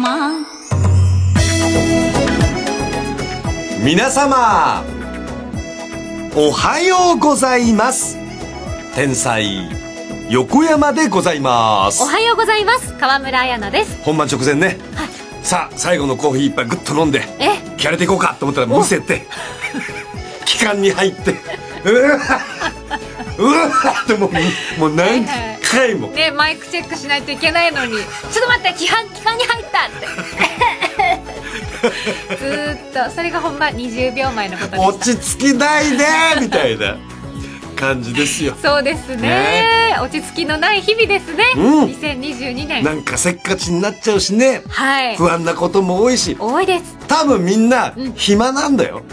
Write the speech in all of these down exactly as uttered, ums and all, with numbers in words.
皆様おはようございます。天才横山でございます。 おはようございます。川村彩乃です。 本番直前ね、はい、さあ最後のコーヒー一杯グッと飲んで気合入れていこうかと思ったらむせて気管に入ってうわうわってもうもう何回も、 はいはい、ね、マイクチェックしないといけないのにちょっと待って気管気管に入ったってずーっとそれがほんまにじゅうびょうまえのことでした。 落ち着きないねみたいな感じですよ。 そうですね、ね、落ち着きのない日々ですね、うん、にせんにじゅうにねんなんかせっかちになっちゃうしね、 はい、 不安なことも多いし多いです。 多分みんな暇なんだよ、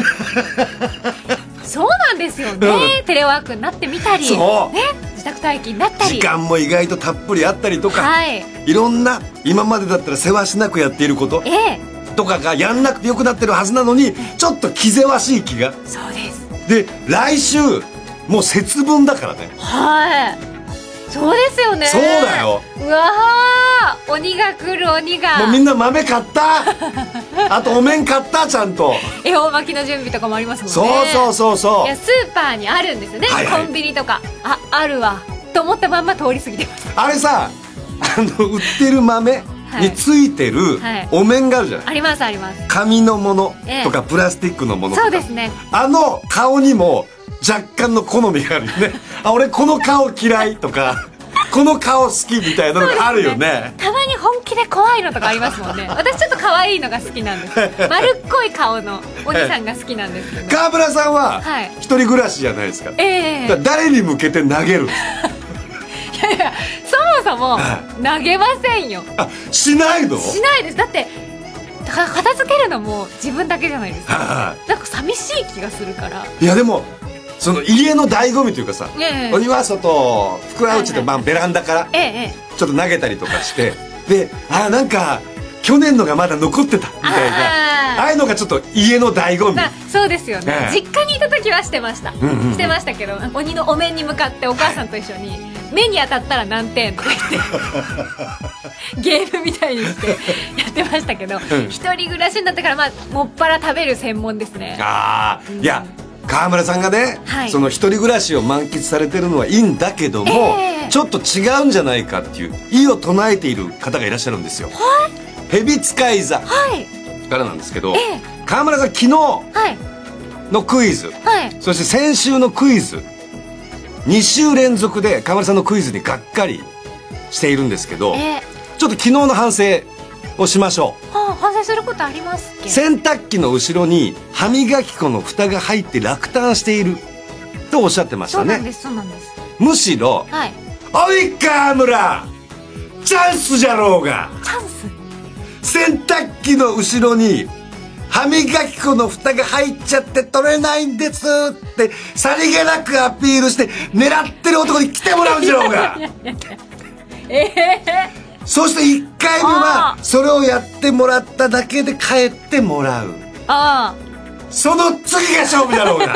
うん、そうなんですよね、うん、テレワークになってみたり、 そう、 ね、自宅待機になったり時間も意外とたっぷりあったりとか、はい、いろんな今までだったらせわしなくやっていること、ええ、とかがやんなくてよくなってるはずなのにちょっと気ぜわしい気が。 そうです。 で来週もう節分だからね。 はい、そうですよね。 そうだよ。 うわー、鬼が来る鬼が。 もうみんな豆買ったあとお面買ったちゃんと恵方巻きの準備とかもありますもんね。 そうそうそうそう。 いやスーパーにあるんですよね、はいはい、コンビニとかああるわと思ったまんま通り過ぎてます。 あれさ、あの売ってる豆についてるお面があるじゃない、はい、 ありますあります。 紙のものとかプラスチックのものとか、 そうですね。 あの顔にも若干の好みがあるよねあ、俺この顔嫌いとかこの顔好きみたいなのがあるよ ね, ねたまに本気で怖いのとかありますもんね私ちょっと可愛いのが好きなんです丸っこい顔のお兄さんが好きなんですけど川村さんは一人暮らしじゃないですか、えー、誰に向けて投げるんですかいやいや、そもそも投げませんよ。 あ、しないの？ しないです。だって片付けるのも自分だけじゃないですかなんか寂しい気がするから。 いやでもその家の醍醐味というかさ、ええ、お庭外福は内で、まあ、ベランダからちょっと投げたりとかして、ええ、で、あ、なんか去年のがまだ残ってたみたいな、あ, ああいうのがちょっと家の醍醐味。 そうですよね、ええ、実家にいた時はしてました、うんうんうん、してましたけど鬼のお面に向かってお母さんと一緒に、はい、目に当たったら何点とか言ってゲームみたいにしてやってましたけど、うん、一人暮らしになってから、まあ、もっぱら食べる専門ですね。ああ、うん、いや川村さんがね、はい、その一人暮らしを満喫されてるのはいいんだけども、えー、ちょっと違うんじゃないかっていう異を唱えている方がいらっしゃるんですよ。はい、蛇使い座からなんですけど、はい、川村さん昨日のクイズ、はい、そして先週のクイズに週連続で川村さんのクイズにがっかりしているんですけど、えー、ちょっと昨日の反省をしましょう。 はあ、反省することありますっけ？ 洗濯機の後ろに歯磨き粉の蓋が入って落胆しているとおっしゃってましたね。 そうなんです、そうなんです。 むしろ、はい、おい川村チャンスじゃろうが、 チャンス洗濯機の後ろに歯磨き粉の蓋が入っちゃって取れないんですってさりげなくアピールして狙ってる男に来てもらうんじゃろうがええーそしていっかいめはそれをやってもらっただけで帰ってもらう。ああ、その次が勝負だろうが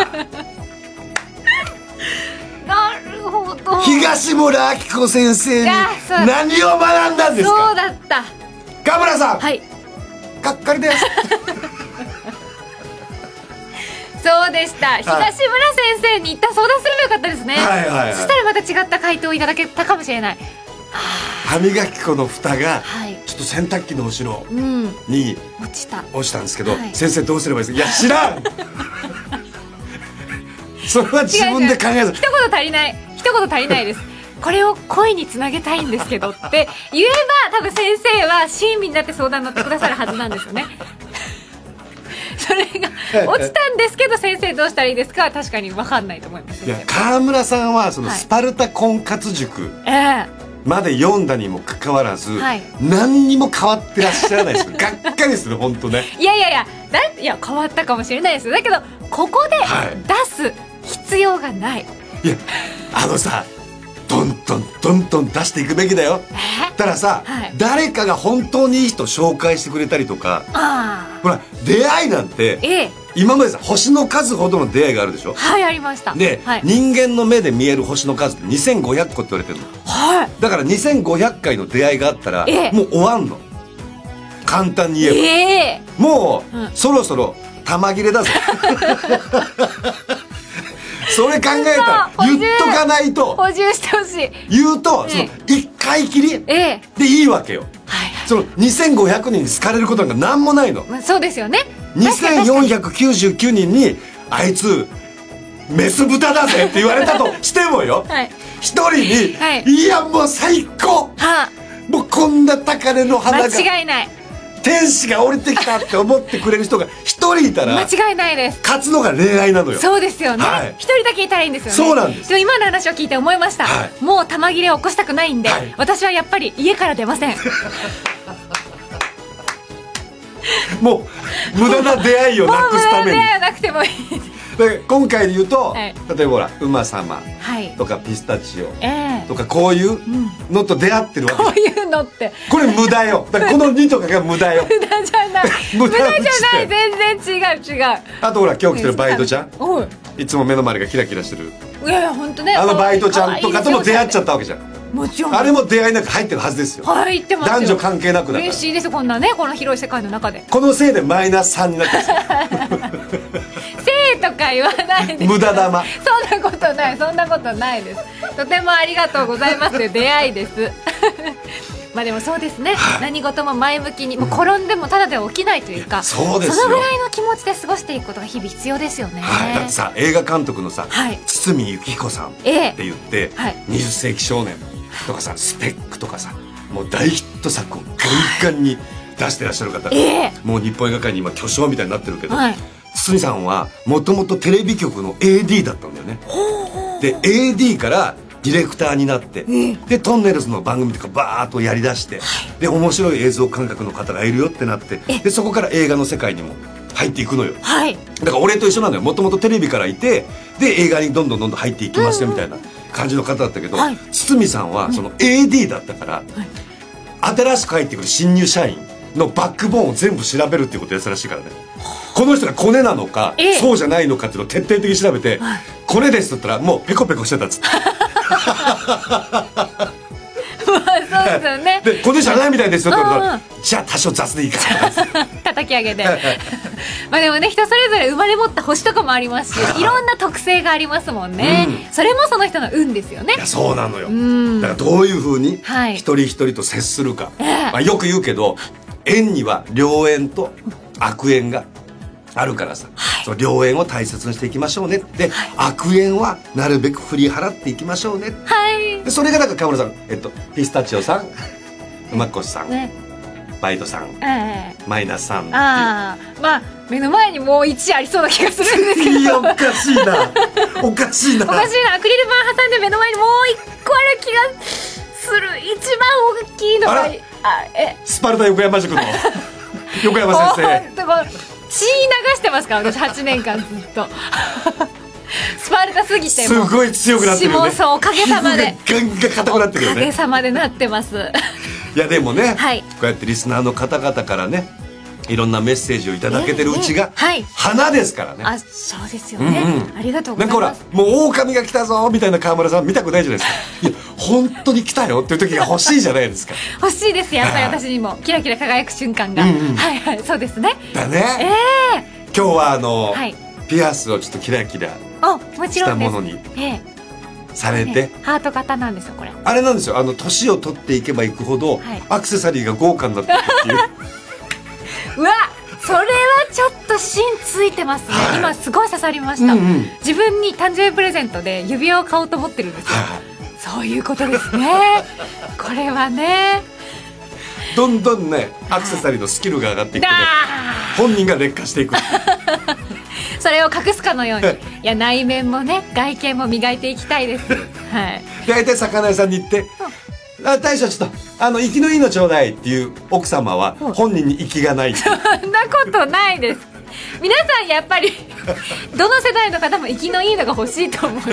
なるほど。 東村明子先生に何を学んだんですか？ そうだった。 川村さん、 はい、 がっかりですそうでした。東村先生に一旦相談すればよかったですね。はいはいはい、そしたらまた違った回答をいただけたかもしれない。 歯磨き粉の蓋がちょっと洗濯機の後ろに落ちた落ちたんですけど、はい、先生どうすればいいですか？いや知らんそれは自分で考えず一言足りない一言足りないですこれを恋につなげたいんですけどって言えば多分先生は親身になって相談に乗ってくださるはずなんですよねそれが落ちたんですけど先生どうしたらいいですかは確かに分かんないと思います。 いや川村さんはそのスパルタ婚活塾、はい、まで読んだにもかかわらず、はい、何にも変わってらっしゃらないですよがっかりする本当ね。 いやいやいやだいや変わったかもしれないですよ。だけどここで出す必要がない、はい、 いやあのさどんどんどんどん出していくべきだよ。たださ、はい、誰かが本当にいい人紹介してくれたりとか、あほら出会いなんて、ええ、今までさ星の数ほどの出会いがあるでしょ。 はいありました。 で、はい、人間の目で見える星の数ってにせんごひゃっこって言われてるの、はい、だからにせんごひゃっかいの出会いがあったら、ええ、もう終わんの。 簡単に言えば、 えー、 もう、うん、そろそろ玉切れだぞそれ考えたら言っとかないと、 補充してほしい。 言うと、そのいっかいきりでいいわけよ。そのにせんごひゃくにんに好かれることなんか何もないの。 そうですよね。 にせんよんひゃくきゅうじゅうきゅうにんにあいつメス豚だぜって言われたとしてもよ、一人に、いやもう最高、もうこんな高嶺の花が間違いない、 天使が降りてきたって思ってくれる人が一人いたら間違いないです。 勝つのが恋愛なのよ。 そうですよね。一人だけいたらいいんですよね。 そうなんです。 でも今の話を聞いて思いました。もう玉切れを起こしたくないんで、私はやっぱり家から出ません。 もう無駄な出会いをなくすために。 もう無駄な出会いはなくてもいい。 で今回で言うと、例えばほら馬様とかピスタチオとかこういうのと出会ってるわけ。 こういうのってこれ無駄よ。だからこのにとかが無駄よ。 無駄じゃない。無駄じゃない。全然違う違う。 あとほら今日来てるバイトちゃん、いつも目の周りがキラキラしてる、 いやいや本当ね、 あのバイトちゃんとかとも出会っちゃったわけじゃん。 もちろんあれも出会いなく入ってるはずですよ。 入ってますよ。 男女関係なくだから。 嬉しいです、こんなね、この広い世界の中で。 このせいでマイナスさんになってますせいとか言わないで。 無駄玉。 そんなことない、そんなことないです。とてもありがとうございますという出会いですまあでもそうですね、はい、何事も前向きに、もう転んでもただでは起きないというか、 そうですよ。 そのぐらいの気持ちで過ごしていくことが日々必要ですよね。 はい、だってさ、映画監督のさ、はい、堤幸彦さんって言って、はい、にじゅっせいき少年とかさ、スペックとかさ、もう大ヒット作をガンガンに出してらっしゃる方、えー、もう日本映画界に今巨匠みたいになってるけど、はい、堤さんはもともとテレビ局の エーディー だったんだよね。で エーディー からディレクターになって、うん、でトンネルズの番組とかバーッとやりだして、はい、で面白い映像感覚の方がいるよってなって、でそこから映画の世界にも入っていくのよ、はい、だから俺と一緒なのよ。もともとテレビからいて、で映画にどんどんどんどん入っていきますよみたいな感じの方だったけど、はい、堤さんはその エーディー だったから、はい、新しく入ってくる新入社員のバックボーンを全部調べるっていうことをやってたらしいからね。この人がコネなのか、ええ、そうじゃないのかっていうのを徹底的に調べて、はい、コネですって言ったらもうペコペコしてたっつってまあそうですよね。 でコネじゃないみたいですよって言われたら、うん、じゃあ多少雑でいいから叩き上げてまあでもね、人それぞれ生まれ持った星とかもありますし、いろんな特性がありますもんね、うん、それもその人の運ですよね。 いやそうなのよ、うん、だからどういうふうに一人一人と接するか、はい、まあ、よく言うけど縁には良縁と悪縁があるからさ、はい、その良縁を大切にしていきましょうねって、はい、悪縁はなるべく振り払っていきましょうね、はい、でそれがなんか川村さん、えっと、ピスタチオさん、馬越さん、ね、バイトさん、えー、マイナスさんっていう、あ、 まあ目の前にもう一ありそうな気がするんですけどいやおかしいなおかしいなおかしいな。アクリル板挟んで目の前にもう一個ある気がする。一番大きいのが、あえスパルタ横山塾の横山先生血流してますから私はちねんかんずっとスパルタすぎてすごい強くなってるよね。 そうおかげさまでガンガン硬くなってるよね。 おかげさまでなってますいやでもね、はい、こうやってリスナーの方々からねいろんなメッセージをいただけてるうちが、えーはい、花ですからね。 あ、そうですよね、うんうん、ありがとうございます。 なんかほらもう狼が来たぞみたいな川村さん見たくないじゃないですかいや本当に来たよっていう時が欲しいじゃないですか欲しいです、やっぱり私にもキラキラ輝く瞬間が、うんうん、はいはい、そうですね。 だね、えー、今日はあの、はい、ピアスをちょっとキラキラしたものに、えーされて、ね、 ハート型なんですよこれ。 あれなんですよ、あの年を取っていけばいくほど、はい、アクセサリーが豪華になっていくっていううわ、それはちょっと芯ついてますね、はい、今すごい刺さりました、うんうん、自分に誕生日プレゼントで指輪を買おうと思ってるんですよ、はい、そういうことですねこれはねどんどんねアクセサリーのスキルが上がっていくとね、本人が劣化していくそれを隠すかのようにいや内面もね外見も磨いていきたいです、はい、 大体魚屋さんに行って、うん、あ大将ちょっとあの息のいいのちょうだいっていう奥様は本人に息がないそんなことないです。皆さんやっぱりどの世代の方も息のいいのが欲しいと思います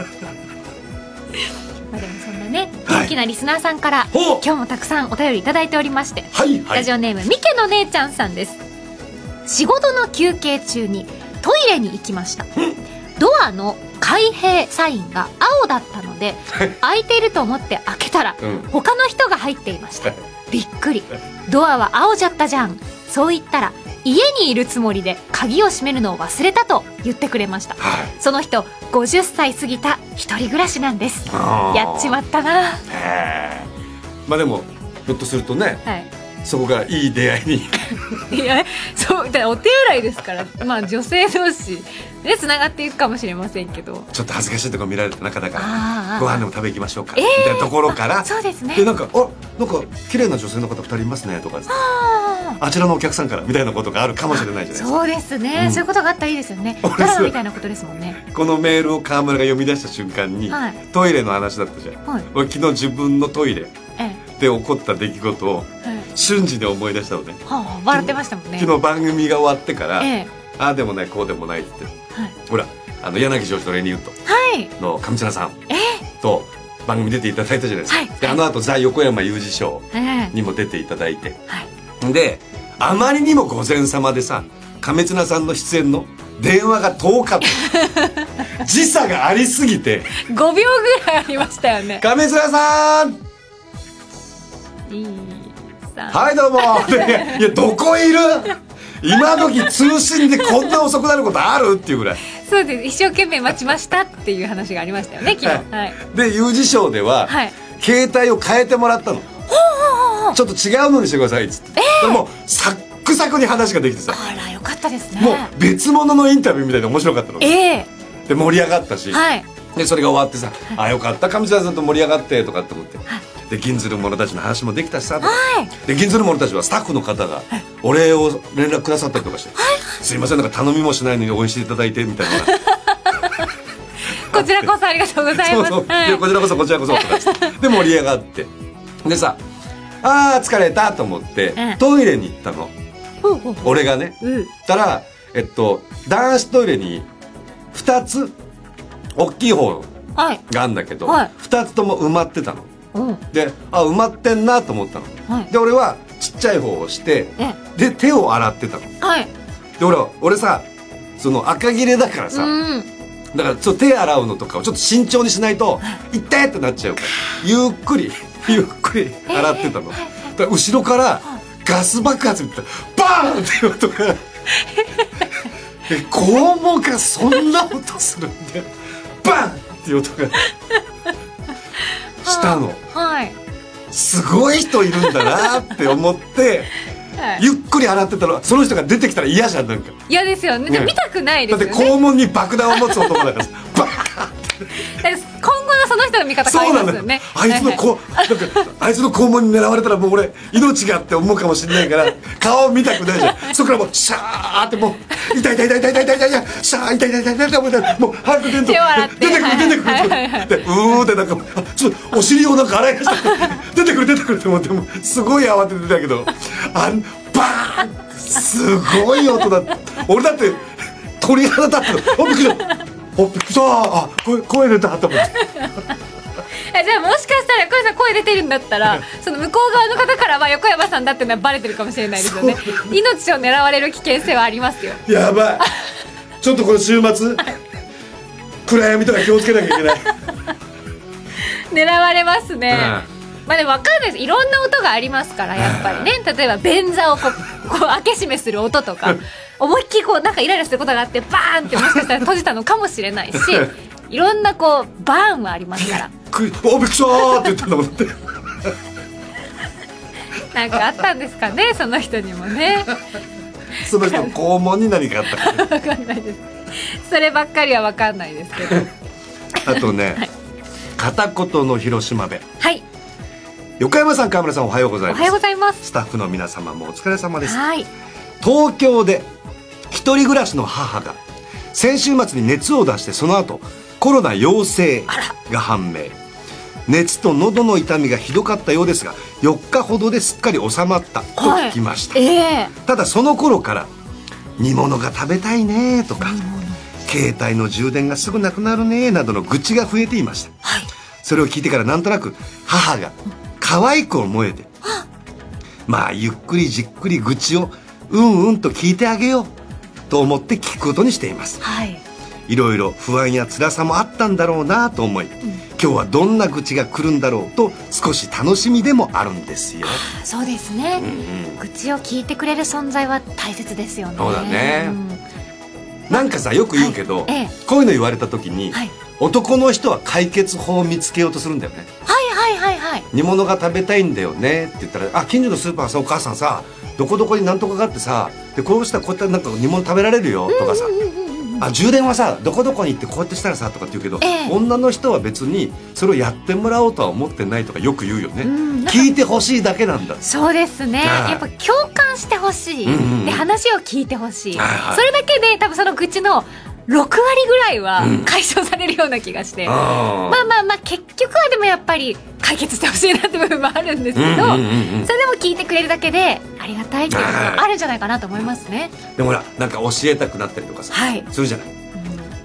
まあでもそんなね元気なリスナーさんから、はい、今日もたくさんお便りいただいておりまして、はいはい、ラジオネームみけの姉ちゃんさんです。仕事の休憩中にトイレに行きました。ドアの開閉サインが青だったので開いていると思って開けたら、うん、他の人が入っていました。 びっくり。ドアは青じゃったじゃん。そう言ったら家にいるつもりで鍵を閉めるのを忘れたと言ってくれました、はい、その人ごじゅっさい過ぎた一人暮らしなんです。やっちまったな。 へー、まあでもひょっとするとね、はい、そこからいい出会いにいやそうだ、お手洗いですから、まあ女性同士でつながっていくかもしれませんけど、 ちょっと恥ずかしいとこ見られた中だからご飯でも食べ行きましょうか、 えー、 みたいなところからそうですね。 でなんかあなんか綺麗な女性の方ふたりいますねとか、あ, あちらのお客さんからみたいなことがあるかもしれないじゃないですか。 そうですね、うん、そういうことがあったらいいですよね。ドラマみたいなことですもんね。 このメールを川村が読み出した瞬間に、はい、トイレの話だったじゃん、はい、俺昨日自分のトイレで起こった出来事を瞬時で思い出したのね、 はあ、笑ってましたもんね。 昨日番組が終わってから、ええ、ああでもないこうでもないって、はい、ほらあの柳ジョージとレニウッドの上白さんと番組出ていただいたじゃないですか、はい、であの後ザ・横山裕二賞にも出ていただいて、はい、であまりにも御前様でさ亀綱さんの出演の電話が遠かった時差がありすぎてごびょうぐらいありましたよね。 亀綱さんはいどうもいやどこいる今時通信でこんな遅くなることあるっていうぐらい。 そうです、一生懸命待ちましたっていう話がありましたよね昨日、はい、 で有事賞では、はい、携帯を変えてもらったの。ちょっと違うのにしてくださいっつって、えー、でもサックサクに話ができてさ、 あらよかったですね。 もう別物のインタビューみたいで面白かったの、 えー、で盛り上がったし、はい、でそれが終わってさ、はい、あよかった上白さんと盛り上がってとかって思って、はい、で銀ずる者たちの話もできたしさ、はい、で銀ずる者たちはスタッフの方がお礼を連絡くださったりとかして、はい、すいませんなんか頼みもしないのに応援していただいてみたいなこちらこそありがとうございます。そうそう、はい、 こちらこそこちらこそとかで盛り上がってでさあー疲れたと思って、うん、トイレに行ったの、うん、俺がね、うん、たらえっと男子トイレにふたつ大きい方があるんだけど、はい、ふたつとも埋まってたの、うん、であ埋まってんなと思ったの、はい、で俺はちっちゃい方をしてで手を洗ってたの、はい、で俺は俺さその赤切れだからさ、うん、だからちょっと手洗うのとかをちょっと慎重にしないと痛いってなっちゃうからゆっくりゆっくり洗ってたの、だから後ろからガス爆発みたいなバーンっていう音が肛門がそんな音するんでバーンっていう音がしたの、はい、すごい人いるんだなって思ってはい、ゆっくり洗ってたらその人が出てきたら嫌じゃん。なんか嫌ですよね。でも見たくないですよね。 だって肛門に爆弾を持つ男だからさバーン今後のその人の見方変わりますよね。 あいつのこなんかあいつの肛門に狙われたらもう俺命がって思うかもしれないから顔見たくないじゃん。そこからもうシャーってもう痛い痛い痛い痛い痛い痛い痛いシャー痛い痛い痛い痛い痛い痛いもう早く出んと出てくる出てくるでうーってなんかちょっとお尻をなんか洗い出した出てくる出てくるって思ってもすごい慌ててたけどあんバーンってすごい音だって俺だって鳥肌立っておびっくりしたおびっくりしたあ声声出たと思ってじゃあもしかしたら横山さん声出てるんだったらその向こう側の方からは横山さんだっていうのはバレてるかもしれないですよね。命を狙われる危険性はありますよ。 やばいちょっとこの週末暗闇とか気をつけなきゃいけない狙われますね、うんまあでも分かんないです。いろんな音がありますからやっぱりね。例えば便座をこう、こう開け閉めする音とか思いっきりこうなんかイライラすることがあってバーンってもしかしたら閉じたのかもしれないしいろんなこうバーンはありますからおびっくりしたーって言ったんだもんってなんかあったんですかねその人にもねその人の肛門に何かあったか分かんないです。そればっかりは分かんないですけどあとね、はい、片言の広島弁。 はい横山さん川村さんおはようございます。 おはようございます。 スタッフの皆様もお疲れ様です。はい東京で一人暮らしの母が先週末に熱を出してその後コロナ陽性が判明。熱と喉の痛みがひどかったようですがよっかほどですっかり収まったと聞きました、はいえー、ただその頃から煮物が食べたいねとか携帯の充電がすぐなくなるねなどの愚痴が増えていました、はい、それを聞いてからなんとなく母が可愛く思えてまあゆっくりじっくり愚痴をうんうんと聞いてあげようと思って聞くことにしています、はい、 いろいろ不安や辛さもあったんだろうなと思い、うん、今日はどんな愚痴が来るんだろうと少し楽しみでもあるんですよ。 そうですね、うんうん、愚痴を聞いてくれる存在は大切ですよね。 そうだね、うん、なんかさよく言うけど、はいええ、こういうの言われた時に、はい、男の人は解決法を見つけようとするんだよね。 はいはいはいはい。 煮物が食べたいんだよねって言ったら、あ近所のスーパーさお母さんさどこどこになんとかがあってさでこうしたらこうやってなんか煮物食べられるよとかさ、あ充電はさどこどこに行ってこうやってしたらさとかって言うけど、ええ、女の人は別にそれをやってもらおうとは思ってないとかよく言うよね。聞いてほしいだけなんだ。 そうですね、やっぱ共感してほしい、うんうん、で話を聞いてほしい、はいはい、それだけで多分その愚痴のろくわりぐらいは解消されるような気がして、うん、まあまあまあ結局はでもやっぱり解決してほしいなって部分もあるんですけど、それでも聞いてくれるだけでありがたいっていうのがあるんじゃないかなと思いますね。 でもほらなんか教えたくなったりとかさ、はい、するじゃない、うん、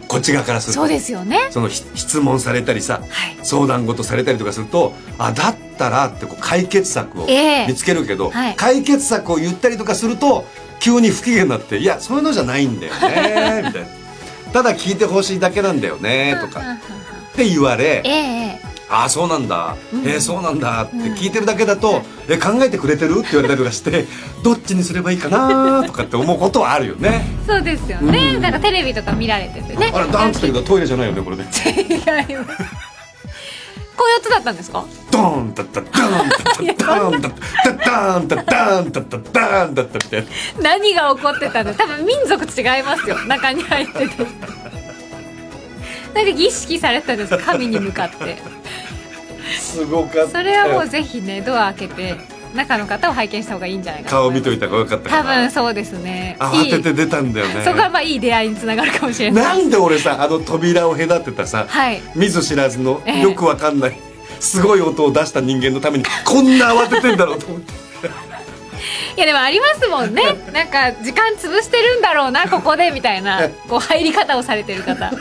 こっち側からすると。 そうですよね。 その質問されたりさ、はい、相談事されたりとかすると、あだったらってこう解決策を見つけるけど、えーはい、解決策を言ったりとかすると急に不機嫌になって、いやそういうのじゃないんだよねみたいなただ聞いてほしいだけなんだよねとかって言われ、えー、ああそうなんだ、うん、えー、そうなんだって聞いてるだけだと、うん、え考えてくれてるって言われたりとかしてどっちにすればいいかなとかって思うことはあるよね。 そうですよね、うん、なんかテレビとか見られててね、 あれダンスだけどトイレじゃないよねこれね。 違いますこういう音だったんですか。 ドーンダッダッダーンダッダッダーンダッダッダーンダッダーンダッダッダーンダッダッみたいな。 何が起こってたの。多分民族違いますよ中に入っててなんか儀式されてたんです神に向かってすごかった。 それはもうぜひねドア開けて中の方を拝見した方がいいんじゃないかな。 顔見といた方がよかったかな。 多分そうですね。 慌てて出たんだよね。 そこはまあいい出会いにつながるかもしれない。 なんで俺さあの扉を隔てたさ、はい、見ず知らずのよくわかんない、えー、すごい音を出した人間のためにこんな慌ててんだろうと思っていやでもありますもんねなんか時間潰してるんだろうなここでみたいなこう入り方をされてる方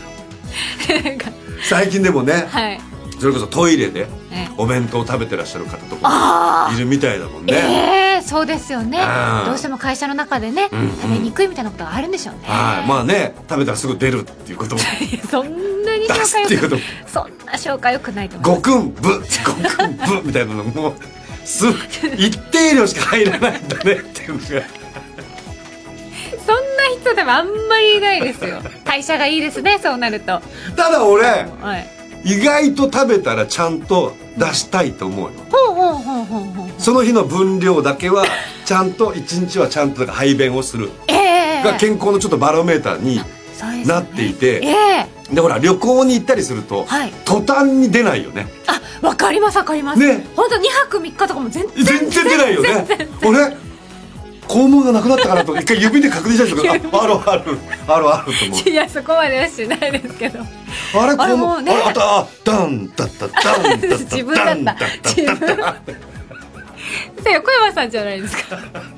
最近でもね、はい、それこそトイレでお弁当を食べてらっしゃる方とかいるみたいだもんね。 えー、そうですよね。どうしても会社の中でね、うんうん、食べにくいみたいなことがあるんでしょうね。 はい、まあね食べたらすぐ出るっていうこともそんなに消化よくそんな消化よくないと思います。 ごくんぶごくんぶみたいなのもす一定量しか入らないんだねっていうのがそんな人多分あんまりいないですよ。代謝がいいですねそうなると。 ただ俺、はい、意外と食べたらちゃんと出したいと思うよ。その日の分量だけはちゃんといちにちはちゃんと排便をする、えー、が健康のちょっとバロメーターになっていて、ねえー、でほら旅行に行ったりすると、はい、途端に出ないよね。 あわかりますわかります。ね本当にはくみっかとかも全然全然出ないよね。俺肛門がなくなったかなと一回指で確認したりとかあるあるあるあると思う。 いやそこまではしないですけどあれ肛門あれあたあダンダッダッダンダッダッ自分だった自分それ横山さんじゃないですか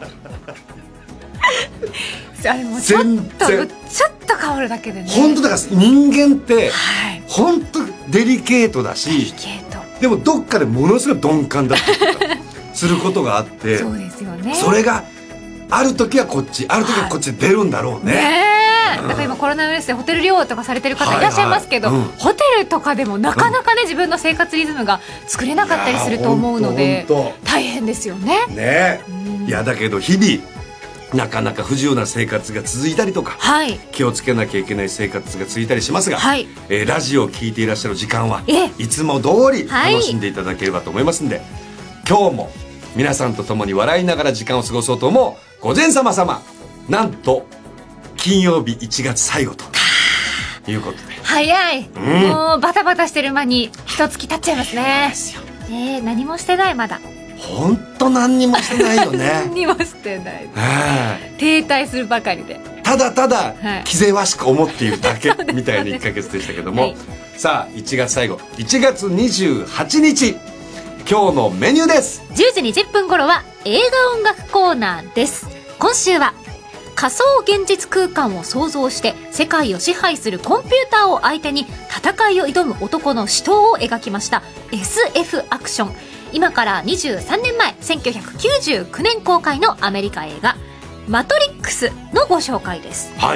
あれもうちょっとちょっと変わるだけでね。 本当だから人間って本当デリケートだし、でもどっかでものすごい鈍感だったりとかすることがあってそうですよね。 それがある時はこっちある時はこっちで出るんだろうね。ねえ、うん、だから今コロナウイルスでホテル療養とかされてる方いらっしゃいますけど、はいはいうん、ホテルとかでもなかなかね、うん、自分の生活リズムが作れなかったりすると思うので大変ですよね。 ね、うん、いやだけど日々なかなか不自由な生活が続いたりとか、はい、気をつけなきゃいけない生活が続いたりしますが、はいえー、ラジオを聞いていらっしゃる時間はいつも通り楽しんでいただければと思いますんで、はい、今日も皆さんと共に笑いながら時間を過ごそうと思う午前様様、なんと金曜日いちがつ最後ということで早い、うん、もうバタバタしてる間に一月経っちゃいますね。ですよ、えー、何もしてないまだ本当何にもしてないよね何にもしてない、はあ、停滞するばかりでただただ気ぜわしく思っているだけみたいないっかげつでしたけども、はい、さあいちがつ最後いちがつにじゅうはちにち今日のメニューです。 じゅうじにじゅっぷん頃は映画音楽コーナーです。今週は仮想現実空間を想像して世界を支配するコンピューターを相手に戦いを挑む男の死闘を描きました エスエフ アクション。今からにじゅうさんねんまえせんきゅうひゃくきゅうじゅうきゅうねん公開のアメリカ映画マトリックスのご紹介です。 はい、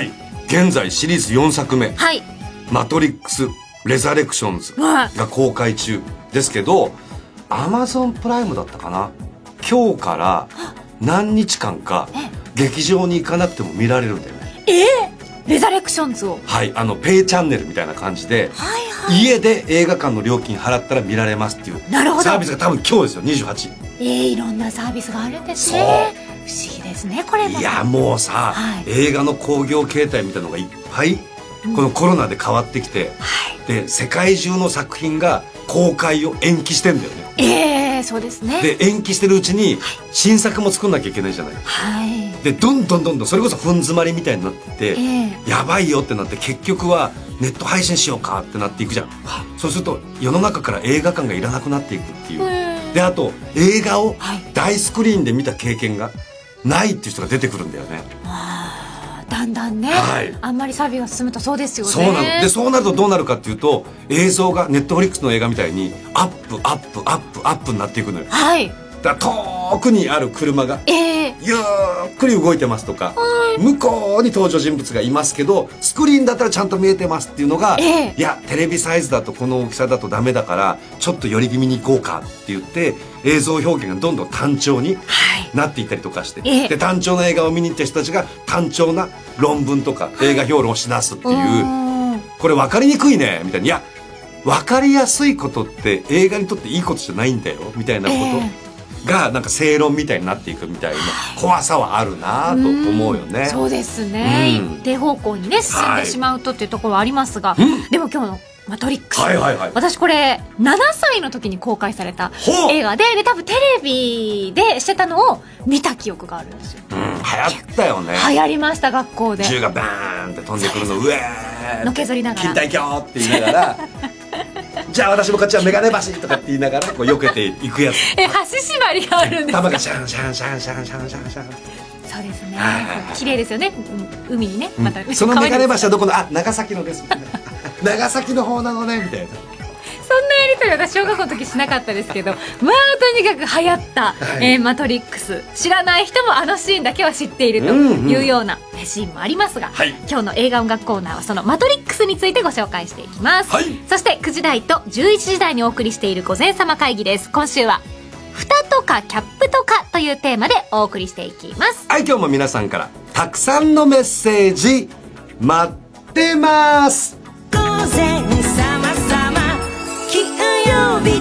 現在シリーズよんさくめ、 はい、 マトリックスレザレクションズが公開中ですけど、アマゾンプライムだったかな、今日から何日間か劇場に行かなくても見られるんだよね。 えー、レザレクションズを、 はい、あのペイチャンネルみたいな感じで、はいはい、家で映画館の料金払ったら見られますっていうサービスが多分今日ですよ、にじゅうはち。 えー、いろんなサービスがあるんですね。不思議ですねこれも。 いやもうさ、はい、映画の興行形態みたいなのがいっぱい、うん、このコロナで変わってきて、はい、で世界中の作品が公開を延期してんだよね。 えー、そうですね。 で延期してるうちに新作も作んなきゃいけないじゃない。はい、でどんどんどんどんそれこそふん詰まりみたいになってて、えー、やばいよってなって結局はネット配信しようかってなっていくじゃん。そうすると世の中から映画館がいらなくなっていくっていう。であと映画を大スクリーンで見た経験がないっていう人が出てくるんだよね。 あだんだんね、はい、あんまりサービスが進むとそうですよね。 そうなので、そうなるとどうなるかっていうと、映像がネットフリックスの映画みたいにアップアップアップアップになっていくのよ。はい、だから遠くにある車が、えー、ゆっくり動いてますとか、向こうに登場人物がいますけどスクリーンだったらちゃんと見えてますっていうのが、えー、いやテレビサイズだとこの大きさだとダメだからちょっと寄り気味に行こうかって言って映像表現がどんどん単調になっていったりとかして、はい、で単調な映画を見に行った人たちが単調な論文とか映画評論をしだすっていう、はい、これ分かりにくいねみたいな、いや分かりやすいことって映画にとっていいことじゃないんだよみたいなことがなんか正論みたいになっていくみたいな怖さはあるなと思うよね。 うそうですね、うん、一定方向にね進んでしまうとっていうところはありますが、はい、でも今日のマトリックス、はいはいはい、私これななさいの時に公開された映画で、で多分テレビでしてたのを見た記憶があるんですよ。 うん、流行ったよね。 流行りました、学校で銃がバーンって飛んでくるの、うえーのけぞりながら金体鏡って言いながらじゃあ私もこっちはメガネ橋とかって言いながらこう避けていくやつ。 え、橋縛りがあるんですか。 玉がシャンシャンシャンシャンシャンシャンシャン。 そうですね、綺麗ですよね、海にね、また、 うん、そのメガネ橋はどこの、あ、長崎のですみたいな長崎の方なのねみたいな。 そんなやり取り私小学校の時しなかったですけど、まあとにかく流行った、はい、えー、マトリックス、知らない人もあのシーンだけは知っているというようなシーンもありますが、うんうん、今日の映画音楽コーナーはそのマトリックスについてご紹介していきます、はい、そしてくじ台とじゅういちじ台にお送りしている午前様会議です。今週は蓋とかキャップとかというテーマでお送りしていきます。 はい、今日も皆さんからたくさんのメッセージ待ってます。午前様様金曜日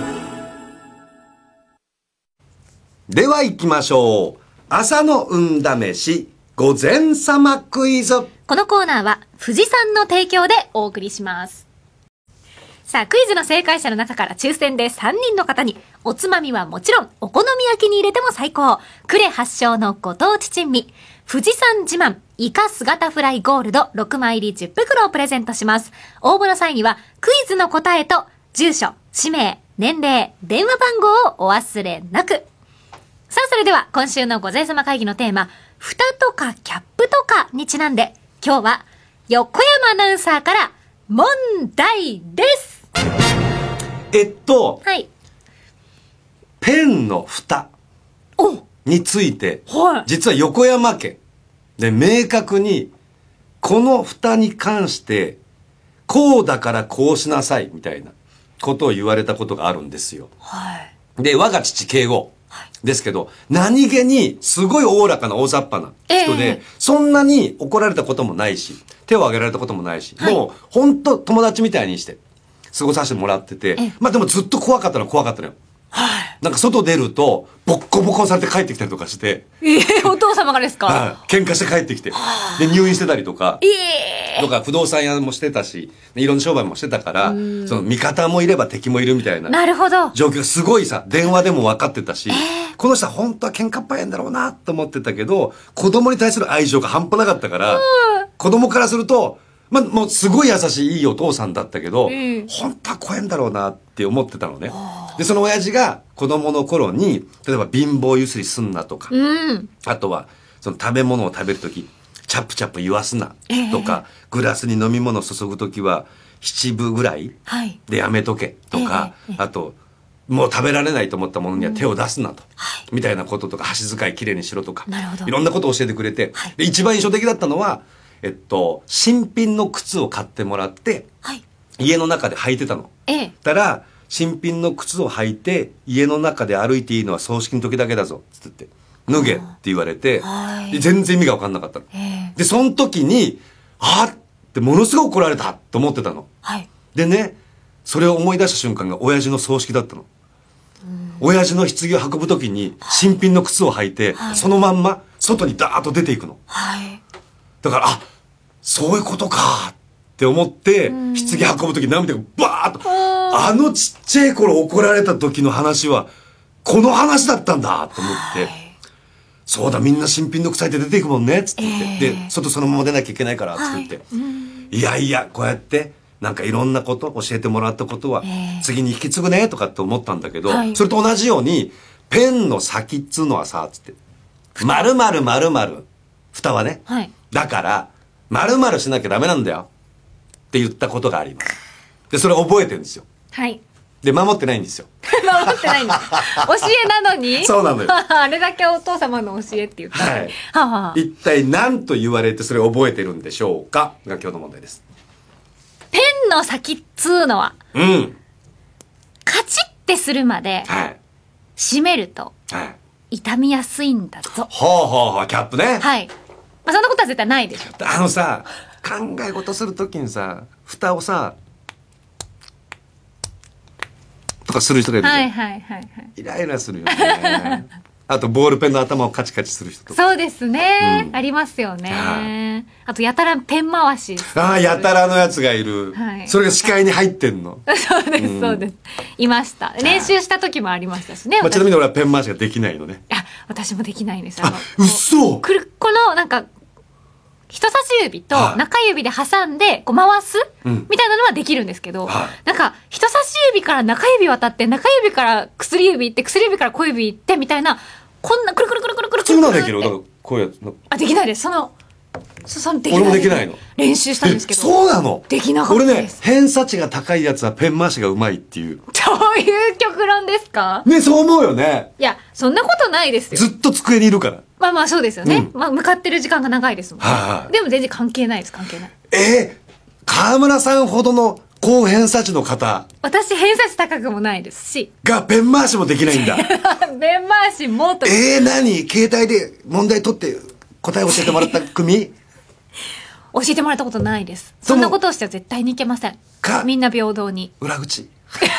では行きましょう。朝の運試し午前様クイズ。 このコーナーは富士山の提供でお送りします。さあ、クイズの正解者の中から抽選でさんにんの方に、おつまみはもちろんお好み焼きに入れても最高、呉発祥のご当地珍味富士山自慢イカ姿フライゴールドろくまい入りじゅっぷくろをプレゼントします。応募の際にはクイズの答えと住所、氏名、年齢、電話番号をお忘れなく。さあ、それでは今週の午前様会議のテーマ、蓋とかキャップとかにちなんで、今日は横山アナウンサーから問題です。 えっと、 はい、 ペンの蓋について、 はい、 実は横山家で明確にこの蓋に関してこうだからこうしなさいみたいなことを言われたことがあるんですよ。 はい、 で、我が父敬吾ですけど、何気にすごいおおらかな大雑把な人で、えー、そんなに怒られたこともないし手を挙げられたこともないし、はい、もう本当友達みたいにして過ごさせてもらってて、まあでもずっと怖かったのは怖かったのよ。はい、なんか外出るとボッコボコにされて帰ってきたりとかして、 えー、お父様がですか。 はい、喧嘩して帰ってきて、で入院してたりとか、 えー、 とか不動産屋もしてたし、いろんな商売もしてたから、その味方もいれば敵もいるみたいな、 なるほど状況がすごいさ、電話でも分かってたし、えー、この人は本当は喧嘩っ早いんだろうなと思ってたけど、子供に対する愛情が半端なかったから、子供からするとまあ、もうすごい優しいいいお父さんだったけど、うん、本当は怖いんだろうなって思ってたのね。で、その親父が子供の頃に、例えば貧乏ゆすりすんなとか、うん、あとは、その食べ物を食べるとき、チャプチャプ言わすなとか、えー、グラスに飲み物を注ぐときは、七分ぐらいでやめとけとか、えーえー、あと、もう食べられないと思ったものには手を出すなと、うん、はい、みたいなこととか、箸使いきれいにしろとか、いろんなことを教えてくれて、はい、で一番印象的だったのは、 えっと、新品の靴を買ってもらって、はい、家の中で履いてたの。ええ。たら、新品の靴を履いて、家の中で歩いていいのは葬式の時だけだぞ、つって。脱げって言われて、はい、全然意味が分かんなかったの。えー、で、その時に、あってものすごい怒られたと思ってたの。はい、でね、それを思い出した瞬間が親父の葬式だったの。親父の棺を運ぶ時に新品の靴を履いて、はい、そのまんま外にダーッと出ていくの。はい、だから、あ、そういうことかって思って、棺運ぶ時涙がバーッと、あのちっちゃい頃怒られた時の話は、この話だったんだと思って、はい、そうだ、みんな新品の靴履いて出ていくもんね、つって言って、えー、で、外そのまま出なきゃいけないから、つって言って、はい、いやいや、こうやって、なんかいろんなこと、教えてもらったことは、えー、次に引き継ぐね、とかって思ったんだけど、はい、それと同じように、ペンの先っつうのはさ、つって、〇〇〇〇、蓋はね、はい、だから、〇〇しなきゃダメなんだよ、って言ったことがあります。で、それ覚えてるんですよ。はい。で、守ってないんですよ。 守ってないんです。教えなのにそうなのよ。 あれだけお父様の教えって言ったのに。はい。はは一体何と言われてそれを覚えてるんでしょうかが今日の問題です。 ペンの先っつうのは、うん。カチッてするまで、はい。締めると、はい。傷みやすいんだぞ。 ほうほうほう、キャップね。 はい。まあ、そんなことは絶対ないでしょ。 あのさ、考え事するときにさ、蓋をさ、とかする人がいるじゃん。はいはいはいはい。イライラするよね。あと、ボールペンの頭をカチカチする人とか。 そうですね。うん、ありますよね。あと、やたらペン回し。 ああ、やたらのやつがいる。はい。それが視界に入ってんの。 そうです、そうです。いました。練習した時もありましたしね。 まあ、ちなみに俺はペン回しができないのね。 あ、私もできないんです。 あ、嘘。 くる、この、なんか、人差し指と中指で挟んでこう回す、はい、みたいなのはできるんですけど、はい、なんか人差し指から中指渡って中指から薬指行って薬指から小指行ってみたいなこんなくるくるくるくるくるくる普通のできる？だからこういうやつ。あ、 できないです。そのそそのできない。俺もできないの。 練習したんですけど。 そうなの？ できなかったです。 俺ね、偏差値が高いやつはペン回しがうまいっていう。 そういう極論ですか？ ね、そう思うよね。 いや、そんなことないですよ。 ずっと机にいるから。 まあまあそうですよね。うん、まあ向かってる時間が長いですもんね。はあ、でも全然関係ないです、関係ない。 えー、川村さんほどの高偏差値の方。 私偏差値高くもないですし。 が、ペン回しもできないんだ。 ペン回しもと。 えー、何？携帯で問題取って答え教えてもらった組？ 教えてもらったことないです。そんなことをしては絶対にいけません。かみんな平等に。 裏口。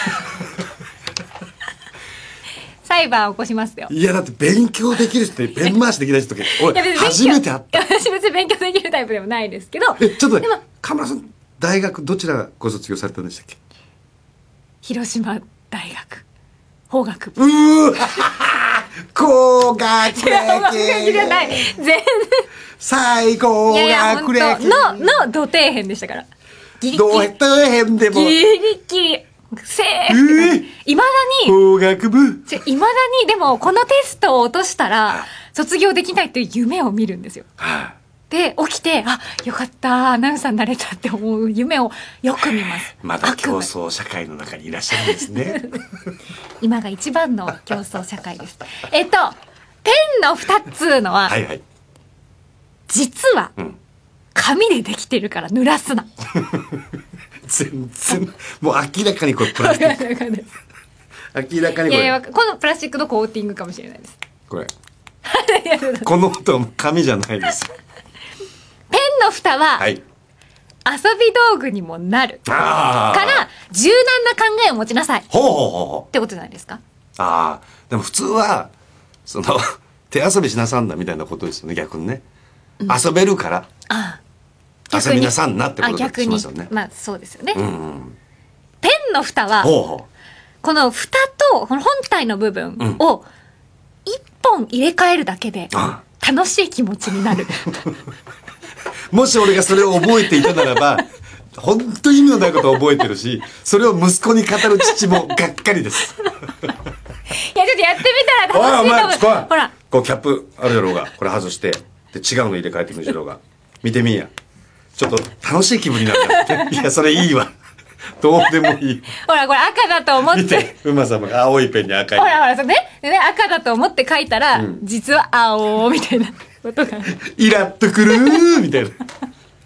裁判を起こしますよ。 いやだって勉強できる人ってペン回しできない人って俺初めて会った。 私別に勉強できるタイプでもないですけど。 え、ちょっとね、河村さん大学どちらご卒業されたんでしたっけ？ 広島大学法学部。 うー工学歴。 違う、法学歴じゃない。全然。最高学歴のの土底辺でしたから。 ギリギリ。土底辺でも。 ギリギリ。セーフ。いまだに。 法学部。 いまだに、でも、このテストを落としたら、卒業できないという夢を見るんですよ。で、起きて、あ、よかった、アナウンサーになれたって思う夢をよく見ます。 まだ競争社会の中にいらっしゃるんですね。 今が一番の競争社会です。えっと、ペンの二つのは、はいはい、実は、うん、紙でできてるから濡らすな。 全然もう明らかにこれプラスチック明らかにこれ、いやいや、 このプラスチックのコーティングかもしれないです。 これこの音紙じゃないです。 ペンの蓋は、はい、遊び道具にもなるから柔軟な考えを持ちなさい。 ほうほうほうほうってことじゃないですか。 ああ、でも普通はその手遊びしなさんだみたいなことですよね、逆にね、うん、遊べるから、ああ遊びなさんなってことだとしますよね。 まあそうですよね、うんうん、ペンの蓋はほうほう、 この蓋とこの本体の部分を一本入れ替えるだけで楽しい気持ちになる。 もし俺がそれを覚えていたならば本当に意味のないことを覚えてるし、それを息子に語る父もがっかりです。 いやちょっとやってみたら楽しいと思う。 ほらこうキャップあるだろうが、これ外してで違うの入れ替えてくるだろうが、見てみんや、ちょっと楽しい気分になるからって。いやそれいいわ、どうでもいい。ほらこれ赤だと思って、見てうまさまが青いペンに赤い、 ほらほらそうね、ね赤だと思って書いたら、うん、実は青みたいなことがイラッとくるーみたいな。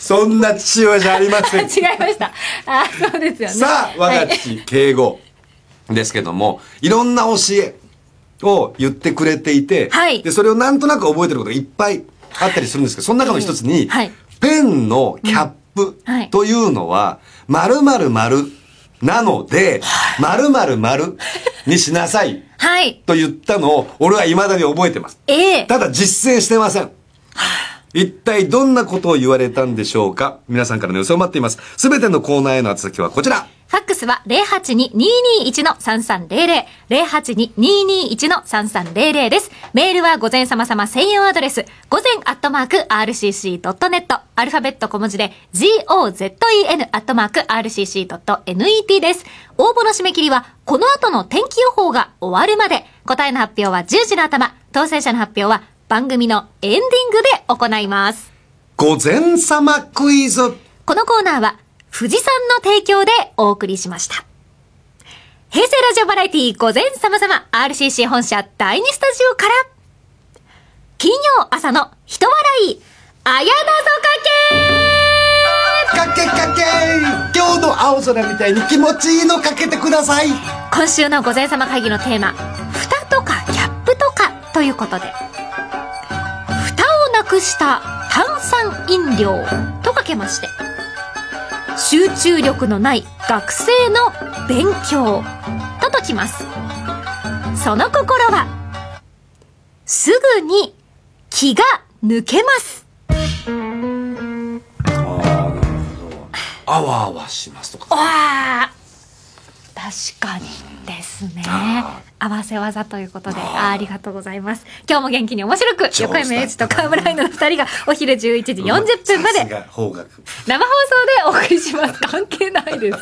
そんな父親じゃありません。 違いました。あ、そうですよね。 さあ、我が父、敬語ですけども、いろんな教えを言ってくれていて、はい、で、それをなんとなく覚えてることがいっぱいあったりするんですけど、その中の一つに、はい、ペンのキャップというのは、〇〇〇なので、〇〇〇にしなさい。はい。と言ったのを、俺は未だに覚えてます。ええ。ただ実践してません。一体どんなことを言われたんでしょうか。皆さんからの予想を待っています。すべてのコーナーへの宛先はこちら。 ファックスは ゼロはちに にーにーいち さんさんゼロゼロ、ゼロはちに にーにーいち さんさんゼロゼロです。メールは午前様様専用アドレス、午前アットマーク アールシーシードットネット、アルファベット小文字で ゴゼン アットマーク アールシーシードットネット です。応募の締め切りはこの後の天気予報が終わるまで。答えの発表はじゅうじの頭、当選者の発表は番組のエンディングで行います。 午前様クイズ。 このコーナーは富士山の提供でお送りしました。平成ラジオバラエティ午前様々 アールシーシー 本社だいにスタジオから金曜朝の一笑いあやなぞかけかけかけ今日の青空みたいに気持ちいいのかけてください。 今週の午前様会議のテーマ、蓋とかキャップとかということで、蓋をなくした炭酸飲料とかけまして、集中力のない学生の勉強と解きます。その心はすぐに気が抜けます。 ああ、なるほど。あわあわしますとか。 ああ、確かにですね。合わせ技ということで、あ, ありがとうございます。今日も元気に面白く横山英二と川村愛乃のふたりがお昼じゅういちじよんじゅっぷんまで生放送でお送りします。関係ないです。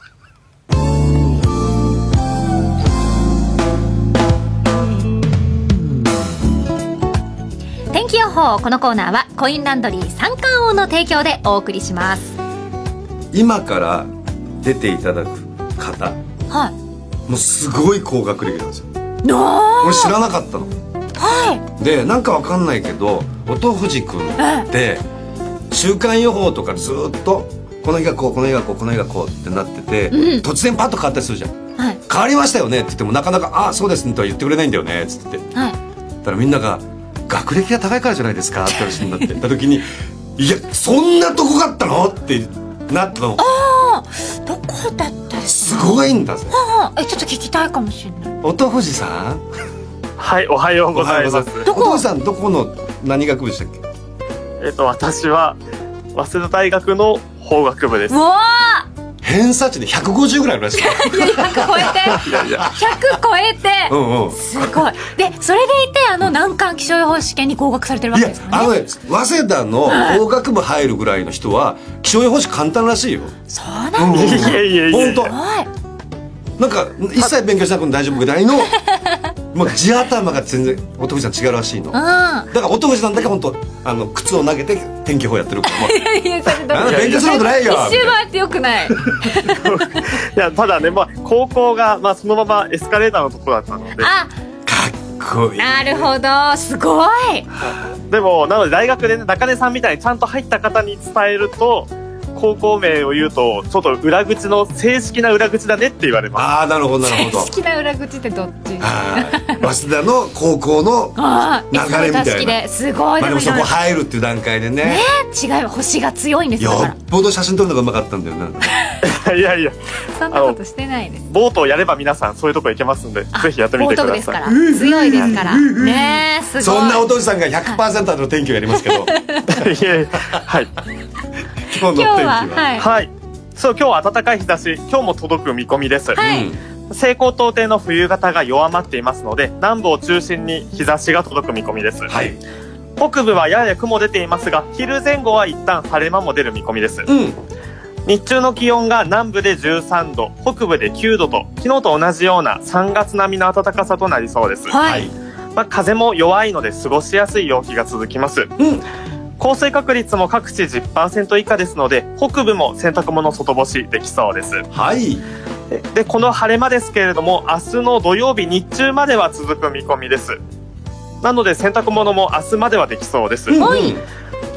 天気予報。このコーナーはコインランドリー三冠王の提供でお送りします。 今から出ていただく方、はい、もうすごい高学歴なんですよ。俺知らなかったの。はい。で、なんかわかんないけど、音藤くんって週間予報とかずっとこの日がこう、この日がこう、この日がこうってなってて、うん、突然パッと変わったりするじゃん。はい。変わりましたよねって言ってもなかなか、ああそうですねとは言ってくれないんだよねっつって。はい。だからみんなが学歴が高いからじゃないですかって話になってた時に、いやそんなとこがあったのってなったの。 ああ、どこだったっけ。 すごいんだぜ。 ああ、え、ちょっと聞きたいかもしれない。 音藤さん。 はい、おはようございます。 音藤さん、どこの何学部でしたっけ。えっと私は早稲田大学の法学部です。 うわー、偏差値でひゃくごじゅうぐらいあるらしい。いや、 ひゃく超えていやいやひゃく超えて、うんうん、すごい。でそれでいて、あの難関気象予報試験に合格されてるわけですよね。いや、あのね、 早稲田の法学部入るぐらいの人は気象予報士簡単らしいよ。 そうなんですか。 いやいやいや、 本当。なんか一切勉強しなくても大丈夫ぐらいのもう地頭が全然音藤さん違うらしいの。だから音藤さんだけ本当あの靴を投げて天気予報やってるから。いやいや、それだ勉強することないよ。 一周回ってよくない。いや、ただね、まあ高校がまあそのままエスカレーターのところだったので。 あ、 かっこいい。 なるほど、すごい。 でもなので大学でね、中根さんみたいにちゃんと入った方に伝えると、高校名を言うとちょっと裏口の正式な裏口だねって言われます。 ああ、なるほどなるほど。 正式な裏口ってどっち。 早稲田の高校の流れみたいな。 すごい。 まあでもそこ入るっていう段階でね。 ね、違う、星が強いんですよ。 よっぽど写真撮るのがうまかったんだよな。 いやいや、 そんなことしてないです。 ボートをやれば皆さんそういうとこ行けますんで、ぜひやってみてください。ボートですから、 強いですからね。すごい。 そんなお父さんが ひゃくパーセント の天気をやりますけど。いやいや、はい。 今日の天気は、 はい、はい、そう、今日は暖かい日差し、今日も届く見込みです。はい、西高東低の冬型が弱まっていますので、南部を中心に日差しが届く見込みです。はい、北部はやや雲出ていますが、昼前後は一旦晴れ間も出る見込みです。うん、日中の気温が南部でじゅうさんど、北部できゅうどと、昨日と同じようなさんがつ並みの暖かさとなりそうです。はい、まあ、風も弱いので過ごしやすい陽気が続きます。うん、降水確率も各地 じゅっパーセント 以下ですので、北部も洗濯物外干しできそうです。 はい。 で, でこの晴れ間ですけれども、明日の土曜日日中までは続く見込みです。なので洗濯物も明日まではできそうです。はい、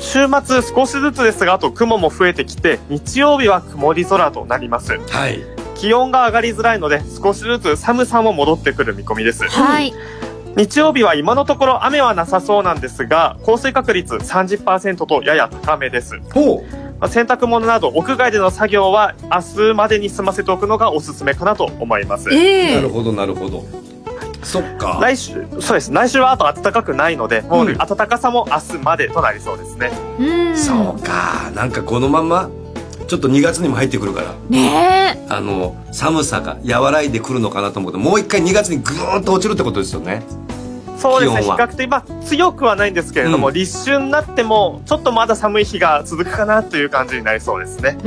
週末少しずつですが、あと雲も増えてきて、日曜日は曇り空となります。 はい。 気温が上がりづらいので、少しずつ寒さも戻ってくる見込みです。 はい。 日曜日は今のところ雨はなさそうなんですが、降水確率 さんじゅっパーセント とやや高めです。 ほう。 洗濯物など屋外での作業は明日までに済ませておくのがおすすめかなと思います。 えー、 なるほどなるほど。そっか。 来週、そうです。来週はあと暖かくないので、もう暖かさも明日までとなりそうですね。 うん。 そうか。なんかこのままちょっとにがつにも入ってくるからねえ、 あの寒さが和らいでくるのかなと思うけど、もう一回にがつにぐーっと落ちるってことですよね。 そうですね。比較的、まあ、強くはないんですけれども、うん、立春になってもちょっとまだ寒い日が続くかなという感じになりそうですね。 うん、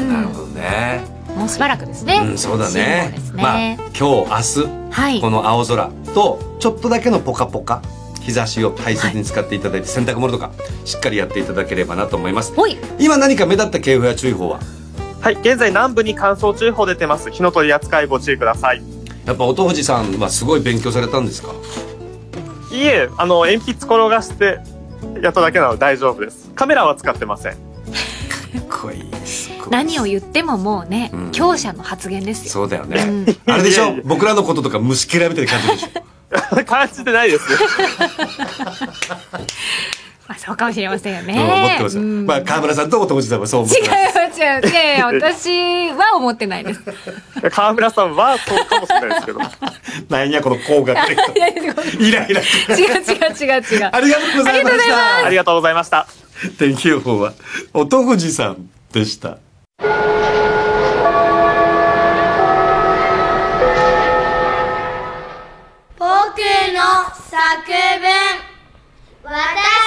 なるほどね。 もうしばらくですね。 うん、そうだね。 ですね。 まあ今日明日、はい、この青空とちょっとだけのポカポカ日差しを大切に使っていただいて、はい、洗濯物とかしっかりやっていただければなと思います。今何か目立った警報や注意報は？ はい、現在南部に乾燥注意報出てます。火の取り扱いご注意ください。 やっぱ音藤さんはすごい勉強されたんですか？ いえ、あの鉛筆転がしてやっただけなので大丈夫です。カメラは使ってません。かっこいい。 何を言ってももうね、うん、強者の発言ですよ。 そうだよね。うん、あれでしょ僕らのこととか虫けらみたいな感じでしょ感じてないですよ。 まあそうかもしれませんよね。 思ってます、うん、まあ川村さんと音藤さんはそう思ってます。 違う違う違う、私は思ってないです。 川村さんはそうかもしれないですけど。 なんやこの高学歴とイライラ。違う違う違う違う。 ありがとうございました。 ありがとうございました。 天気予報は音藤さんでした。 僕の作文、私の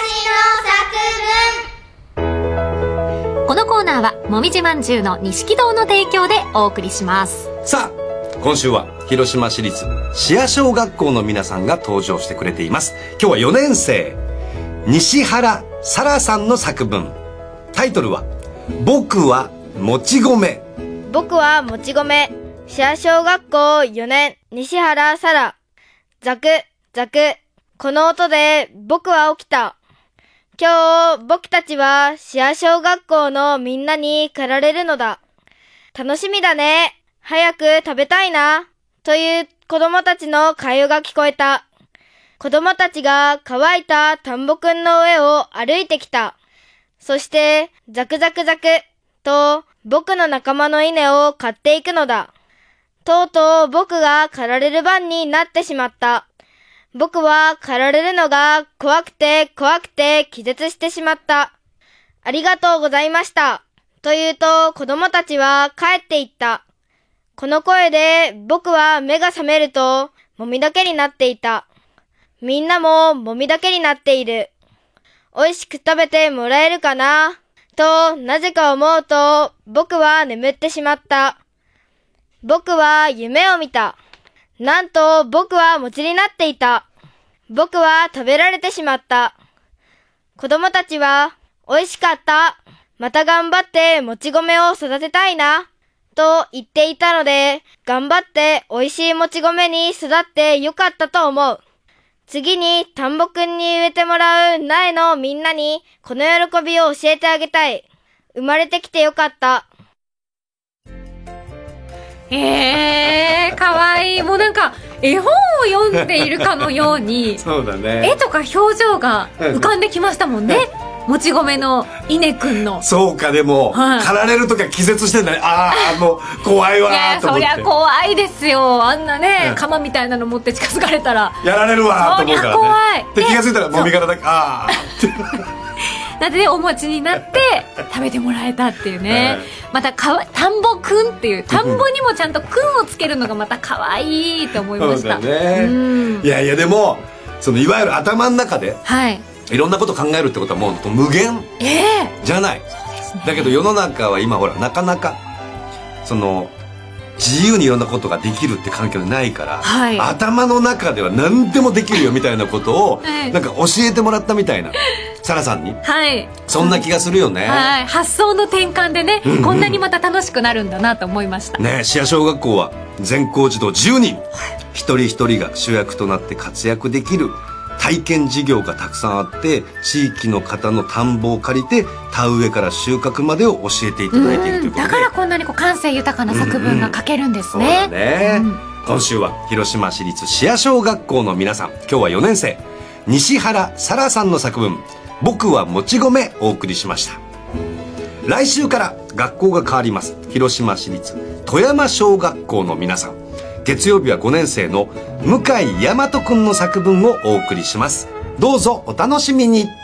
作文。このコーナーはもみじまんじゅうの錦堂の提供でお送りします。 さあ今週は広島市立芦屋小学校の皆さんが登場してくれています。今日はよねん生西原沙羅さんの作文。タイトルは僕はもち米。 僕はもち米。芦屋小学校よねん西原沙羅。ザクザク、この音で僕は起きた。今日僕たちは芦屋小学校のみんなに狩られるのだ。楽しみだね。早く食べたいな。という子供たちの会話が聞こえた。子供たちが乾いた田んぼくんの上を歩いてきた。そしてザクザクザクと僕の仲間の稲を刈っていくのだ。とうとう僕が狩られる番になってしまった。僕は狩られるのが怖くて怖くて気絶してしまった。ありがとうございました。と言うと子供たちは帰っていった。この声で僕は目が覚めるともみだけになっていた。みんなももみだけになっている。美味しく食べてもらえるかなとなぜか思うと僕は眠ってしまった。僕は夢を見た。なんと僕は餅になっていた。僕は食べられてしまった。子供たちは美味しかった。また頑張ってもち米を育てたいな。と言っていたので、頑張って美味しいもち米に育ってよかったと思う。次に田んぼくんに植えてもらう苗のみんなにこの喜びを教えてあげたい。生まれてきてよかった。 えー、かわいい。もうなんか絵本を読んでいるかのようにそうだね、 絵とか表情が浮かんできましたもんね。もち米の稲くんの。 そうか、でも、はい、狩られるときは気絶してんだね。ああ、もう怖いわーと思って。 いや、そりゃ怖いですよ。あんなね、鎌みたいなの持って近づかれたらやられるわーと思うからね。 怖い。 で気がついたらもみ殻だけああってだってね、お餅になって食べてもらえたっていうね、はい、またかわ田んぼくんっていう田んぼにもちゃんとくんをつけるのがまた可愛いと思いました。 そうだね。うん、いやいや、でもそのいわゆる頭の中で、 はい、 いろんなこと考えるってことはもう無限じゃない、 えーそうですね、 だけど世の中は今ほらなかなかその自由にいろんなことができるって環境にないから、はい、頭の中では何でもできるよみたいなことを、はい、なんか教えてもらったみたいな沙羅さんに、 はい、そんな気がするよね、 はい、発想の転換でね、うんうん、こんなにまた楽しくなるんだなと思いましたね。芦屋小学校は全校児童じゅうにん、はい、一人一人が主役となって活躍できる体験授業がたくさんあって、地域の方の田んぼを借りて田植えから収穫までを教えていただいているということで、 だからこんなにこう感性豊かな作文が書けるんですね。 うんうん、そうだね、うん、今週は広島市立視野小学校の皆さん、今日はよねん生西原沙羅さんの作文「僕はもち米」お送りしました。来週から学校が変わります。広島市立富山小学校の皆さん、月曜日はごねん生の向井大和くんの作文をお送りします。どうぞお楽しみに。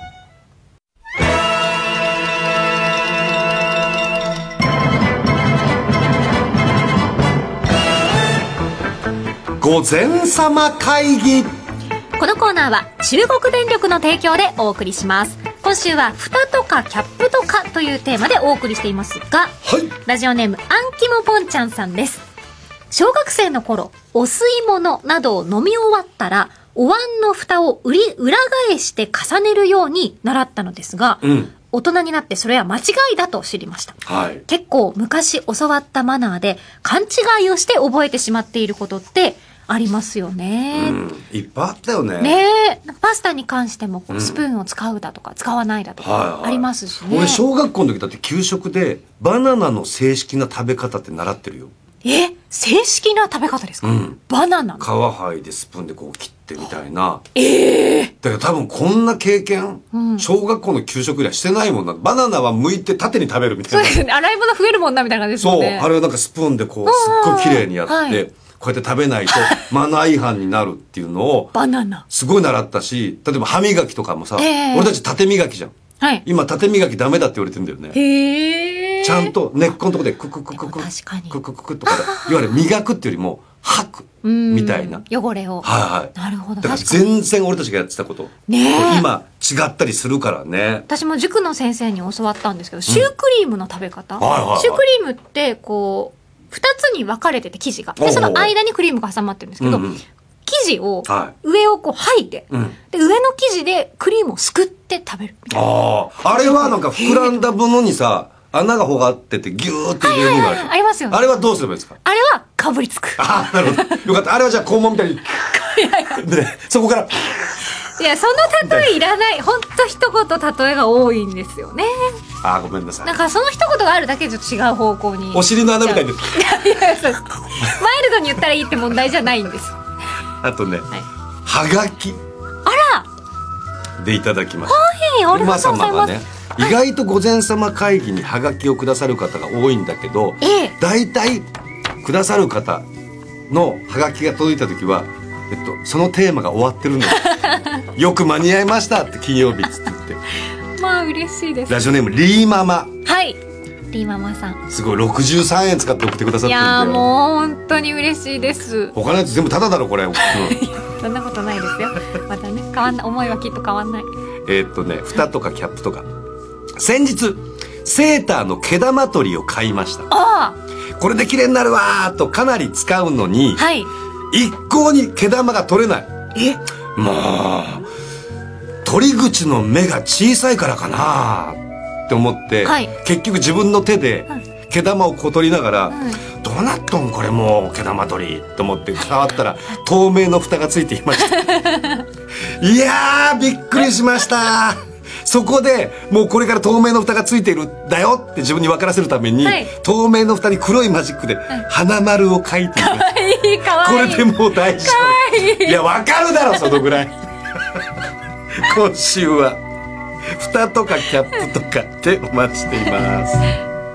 午前様会議。 このコーナーは中国電力の提供でお送りします。今週は蓋とかキャップとかというテーマでお送りしていますが、はい、ラジオネームアンキモポンちゃんさんです。小学生の頃、お吸い物などを飲み終わったらお椀の蓋を裏返して重ねるように習ったのですが、うん、大人になってそれは間違いだと知りました、はい、結構昔教わったマナーで勘違いをして覚えてしまっていることってありますよね、 うん、いっぱいあったよね。 ねえ、パスタに関してもスプーンを使うだとか、うん、使わないだとかありますしね、はいはい、 俺小学校の時だって給食でバナナの正式な食べ方って習ってるよ。 え、正式な食べ方ですか、うん、バナナ皮剥いでスプーンでこう切ってみたいな。ええー、だから多分こんな経験、うん、小学校の給食ではしてないもんな。バナナは剥いて縦に食べるみたいな。 そうですね、洗い物増えるもんなみたいな感じですもんね。 そう、あれはなんかスプーンでこうすっごい綺麗にやって、はい、こうやって食べないとマナー違反になるっていうのをバナナすごい習ったし、例えば歯磨きとかもさ、えー、俺たち縦磨きじゃん、はい、今縦磨きダメだって言われてるんだよね。へー、ちゃんと根っこのとこでククククク確かにククククとかいわゆる磨くっていうよりも吐くみたいな汚れを、 はいはい、 なるほど。 だから全然俺たちがやってたことね今違ったりするからね。 私も塾の先生に教わったんですけど、シュークリームの食べ方、うんはいはいはい、シュークリームってこうふたつに分かれてて生地がで、その間にクリームが挟まってるんですけど、うんうん、生地を、はい、上をこう剥いて、うん、で上の生地でクリームをすくって食べるみたいな。ああ、あれはなんか膨らんだものにさ穴がほがっててギューって入れるのがある、はいはいはい、 ありますよね。 あれはどうすればいいですか？ あれはかぶりつく。 ああ、なるほど、よかった。あれはじゃあ肛門みたいにいやいやでそこからいや、その例えいらない。ほんと一言例えが多いんですよね。 ああ、ごめんなさい。 なんかその一言があるだけでちょっと違う方向に。 お尻の穴みたいに。いやいや、そう。マイルドに言ったらいいって問題じゃないんです。 あとね、はい、はがき。 あらでいただきました。 はい、ありがとうございます。 ね、意外と午前様会議にはがきをくださる方が多いんだけど、ええ、だいたいくださる方のはがきが届いた時は、えっと、そのテーマが終わってるんですよく間に合いましたって金曜日っつって言ってまあ嬉しいです。 ラジオネームリーママ。 はい、リーママさん、 すごいろくじゅうさんえん使って送ってくださってるんだよ。いやもう本当に嬉しいです。 他のやつ全部タダだろこれ、うん、 そんなことないですよ。またね、変わんない、思いはきっと変わんない。 えーっとね、蓋とかキャップとか、先日セーターの毛玉取りを買いました。あこれで綺麗になるわーとかなり使うのに、はい、一向に毛玉が取れない。えもう取り口の目が小さいからかなって思って、はい、結局自分の手で毛玉をこう取りながら、うん、どうなっとんこれもう毛玉取りと思って触ったら透明の蓋がついていましたいやーびっくりしましたそこでもうこれから透明の蓋がついているんだよって自分に分からせるために、はい、透明の蓋に黒いマジックで花丸を描いている。かわいいかわいい。これでもう大丈夫。い, いや分かるだろそのぐらい今週は蓋とかキャップとかでお待ちしています。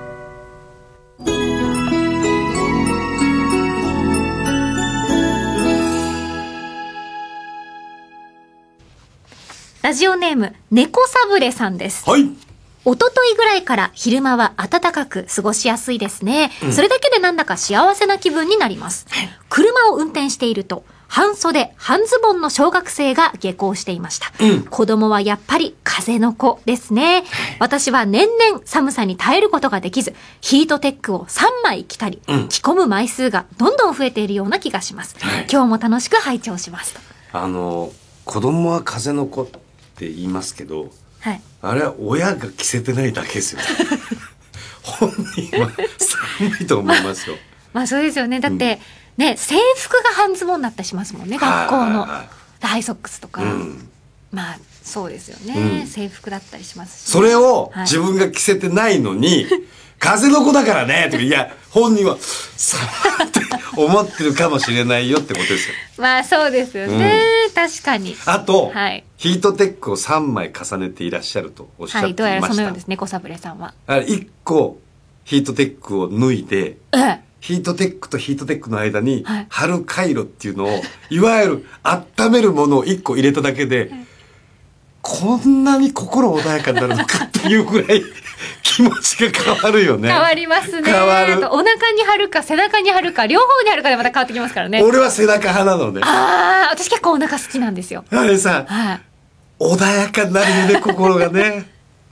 ラジオネーム猫サブレさんです。 はい。 一昨日ぐらいから昼間は暖かく過ごしやすいですね、うん、それだけでなんだか幸せな気分になります、はい、車を運転していると半袖半ズボンの小学生が下校していました、うん、子供はやっぱり風の子ですね。私は年々寒さに耐えることができずヒートテックをさんまい着たり、うん、着込む枚数がどんどん増えているような気がします、はい、今日も楽しく拝聴しますと。 あの子供は風の子って言いますけど、はい、あれは親が着せてないだけですよ本人は寒いと思いますよ。 まあ、まあそうですよね。だって、うん、ね制服が半ズボンだったりしますもんね、学校の。 ハイソックスとか、うん、まあそうですよね、うん、制服だったりしますし、 それを自分が着せてないのに、はい、風の子だからねとか、いや本人はさあって思ってるかもしれないよってことですよ。 まあそうですよね、うん、確かに。 あと、はい、ヒートテックをさんまい重ねていらっしゃるとおっしゃっていました。はい、どうやらそのようですね、小サブレさんは。 あれいっこヒートテックを脱いで、ええ、ヒートテックとヒートテックの間に貼る回路っていうのを、はい、いわゆる温めるものをいっこ入れただけで、こんなに心穏やかになるのかっていうぐらい気持ちが変わるよね。 変わりますね。 変わる。 お腹に貼るか背中に貼るか両方に貼るかでまた変わってきますからね。 俺は背中派なのね。 ああ、私結構お腹好きなんですよ。 あれさ、はい、穏やかになるよね、心がね。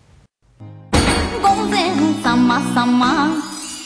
午前様様。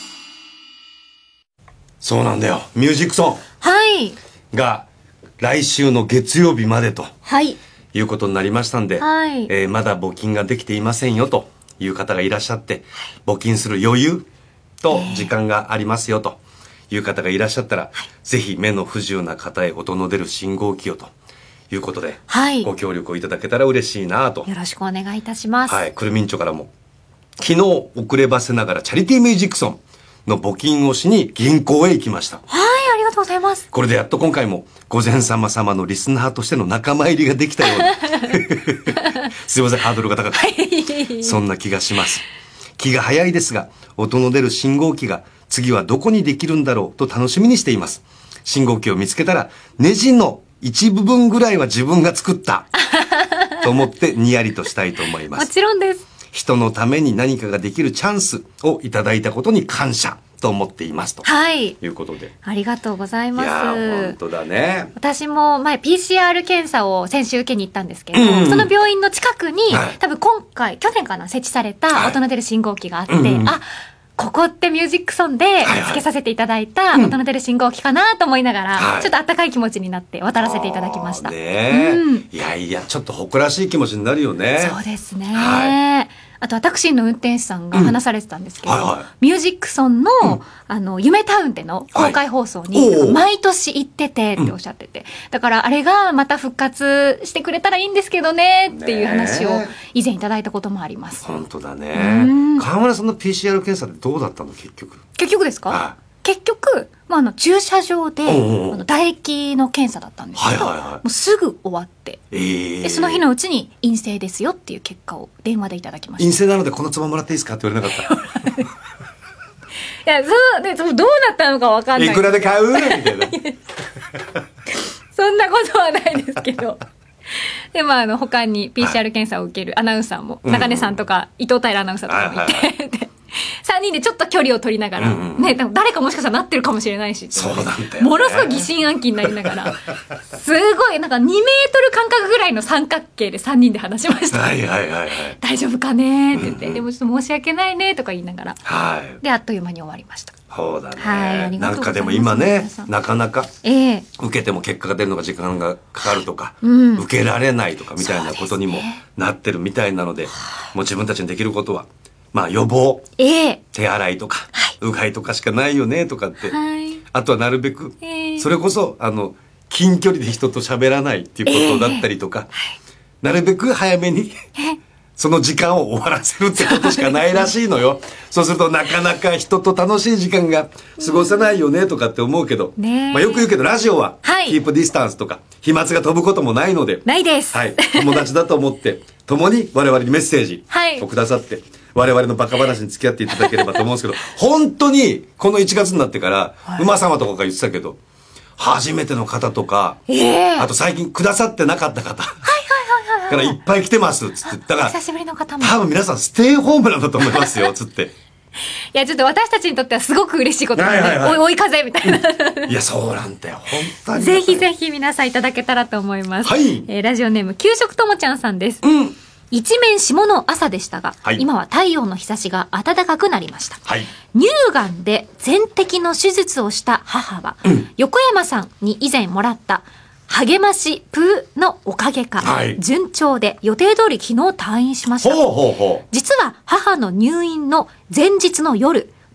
そうなんだよ。ミュージックソン。はい。が来週の月曜日までと。はい。いうことになりましたんで、はい、えー、まだ募金ができていませんよという方がいらっしゃって、募金する余裕と時間がありますよという方がいらっしゃったら、はい、ぜひ目の不自由な方へ音の出る信号機をということで、はい、ご協力をいただけたら嬉しいなと。 よろしくお願いいたします。 はい、くるみんちょからも昨日遅ればせながらチャリティーミュージックソンの募金をしに銀行へ行きました。 はい、ありがとうございます。 これでやっと今回も御前様様のリスナーとしての仲間入りができたようなすいません、ハードルが高くてそんな気がします。気が早いですが、音の出る信号機が次はどこにできるんだろうと楽しみにしています。信号機を見つけたらネジの一部分ぐらいは自分が作ったと思ってにやりとしたいと思います。 もちろんです。 人のために何かができるチャンスをいただいたことに感謝と思っていますと、はい、いうことで、 ありがとうございます。いや本当だね。 私も前 ピーシーアール 検査を先週受けに行ったんですけど、うんうん、その病院の近くに、はい、多分今回去年かな設置された音の出る信号機があって、はい、うんうん、あここってミュージックソンでつけさせていただいた音の出る信号機かなと思いながら、はい、ちょっと温かい気持ちになって渡らせていただきました。 ね、うん、いやいやちょっと誇らしい気持ちになるよね。 そうですね、はい、あとタクシーの運転手さんが話されてたんですけど、うんはいはい、ミュージックソンの、うん、あの夢タウンでの公開放送に、はい、毎年行っててっておっしゃってて、うん、だからあれがまた復活してくれたらいいんですけどねっていう話を以前いただいたこともあります。 本当だね。川村さんの ピーシーアール 検査でどうだったの結局。 結局ですか、はい、結局、まあ、あの駐車場で、うんうん、あの唾液の検査だったんですけど、はいはいはい、もうすぐ終わって、えー、でその日のうちに陰性ですよっていう結果を電話でいただきました。 陰性なのでこのつばもらっていいですかって言われなかったいやそうでどうなったのか分かんない。 いくらで買うみたいなそんなことはないですけどでもあの他に ピーシーアール 検査を受けるアナウンサーも、はい、中根さんとか伊藤平アナウンサーとかもいて、はいはいはいさんにんでちょっと距離を取りながら、うんうん、ね、誰かもしかしたらなってるかもしれないし、 そうなんだよね、 ものすごい疑心暗鬼になりながらすごいなんかにメートル間隔ぐらいの三角形でさんにんで話しました。 はいはいはいはい、 大丈夫かねって言って、うんうん、でもちょっと申し訳ないねとか言いながら、はい、であっという間に終わりました。 そうだね、はい、なんかでも今ねなかなか、えー、受けても結果が出るのが時間がかかるとか、うん、受けられないとかみたいなことにもなってるみたいなので、もう自分たちにできることはまあ予防、えー、手洗いとか、はい、うがいとかしかないよねとかって、はい、あとはなるべく、えー、それこそあの近距離で人と喋らないっていうことだったりとか、えーはい、なるべく早めにその時間を終わらせるってことしかないらしいのよ。そうするとなかなか人と楽しい時間が過ごせないよねとかって思うけど、うん、まあよく言うけどラジオはキープディスタンスとか飛沫が飛ぶこともないので、 ないです、 はい、友達だと思って共に我々にメッセージをくださって、はい、我々のバカ話に付き合っていただければと思うんですけど本当にこのいちがつになってから、はい、馬様とかが言ってたけど初めての方とか、えー、あと最近くださってなかった方、はいはいはいはい、からいっぱい来てますっつって、だから久しぶりの方も多分皆さんステイホームなんだと思いますよつっていやちょっと私たちにとってはすごく嬉しいことなんで、はいはいはい、追い風みたいないやそうなんだよ本当にぜひぜひ皆さんいただけたらと思います、はい、えー、ラジオネーム給食ともちゃんさんです、うん、一面霜の朝でしたが、はい、今は太陽の日差しが暖かくなりました、はい、乳がんで全摘の手術をした母は、うん、横山さんに以前もらった励ましプーのおかげか、はい、順調で予定通り昨日退院しました。ほうほうほう。実は母の入院の前日の夜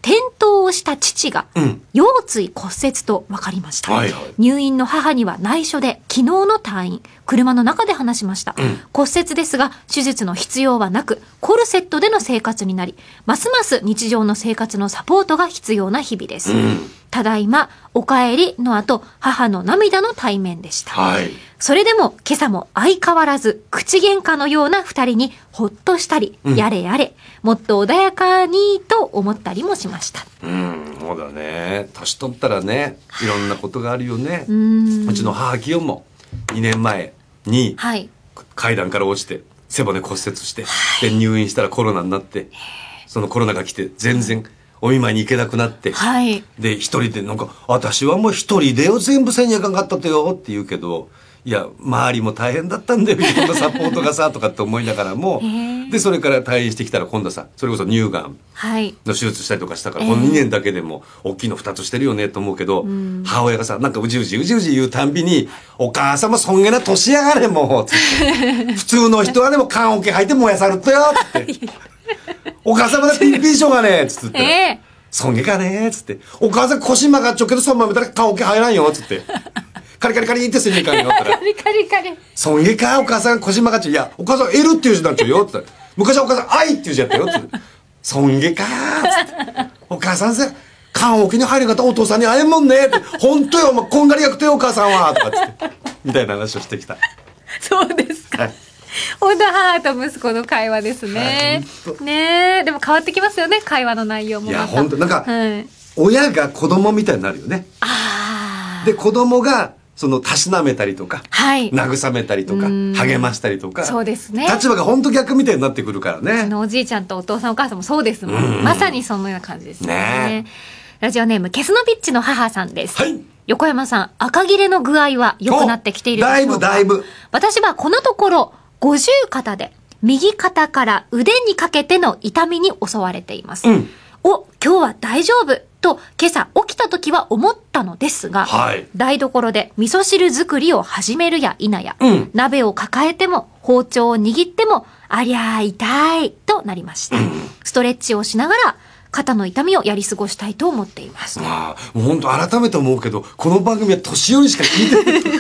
転倒をした父が、 うん、 腰椎骨折と分かりました、 はいはい、 入院の母には内緒で昨日の退院、車の中で話しました、うん、骨折ですが手術の必要はなくコルセットでの生活になり、ますます日常の生活のサポートが必要な日々です、うん、ただいまお帰りの後、母の涙の対面でした、はい、それでも今朝も相変わらず口喧嘩のような二人にほっとしたり、うん、やれやれもっと穏やかにと思ったりもしました。 うん、そうだね、年取ったらね、いろんなことがあるよね。う, うちの母清もにねんまえに階段から落ちて背骨骨折して、はい、で入院したらコロナになって、そのコロナが来て全然お見舞いに行けなくなって、はい、で一人でなんか私はもう一人でよ全部せんにゃかんかったとよって言うけど、いや周りも大変だったんだよいろんなサポートがさとかって思いながらもでそれから退院してきたら今度さ、それこそ乳がんの手術したりとかしたから、はい、このにねんだけでも大きいのふたつしてるよねと思うけど、母親がさなんかうじうじうじうじ言うたんびにお母さんもそんげな年やがれもうつって普通の人はでも棺桶入って燃やさるとよってお母さんもだってピンピンしょうがねえっつって、えー、そんげかねえっつってお母さん腰曲がっちょけどそのまま見たら棺桶入らんよっつってカリカリカリってするかになったら。カリカリカリ。そんげか、お母さん腰曲がっちゃう。いや、お母さん L っていう字なんちゃうよって言ったら。昔はお母さん I っていう字やったよって。そんげかーって。お母さんさ、棺桶に入る方お父さんに会えんもんねって。ほんとよ、まあ、こんがり焼くてよお母さんはとかって。みたいな話をしてきた。 そうですか。はい、本当母と息子の会話ですね。はい、ねえ、でも変わってきますよね、会話の内容もまた。 いや、本当なんか、はい、親が子供みたいになるよね。ああ。で、子供が、そのたしなめたりとか、はい、慰めたりとか励ましたりとか、 そうですね、 立場が本当逆みたいになってくるからね。 うちのおじいちゃんとお父さんお母さんもそうですもん、まさにそのような感じですね。ね、ラジオネームケスノビッチの母さんです、はい、横山さん、赤切れの具合は良くなってきているでしょうか。 だいぶだいぶ。 私はこのところ五十肩で右肩から腕にかけての痛みに襲われています、うん、お、今日は大丈夫と今朝起きた時は思ったのですが、はい、台所で味噌汁作りを始めるや否や、うん、鍋を抱えても包丁を握ってもありゃー痛いとなりました、うん、ストレッチをしながら肩の痛みをやり過ごしたいと思っています。 ああ、もう本当改めて思うけどこの番組は年寄りしか聞いてない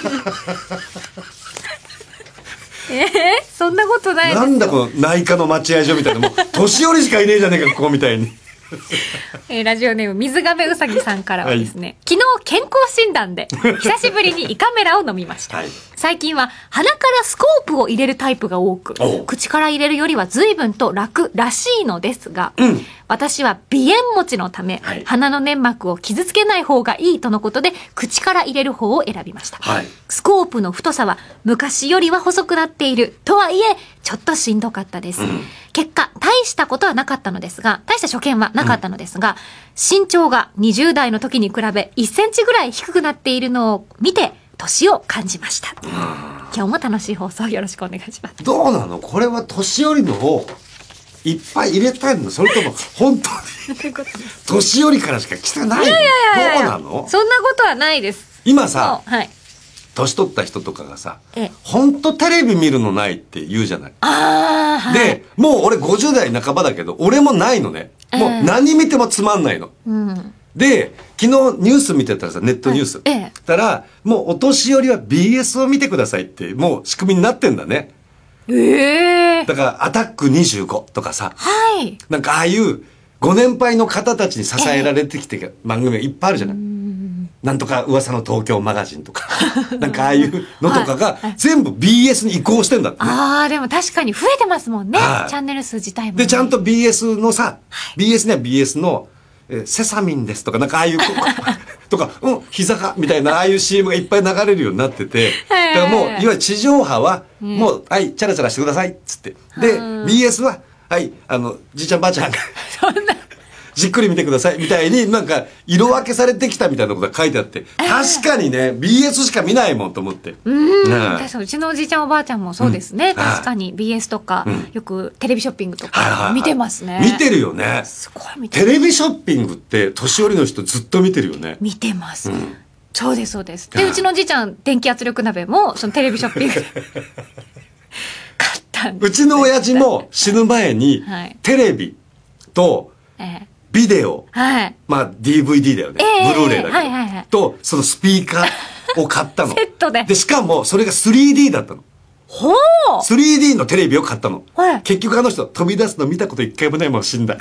えー、そんなことないですよ。 なんだこの内科の待合所みたいな、もう年寄りしかいねえじゃねえかここみたいにえー、ラジオネーム水亀うさぎさんからはですね、はい、昨日健康診断で久しぶりに胃カメラを飲みました、はい、最近は鼻からスコープを入れるタイプが多く口から入れるよりは随分と楽らしいのですが、うん、私は鼻炎持ちのため、はい、鼻の粘膜を傷つけない方がいいとのことで口から入れる方を選びました、はい、スコープの太さは昔よりは細くなっているとはいえちょっとしんどかったです、うん、結果大したことはなかったのですが大した所見はなかったのですが、うん、身長がにじゅう代の時に比べいっセンチぐらい低くなっているのを見て年を感じました。今日も楽しい放送よろしくお願いします。 どうなのこれは年寄りのをいっぱい入れたいのそれとも本当に年寄りからしか来てないの？いやいやいやいや、どうなの？ そんなことはないです。 今さ、はい、年取った人とかがさ、本当テレビ見るのないって言うじゃない。あ、はい、でもう俺ごじゅう代半ばだけど俺もないのね。もう何見てもつまんないの、うん、で昨日ニュース見てたらさネットニュース、はい、ええ、たらもうお年寄りは ビーエス を見てくださいってもう仕組みになってんだね。ええー、だからアタックにじゅうごとかさ、はい、なんかああいうご年配の方たちに支えられてきてる番組がいっぱいあるじゃない、えー、なんとか噂の東京マガジンとかなんかああいうのとかが全部 ビーエス に移行してんだってね。 ああ、でも確かに増えてますもんね、はい、チャンネル数自体も、ね、 でちゃんと ビーエス のさ、はい、ビーエス には ビーエス の、えー、セサミンですとかなんかああいうとか、うん、膝かみたいなああいう シーエム がいっぱい流れるようになってて、だからもういわゆる地上波はもう、うん、はいチャラチャラしてくださいっつってで、うん、ビーエス ははいあのじいちゃんばあちゃんがそんなじっくり見てくださいみたいになんか色分けされてきたみたいなことが書いてあって確かにね ビーエス しか見ないもんと思って。うん、 確かにうちのおじいちゃんおばあちゃんもそうですね、うん、確かに ビーエス とか、うん、よくテレビショッピングとか見てますね、はいはいはい、 見てるよね。すごい見てる。テレビショッピングって年寄りの人ずっと見てるよね。 見てます、うん、そうですそうです。でうちのおじいちゃん電気圧力鍋もそのテレビショッピング買ったんです。 うちの親父も死ぬ前に、はい、テレビと、ええビデオ、 はい、 まあ ディーブイディー だよね、えー、ブルーレイだけど、はいはいはい、とそのスピーカーを買ったの。 セットで。 でしかもそれが スリーディー だったの。 ほうスリーディー のテレビを買ったの、 はい、 結局あの人飛び出すの見たこと一回もないまま死んだ。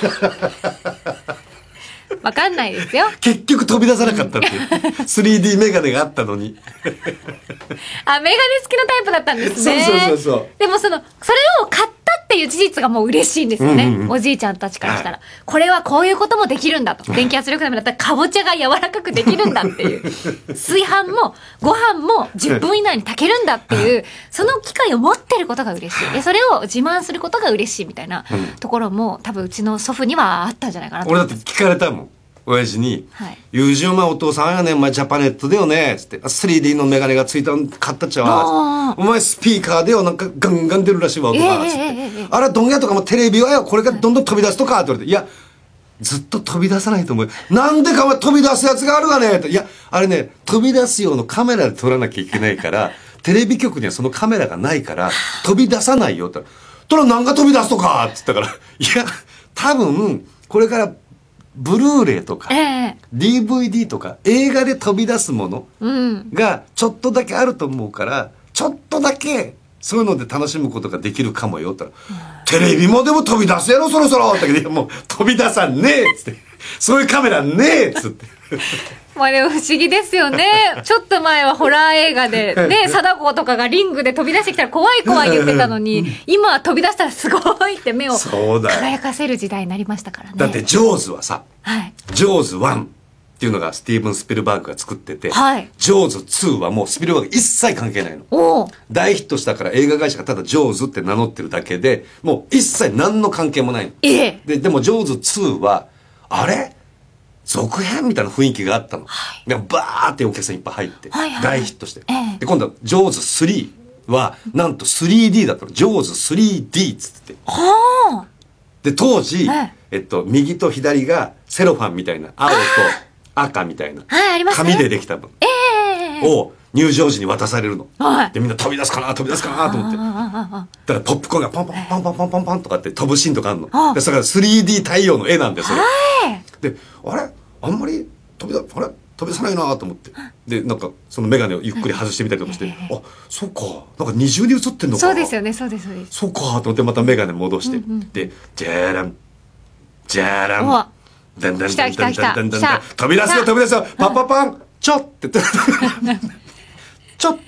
わかんないですよ。 結局飛び出さなかったっていうスリーディー メガネがあったのに。 あ、メガネ好きなタイプだったんですね。 そうそうそうそう。 でもそのそれを買ったっていう事実がもう嬉しいんですよね、うんうん、おじいちゃんたちからしたら、はい、これはこういうこともできるんだと。電気圧力鍋だったらかぼちゃが柔らかくできるんだっていう炊飯もご飯もじゅっぷん以内に炊けるんだっていうその機会を持ってることが嬉しい。でそれを自慢することが嬉しいみたいなところも多分うちの祖父にはあったんじゃないかなと。 俺だって聞かれたもん、親父に、はい、友人はお父さんやねん、お前ジャパネットだよねつって、 スリーディー のメガネがついたの買ったっちゃわ、お前スピーカーでよなんかガンガン出るらしいわとか、えー、つって、えー、あれどんやとかもテレビはよこれがどんどん飛び出すとかって言われて、いやずっと飛び出さないと思う。なんでかお前飛び出すやつがあるがねって、いやあれね飛び出す用のカメラで撮らなきゃいけないからテレビ局にはそのカメラがないから飛び出さないよって言ったら、それなんか飛び出すとかって言ったから、いや多分これからブルーレイとか、えー、ディーブイディー とか映画で飛び出すものがちょっとだけあると思うから、ちょっとだけそういうので楽しむことができるかもよって言ったら、うん、テレビもでも飛び出すやろそろそろって言って、もう飛び出さんねえっつって、そういうカメラねえっつってまあでも不思議ですよね。ちょっと前はホラー映画でね、貞子とかがリングで飛び出してきたら怖い怖い言ってたのに、今は飛び出したらすごいって目を輝かせる時代になりましたからね。 だってジョーズはさ、はい、ジョーズワンっていうのがスティーブン・スピルバーグが作ってて、はい、ジョーズツーはもうスピルバーグ一切関係ないの。お大ヒットしたから映画会社がただジョーズって名乗ってるだけで、もう一切何の関係もないの。ええ、ででもジョーズツーはあれ続編みたいな雰囲気があったの、はい、でバーってお客さんいっぱい入って、はいはい、大ヒットして、ええ、で今度はジョーズスリーはなんと スリーディー だったの。ジョーズ スリーディー っつって、はあ、で当時、えええっと、右と左がセロファンみたいな青と赤みたいな、はい、紙でできた分、ええ、を入場時に渡されるの、はい、でみんな飛び出すかな飛び出すかなと思って、だからポップコーンがパンパンパンパンパンパンパンとかって飛ぶシーンとかあるの。でそれから スリーディー 対応の絵なんですよ。であれあんまり飛び出あれ飛び出さないなと思って、でなんかその眼鏡をゆっくり外してみたりとかして、あそうかなんか二重に映ってんのか、 そうですよねそうですそうです、 そうかと思ってまた眼鏡戻して、うんうん、でじゃーらんじゃーらんだんだんだんだんだんだんだんだん飛び出すよ飛び出すよパンパンパンちょってちょっ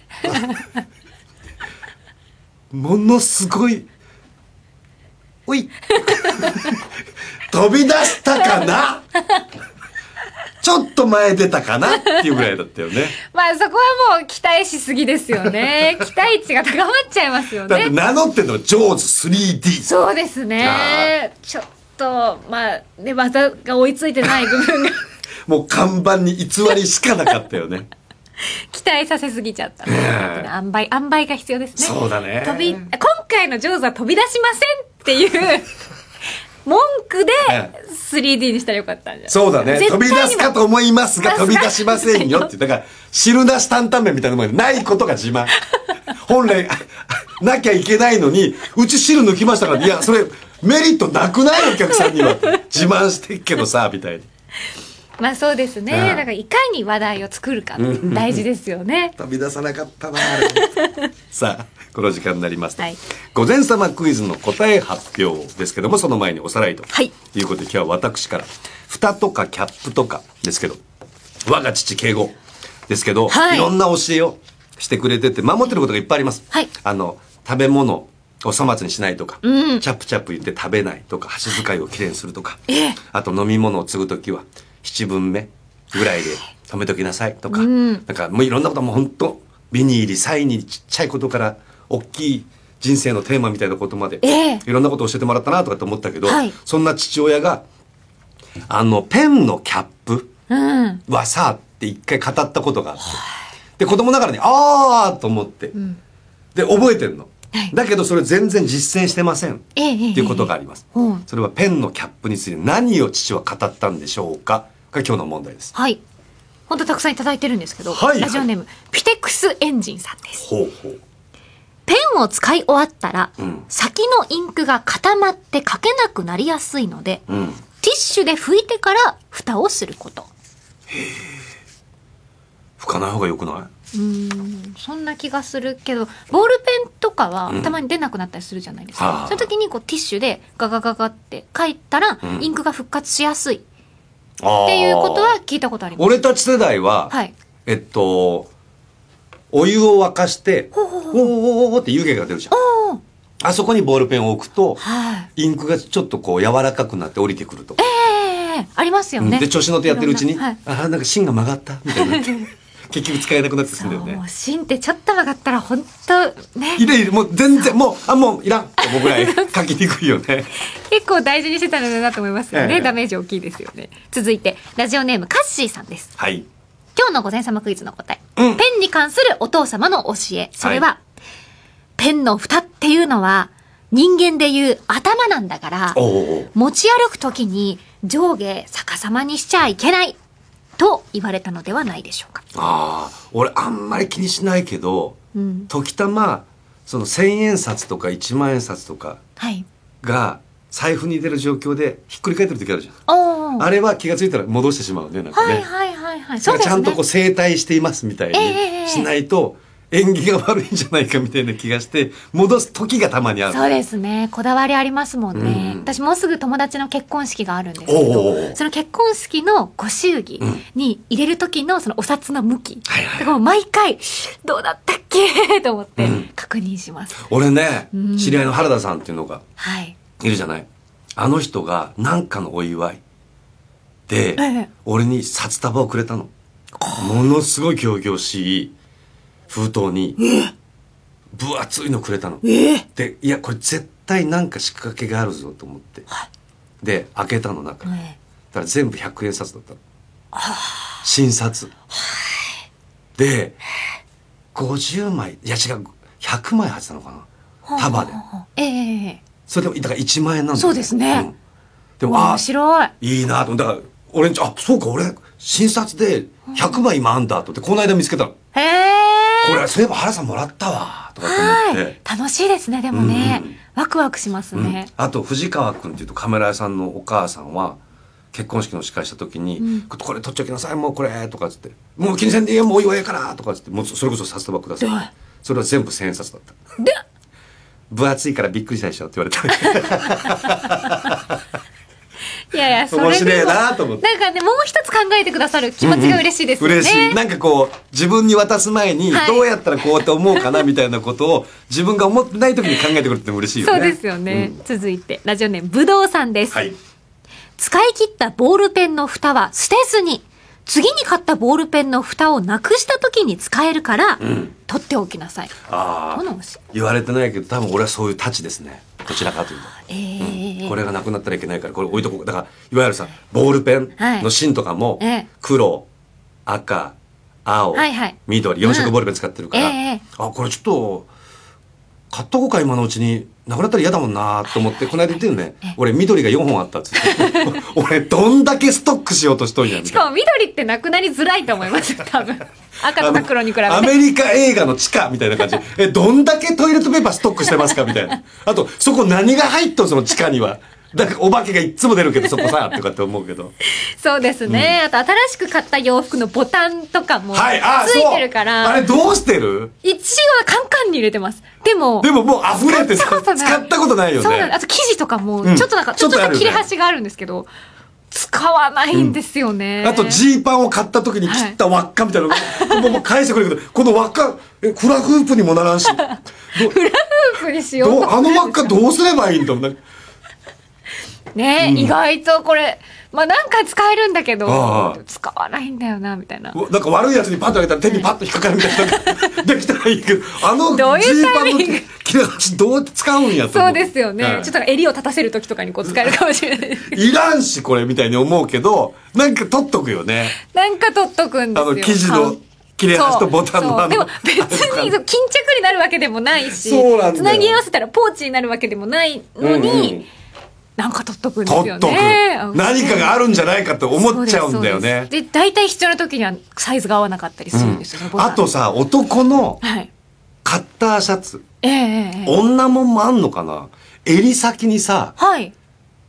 ものすごいおい飛び出したかなちょっと前出たかなっていうぐらいだったよね。 まあそこはもう期待しすぎですよね。期待値が高まっちゃいますよね。 だって名乗ってんのジョーズ スリーディー。 そうですね。ちょっとまあね技が追いついてない部分がもう看板に偽りしかなかったよね。 期待させすぎちゃった、ね。塩梅塩梅が必要ですね。 そうだね。 飛び今回のジョーズは飛び出しませんっていう文句で スリーディー にしたらよかったんじゃない。 そうだね。飛び出すかと思いますが飛び出しませんよって。だから汁なし担々麺みたいなものがないことが自慢。本来なきゃいけないのにうち汁抜きましたから、いやそれメリットなくないお客さんには自慢してっけどさみたいに。 まあそうですね。だからいかに話題を作るか大事ですよね。 飛び出さなかったなあれ。さあこの時間になりますと、はい、午前様クイズの答え発表ですけども、その前におさらいと、はい、いうことで今日は私から蓋とかキャップとかですけど、我が父敬語ですけど、はい、いろんな教えをしてくれてて守ってることがいっぱいあります。はい、あの食べ物を粗末にしないとか、うん、チャプチャプ言って食べないとか、箸使いをきれいにするとか、えー、あと飲み物を継ぐときは七分目ぐらいで止めときなさいとか、うん、なんかもういろんなことも本当ビニールサイにちっちゃいことから大きい人生のテーマみたいなことまで、えー、いろんなことを教えてもらったなとかって思ったけど、はい、そんな父親があのペンのキャップはさ、うん、って一回語ったことがあって、で子供ながらにあーと思って、うん、で覚えてんの、はい、だけどそれ全然実践してません、えー、っていうことがあります、えーえー、それはペンのキャップについて何を父は語ったんでしょうかが今日の問題です。 はい、本当たくさんいただいてるんですけど、はいはい、ラジオネームピテクスエンジンさんです。ほうほう。ペンを使い終わったら、うん、先のインクが固まって書けなくなりやすいので、うん、ティッッシュで拭いてから蓋をすること。 へえ。拭かない方がよくない？うーん、そんな気がするけど、ボールペンとかはたまに出なくなったりするじゃないですか。うん、その時にこうティッシュでガガガガって書いたら、うん、インクが復活しやすいっていうことは聞いたことあります。 俺たち世代は、はい、えっとお湯を沸かしてほうほうほうおーって湯気が出るじゃん。あそこにボールペンを置くと、はい、インクがちょっとこう柔らかくなって降りてくるとか。 ええー、ありますよね。 で調子乗ってやってるうちに、はい、ああなんか芯が曲がったみたいになって結局使えなくなってするんだよね。 もう芯ってちょっと曲がったら本当ね。 いれいれもう全然もうあもういらんってもうぐらい書きにくいよね。 結構大事にしてたのだなと思いますよね。ええ、ダメージ大きいですよね。続いてラジオネームカッシーさんです。 はい。 今日の午前様クイズの答え、うん、ペンに関するお父様の教え、それは、はい、ペンの蓋っていうのは人間でいう頭なんだから、おうおう持ち歩くときに上下逆さまにしちゃいけないと言われたのではないでしょうか。 ああ、俺あんまり気にしないけど、うん、時たまその千円札とか一万円札とかが財布に出る状況でひっくり返ってる時あるじゃん。あれは気がついたら戻してしまうね、なんかね。 はいはいはいはい。そうですね。 ちゃんとこう整体していますみたいにしないと、えー、縁起が悪いんじゃないかみたいな気がして戻す時がたまにある。 そうですね。こだわりありますもんね。うん、私もうすぐ友達の結婚式があるんですけど、その結婚式のご祝儀に入れる時のそのお札の向き、うん、だからもう毎回どうだったっけと思って確認します。 うん、俺ね、うん、知り合いの原田さんっていうのがいるじゃない。あの人が何かのお祝いで、ええ、俺に札束をくれたの。ものすごい仰々しい封筒に分厚いのくれたの。えで、いやこれ絶対なんか仕掛けがあるぞと思って、はい、で開けたの中、ええ、だから全部ひゃくえん札だったの。新札、はい、でごじゅうまい、いや違うひゃくまい入ってたのかな、束で。ええ、それでもだからいちまんえんなんだよ。 そうですね。うん、 でも面白い。いいなと思って、だから俺んち、あ、そうか俺新札でひゃくまい今あんだと思ってこの間見つけたの。へえ。これそういえば原さんもらったわとかって思って。 楽しいですねでもね、うん、ワクワクしますね。 うん、あと藤川君っていうとカメラ屋さんのお母さんは結婚式の司会した時に、うん、これ取っちゃきなさいもうこれとかっつって、もう気にせんでいいよもうお祝いやからとかっつって、もうそれこそ札束ください。それは全部千円札だった。で分厚いからびっくりしたでしょって言われた。 いやいや、それでも面白いなと思って。なんかね、もう一つ考えてくださる気持ちが嬉しいですよね。うんうん、嬉しい。なんかこう自分に渡す前にどうやったらこうやって思うかなみたいなことを自分が思ってない時に考えてくるって嬉しいよね。 そうですよね。うん、続いてラジオネームぶどうさんです。はい。使い切ったボールペンの蓋は捨てずに、次に買ったボールペンの蓋をなくした時に使えるから、うん、取っておきなさい。ああ。 言われてないけど多分俺はそういうタチですね。どちらかというと、えーうん、これがなくなったらいけないからこれ置いとこう。だからいわゆるさボールペンの芯とかも、はい、黒、赤、青、はいはい、緑よん色ボールペン使ってるから、うんえー、あこれちょっと買っとこうか今のうちに、なくなったら嫌だもんなと思って、はいはいはい、この間言ってるね、えー、俺緑がよんほんあったっつって俺どんだけストックしようとしとんやん。 しかも緑ってなくなりづらいと思いますよ多分。赤とか黒に比べてアメリカ映画の地下みたいな感じ。えどんだけトイレットペーパーストックしてますかみたいな。あとそこ何が入っとんその地下には。だからお化けがいつも出るけどそこさとかって思うけど。 そうですね、うん、あと新しく買った洋服のボタンとかもついてるから、 はい、あ, あれどうしてる？ 一応カンカンに入れてます。でもでももう溢れてさ使ったことないよね。 そうなん、あと生地とかもちょっとなんか、うん、ちょっとした切れ端があるんですけど、ね、使わないんですよね。 うん、あとジーパンを買った時に切った輪っかみたいなの、はい、もう返してくれるけどこの輪っかえフラフープにもならんしフラフープにしようとあの輪っかどうすればいいんだろうね、うん、意外とこれまあなんか使えるんだけどああ使わないんだよなみたいな。 なんか悪いやつにパッとあげたら手にパッと引っかかるみたいなできたらいいけど、あのジーパンの切れ端どう使うんやと。 そうですよね、はい、ちょっと襟を立たせる時とかにこう使えるかもしれないいらんしこれみたいに思うけど、なんか取っとくよね。 なんか取っとくんですよ。 あの生地の切れ端とボタンのあのでも別に巾着になるわけでもないし、つなぎ合わせたらポーチになるわけでもないのに、うんうん、なんか取っとくんですよね。取っとく。 何かがあるんじゃないかと思っちゃうんだよね。 で大体必要な時にはサイズが合わなかったりするんですよね、 うん、あとさ男のカッターシャツ、はい、えー、女もんもあんのかな、襟先にさ、はい、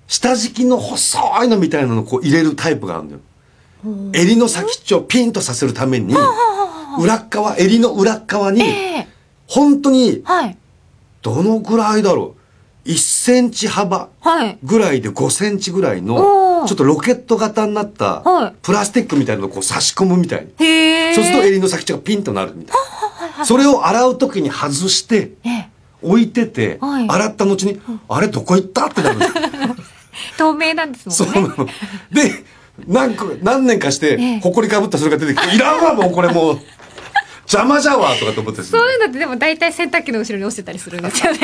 下敷きの細いのみたいなのをこう入れるタイプがあるんだよ。襟の先っちょをピンとさせるために、裏っ側、襟の裏っ側に、本当に、どのぐらいだろう、いっセンチ幅ぐらいでごセンチぐらいの、ちょっとロケット型になったプラスチックみたいなのをこう差し込むみたいに。そうすると襟の先っちょがピンとなるみたいな。それを洗う時に外して置いてて、洗った後にあれどこ行ったってなるんですよ。 透明なんですもんね。 そうなの。で何個何年かしてほこりかぶったそれが出てきて、いらんわもうこれもう邪魔じゃわとかと思って。 そういうのってでも大体洗濯機の後ろに落ちてたりするんですよね。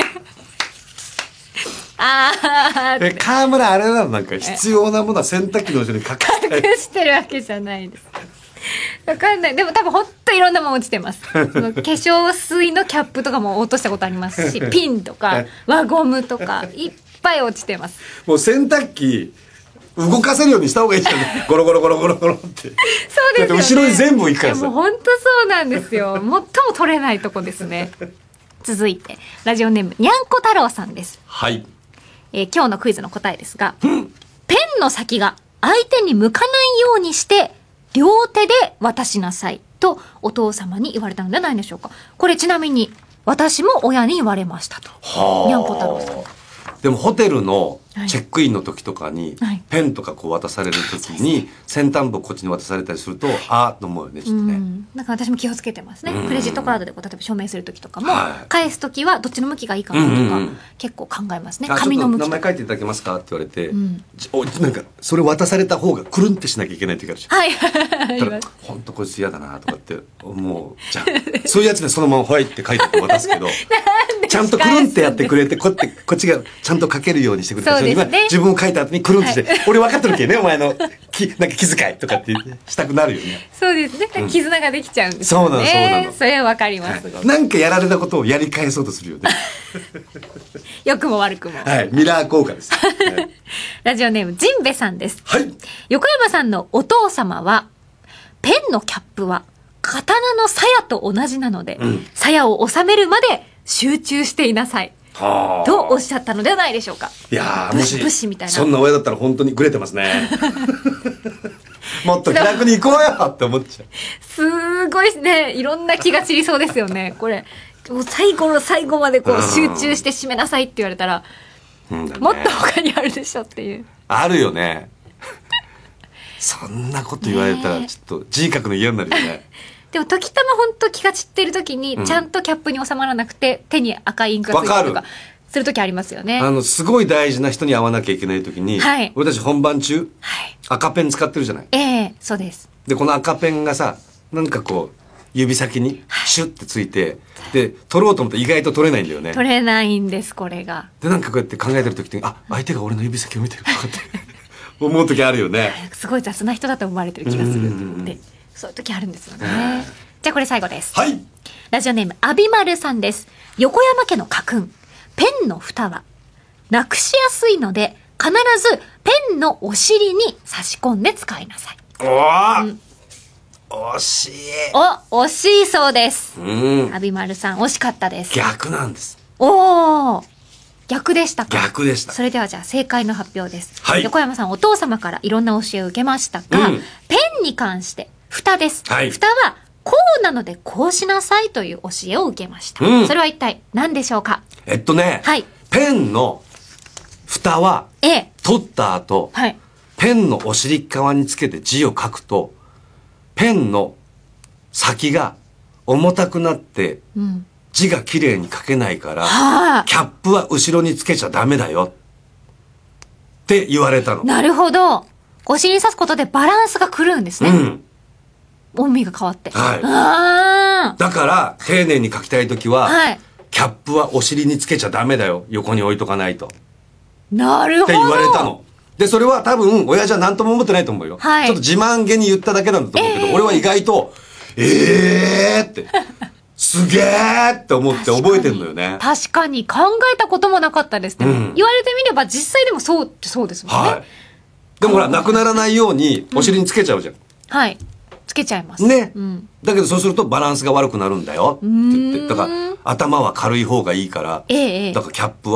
ああ。川村あれなの、なんか必要なものは洗濯機の後ろに隠して隠してるわけじゃないです。わかんない。でも多分ほんといろんなもの落ちてます。その化粧水のキャップとかも落としたことありますし、ピンとか輪ゴムとかいっぱい落ちてます。 もう洗濯機動かせるようにした方がいいじゃん。ゴロゴロゴロゴロゴロって。そうですよね。 後ろに全部行くからさ。 もう本当そうなんですよ。最も取れないとこですね。続いてラジオネームにゃんこ太郎さんです。 はい。 えー、今日のクイズの答えですが、うん、ペンの先が相手に向かないようにして両手で渡しなさいとお父様に言われたのではないでしょうか。これちなみに私も親に言われましたと。にゃんこ太郎さん。 でもホテルのチェックインの時とかに、はい、ペンとかこう渡される時に先端部をこっちに渡されたりするとあーっと思うよね、ちょっとね。 なんか私も気をつけてますね。クレジットカードでこう例えば署名する時とかも、はい、返す時はどっちの向きがいいかなとか、うんうん、結構考えますね。紙の向きとか。名前書いていただけますかって言われて、うん、おなんかそれ渡された方がくるんってしなきゃいけないって言うから、はいだから本当こいつ嫌だなとかって思うじゃん。そういうやつでそのまま「はい」って書いて渡すけどちゃんとくるんってやってくれてこってこっちがちゃんと書けるようにしてくれた人には、ね、自分を書いた後にくるんってして、はい、俺分かってるけどねお前のきなんか気遣いとかってしたくなるよね。 そうですね。絆ができちゃうんですよね。 そうなのそうなの。 それは分かります、 はい、なんかやられたことをやり返そうとするよね。 良くも悪くも。 はい、ミラー効果です。はい、 ラジオネームジンベさんです。 はい。 横山さんのお父様はペンのキャップは刀の鞘と同じなので、うん、鞘を収めるまで集中していなさい。とおっしゃったのではないでしょうか。 いやー、もし武士みたいなそんな親だったら本当にグレてますね。もっと気楽に行こうよって思っちゃう。 すごいね、いろんな気が散りそうですよね。これもう最後の最後までこう集中して締めなさいって言われたら、うんね、もっと他にあるでしょっていう。 あるよね。そんなこと言われたらちょっと字書くの嫌になるよね。 でも時たま本当気が散ってる時にちゃんとキャップに収まらなくて、うん、手に赤いインクがついたりとかする時ありますよね。 あのすごい大事な人に会わなきゃいけない時に、はい、俺たち本番中、はい、赤ペン使ってるじゃない。 ええー、そうです。 でこの赤ペンがさなんかこう指先にシュッてついて、はい、で取ろうと思ったら意外と取れないんだよね。 取れないんですこれが。 でなんかこうやって考えてる時にあ相手が俺の指先を見てるとかって思う時あるよね。 すごい雑な人だと思われてる気がするってそういう時あるんですよね。じゃあこれ最後です。 はい。 ラジオネームアビマルさんです。横山家の家訓、ペンの蓋はなくしやすいので必ずペンのお尻に差し込んで使いなさい。 おー、うん、惜しい。 お惜しいそうです。うん。アビマルさん惜しかったです。 逆なんです。 おー、逆でしたか。 逆でした。 それではじゃあ正解の発表です。 はい。 横山さんお父様からいろんな教えを受けましたが、うん、ペンに関して蓋です。はい。蓋はこうなのでこうしなさいという教えを受けました。うん、それは一体何でしょうか。 えっとね、はい、ペンの蓋は、A、取った後、はい、ペンのお尻側につけて字を書くと、ペンの先が重たくなって、うん、字がきれいに書けないから、はあ、キャップは後ろにつけちゃダメだよって言われたの。 なるほど。お尻に刺すことでバランスが狂うんですね。うん、音味が変わって。はい。あだから、丁寧に書きたいときは、はい、キャップはお尻につけちゃダメだよ。横に置いとかないと。 なるほど。 って言われたの。で、それは多分、親父は何とも思ってないと思うよ。はい。ちょっと自慢げに言っただけなんだと思うけど、えー、俺は意外と、えーって、すげーって思って覚えてんのよね。 確かに、考えたこともなかったですね。うん、言われてみれば、実際でもそうってそうですもんね。はい。 でもほら、なくならないように、お尻につけちゃうじゃん。うん、 はい。つけちゃいます。 ね、うん。だけどそうするとバランスが悪くなるんだよって言って。だから頭は軽い方がいいから。ええ。だからキャップは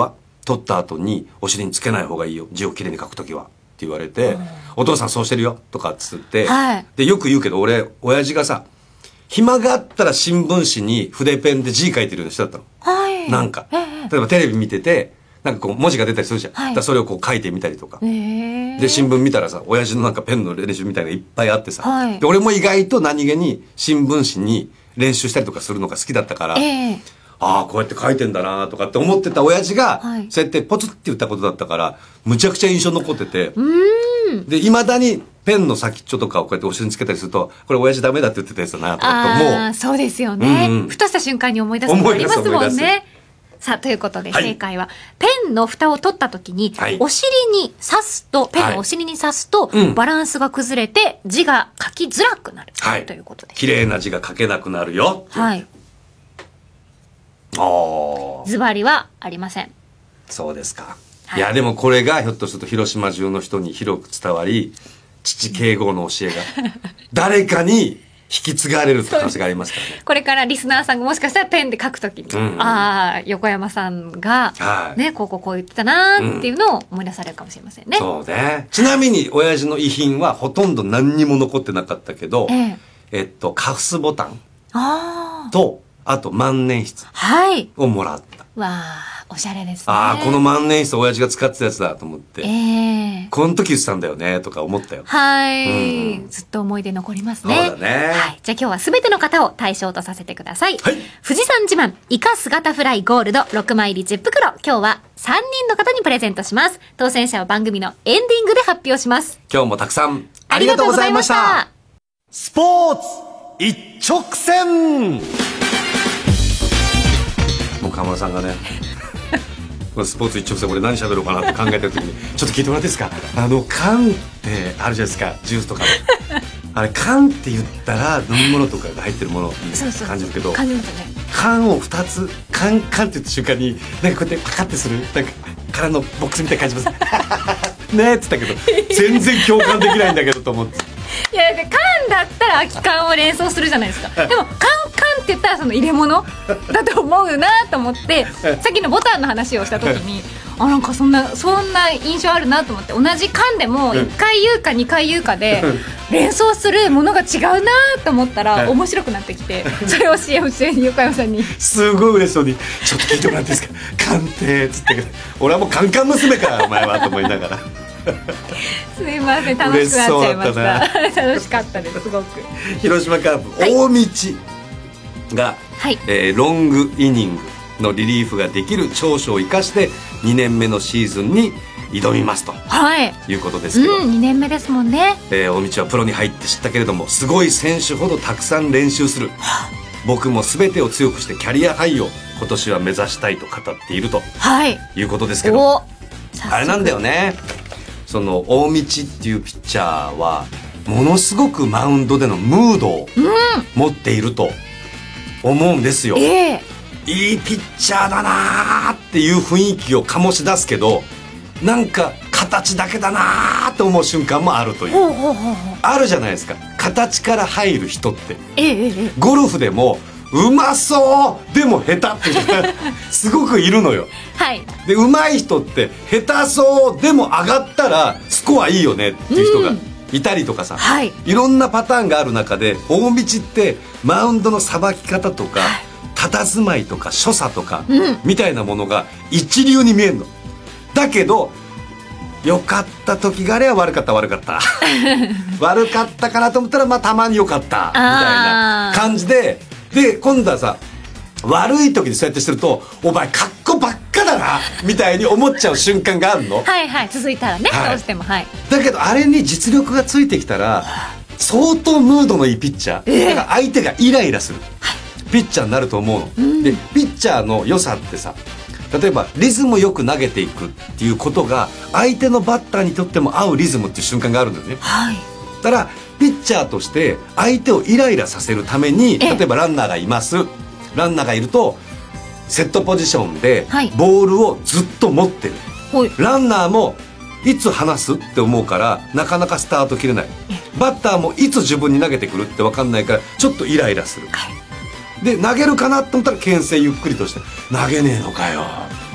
取った後にお尻につけない方がいいよ、字をきれいに書くときはって言われて、うん、お父さんそうしてるよとかっつって、はい、でよく言うけど俺親父がさ、暇があったら新聞紙に筆ペンで字書いてるような人だったの、はい、なんか、えー、例えばテレビ見ててなんかこう文字が出たりするじゃん、はい、だからそれをこう書いてみたりとか、えー、で新聞見たらさ親父のなんかペンの練習みたいなのがいっぱいあってさ、はい、で俺も意外と何気に新聞紙に練習したりとかするのが好きだったから、えー、ああこうやって書いてんだなとかって思ってた親父が、はい、そうやってポツって言ったことだったからむちゃくちゃ印象残ってて、でいまだにペンの先っちょとかをこうやってお尻につけたりするとこれ親父ダメだって言ってたやつだなとかって思う。あそうですよね、うんうん、ふとした瞬間に思い出すのがありますもんね。さあということで正解は、はい、ペンの蓋を取った時に、はい、お尻に刺すとペンをお尻に刺すと、はい、バランスが崩れて字が書きづらくなる、はい、ということです。綺麗な字が書けなくなるよ。はい。あズバリはありません。そうですか、はい、いやでもこれがひょっとすると広島中の人に広く伝わり父敬語の教えが誰かに引き継がれる可能性がありますからね。これからリスナーさんがもしかしたらペンで書くときに、うんうん、ああ横山さんが、はい、ねこうこうこう言ってたなーっていうのを思い出されるかもしれませんね、うん、そうね。ちなみに親父の遺品はほとんど何にも残ってなかったけど、えええっとカフスボタンとあと万年筆をもらった、はい、わあおしゃれですね。ああこの万年筆親父が使ってたやつだと思って、えー、この時言ってたんだよねとか思ったよ。はい、うん、ずっと思い出残りますね。そうだね、はい、じゃあ今日は全ての方を対象とさせてください、はい、富士山自慢イカ姿フライゴールドろくまい入りじゅっ袋、今日はさんにんの方にプレゼントします。当選者は番組のエンディングで発表します。今日もたくさんありがとうございました。スポーツ一直線。もう河村さんがねスポーツ一直線俺何喋ろうかなって考えてる時にちょっと聞いてもらっていいですか。あの缶ってあるじゃないですか、ジュースとかのあれ缶って言ったら飲み物とかが入ってるものに感じるけど、缶をふたつカンカンって言った瞬間になんかこうやってパカッてするなんか空のボックスみたいな感じますねえって言ったけど全然共感できないんだけどと思っていや缶だったら空き缶を連想するじゃないですか。でもカンカンって言ったらその入れ物だと思うなと思ってさっきのボタンの話をした時にあなんかそんなそんな印象あるなと思って、同じ缶でもいっかい言うかにかい言うかで連想するものが違うなと思ったら面白くなってきて、それを シーエム 中に横山さんにすごい嬉しそうにちょっと聞いてもらっていいですか缶ってっつって俺はもうカンカン娘かお前はと思いながらすみません楽しくなっちゃいました。楽しかったですすごく。広島カープ、はい、大道が、はいえー、ロングイニングのリリーフができる長所を生かしてにねんめのシーズンに挑みますと、はい、いうことですけど、うん、にねんめですもんね、えー、大道はプロに入って知ったけれどもすごい選手ほどたくさん練習する僕も全てを強くしてキャリアハイを今年は目指したいと語っていると、はい、いうことですけど、あれなんだよね、その大道っていうピッチャーはものすごくマウンドでのムードを持っていると思うんですよ、うんえー、いいピッチャーだなーっていう雰囲気を醸し出すけどなんか形だけだなーって思う瞬間もあるという、ほうほうほうほうあるじゃないですか、形から入る人って、えーえー、ゴルフでもうまそうでも下手ってすごくいるのよ、はい、でうまい人って下手そうでも上がったらスコアいいよねっていう人がいたりとかさ、はい、いろんなパターンがある中で大道ってマウンドのさばき方とか、はい、佇まいとか所作とか、うん、みたいなものが一流に見えるのだけど良かった時があれば悪かった悪かった悪かったかなと思ったらまあたまに良かったみたいな感じでで今度はさ悪い時にそうやってしてるとお前かっこばっかだなみたいに思っちゃう瞬間があるのはいはい続いたらね、はい、どうしてもはいだけどあれに実力がついてきたら相当ムードのいいピッチャー、えー、だから相手がイライラする、はい、ピッチャーになると思うの、うん、でピッチャーの良さってさ例えばリズムよく投げていくっていうことが相手のバッターにとっても合うリズムっていう瞬間があるんだよね、はい、だからピッチャーとして相手をイライラさせるために例えばランナーがいますランナーがいるとセットポジションでボールをずっと持ってる、はい、ランナーもいつ離すって思うからなかなかスタート切れない、バッターもいつ自分に投げてくるって分かんないからちょっとイライラする、はい、で投げるかなと思ったら牽制ゆっくりとして投げねえのかよ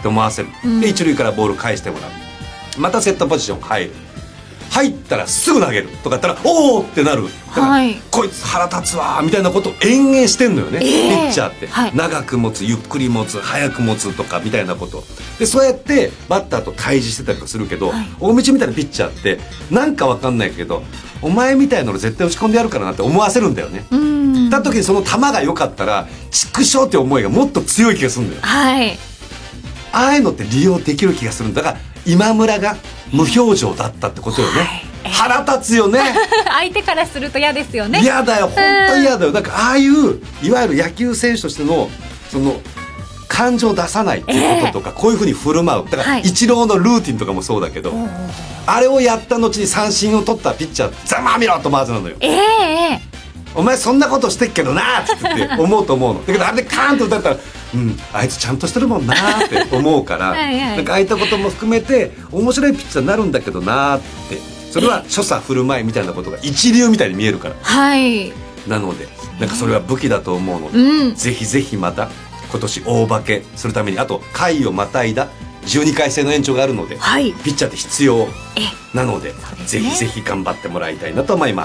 って思わせる、うん、で一塁からボール返してもらう、またセットポジション入る、入ったらすぐ投げるとかやったらおおってなる、はい、こいつ腹立つわみたいなことを延々してんのよね、えー、ピッチャーって、はい、長く持つゆっくり持つ早く持つとかみたいなことで、そうやってバッターと対峙してたりとかするけど、はい、大道みたいなピッチャーってなんかわかんないけどお前みたいなの絶対打ち込んでやるからなって思わせるんだよね。うんた時にその球が良かったら畜生って思いがもっと強い気がするんだよ、はい、ああいうのって利用できる気がするんだから、今村が無表情だったってことよね、はい、腹立つよね相手からすると嫌ですよね。 嫌だよ、本当に嫌だよ。だからああいういわゆる野球選手としてのその感情を出さないっていうこととか、えー、こういうふうに振る舞う、だから、はい、イチローのルーティンとかもそうだけど、あれをやった後に三振を取ったピッチャーざまあみろとまずなのよ、えー、お前そんなことしてっけどなって言って思うと思うのだけど、あれでカーンと打たれたらうん、あいつちゃんとしてるもんなって思うからはい、はい、なんかああいったことも含めて面白いピッチャーになるんだけどなって、それは所作振る舞いみたいなことが一流みたいに見えるから、はい、なのでなんかそれは武器だと思うので、うん、ぜひぜひまた今年大化けするために、あと回をまたいだじゅうにかい制の延長があるので、はい、ピッチャーって必要なので、で、ね、ぜひぜひ頑張ってもらいたいなと思います。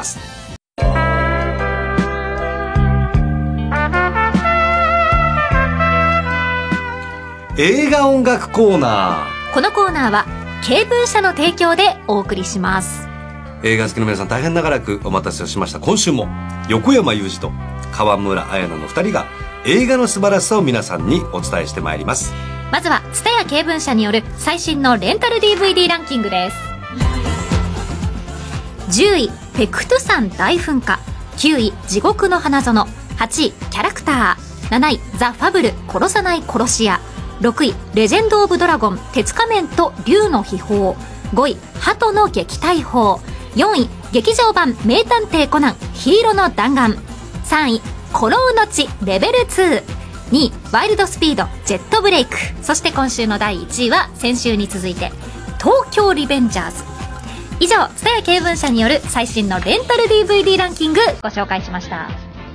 映画音楽コーナー。このコーナーはケーブン社の提供でお送りします。 映画好きの皆さん大変長らくお待たせしました。今週も横山裕二と川村彩奈のふたりが映画の素晴らしさを皆さんにお伝えしてまいります。 まずは蔦屋ケーブン社による最新のレンタル ディーブイディー ランキングです。じゅういペクトゥ山大噴火、きゅうい地獄の花園、はちいキャラクター、なないザ・ファブル殺さない殺し屋、ろくいレジェンド・オブ・ドラゴン鉄仮面と竜の秘宝、ごい鳩の撃退法、よんい劇場版名探偵コナンヒーローの弾丸、さんい孤狼の地レベルツー、にいワイルドスピードジェットブレイク、そして今週のだいいちいは先週に続いて東京リベンジャーズ。以上蔦屋ケーブン社による最新のレンタル ディーブイディー ランキングご紹介しました。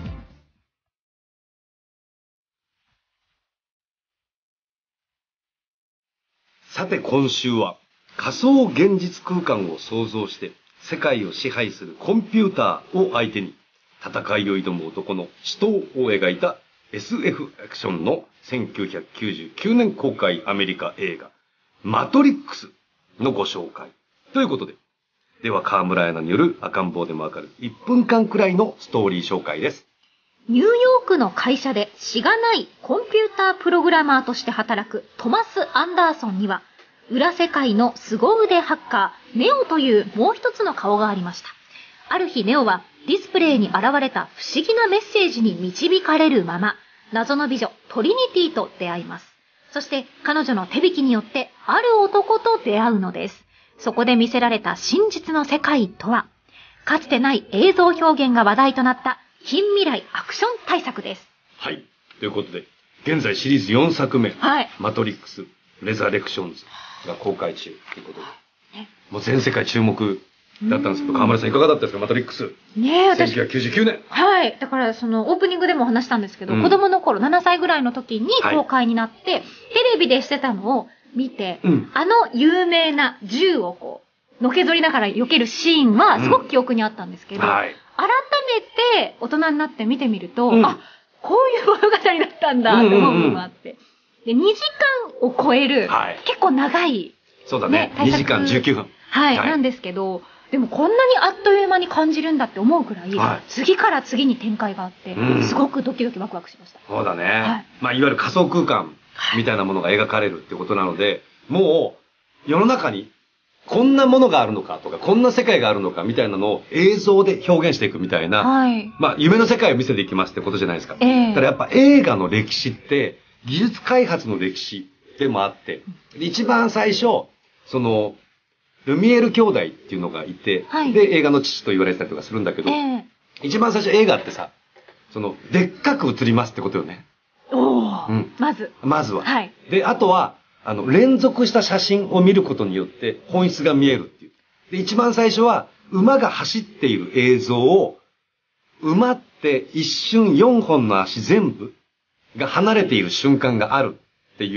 さて今週は仮想現実空間を創造して世界を支配するコンピューターを相手に戦いを挑む男の死闘を描いた エスエフ アクションのせんきゅうひゃくきゅうじゅうきゅうねん公開アメリカ映画マトリックスのご紹介ということで、では川村彩奈による赤ん坊でもわかるいっぷんかんくらいのストーリー紹介です。 ニューヨークの会社でしがないコンピュータープログラマーとして働くトマス・アンダーソンには、裏世界の凄腕ハッカーネオというもう一つの顔がありました。ある日ネオはディスプレイに現れた不思議なメッセージに導かれるまま、謎の美女トリニティと出会います。そして彼女の手引きによってある男と出会うのです。そこで見せられた真実の世界とは、かつてない映像表現が話題となった近未来アクション大作です。 はい。ということで、現在シリーズよんさくめ、はい、マトリックス・レザレクションズが公開中ということで、ね、もう全世界注目だったんですけど、川村さんいかがだったですか、マトリックス。 ねえ、私。 せんきゅうひゃくきゅうじゅうきゅうねん。 はい。だからそのオープニングでも話したんですけど、うん、子供の頃ななさいぐらいの時に公開になって、はい、テレビでしてたのを見て、うん、あの有名な銃をこう、のけぞりながら避けるシーンはすごく記憶にあったんですけど、うん、はい、改めて大人になって見てみると、うん、あ、こういう物語だったんだって思うものがあって、で、にじかんを超える、はい、結構長い、 そうだね、ね、にじかんじゅうきゅうふん。 はい、はい、なんですけど、でもこんなにあっという間に感じるんだって思うくらい、はい、次から次に展開があって、うん、すごくドキドキワクワクしました。 そうだね。はい。まあ、いわゆる仮想空間みたいなものが描かれるってことなので、もう、世の中にこんなものがあるのかとか、こんな世界があるのかみたいなのを映像で表現していくみたいな、はい、まあ、夢の世界を見せていきますってことじゃないですか。えー、だからやっぱ映画の歴史って、技術開発の歴史でもあって、一番最初、その、ルミエール兄弟っていうのがいて、はい、で、映画の父と言われてたりとかするんだけど、えー、一番最初映画ってさ、その、でっかく映りますってことよね。 おー、うん、まず。 まずは。はい。で、あとは、あの、連続した写真を見ることによって本質が見えるっていう。で、一番最初は、馬が走っている映像を、馬って一瞬よんほんの足全部が離れている瞬間があるっていう、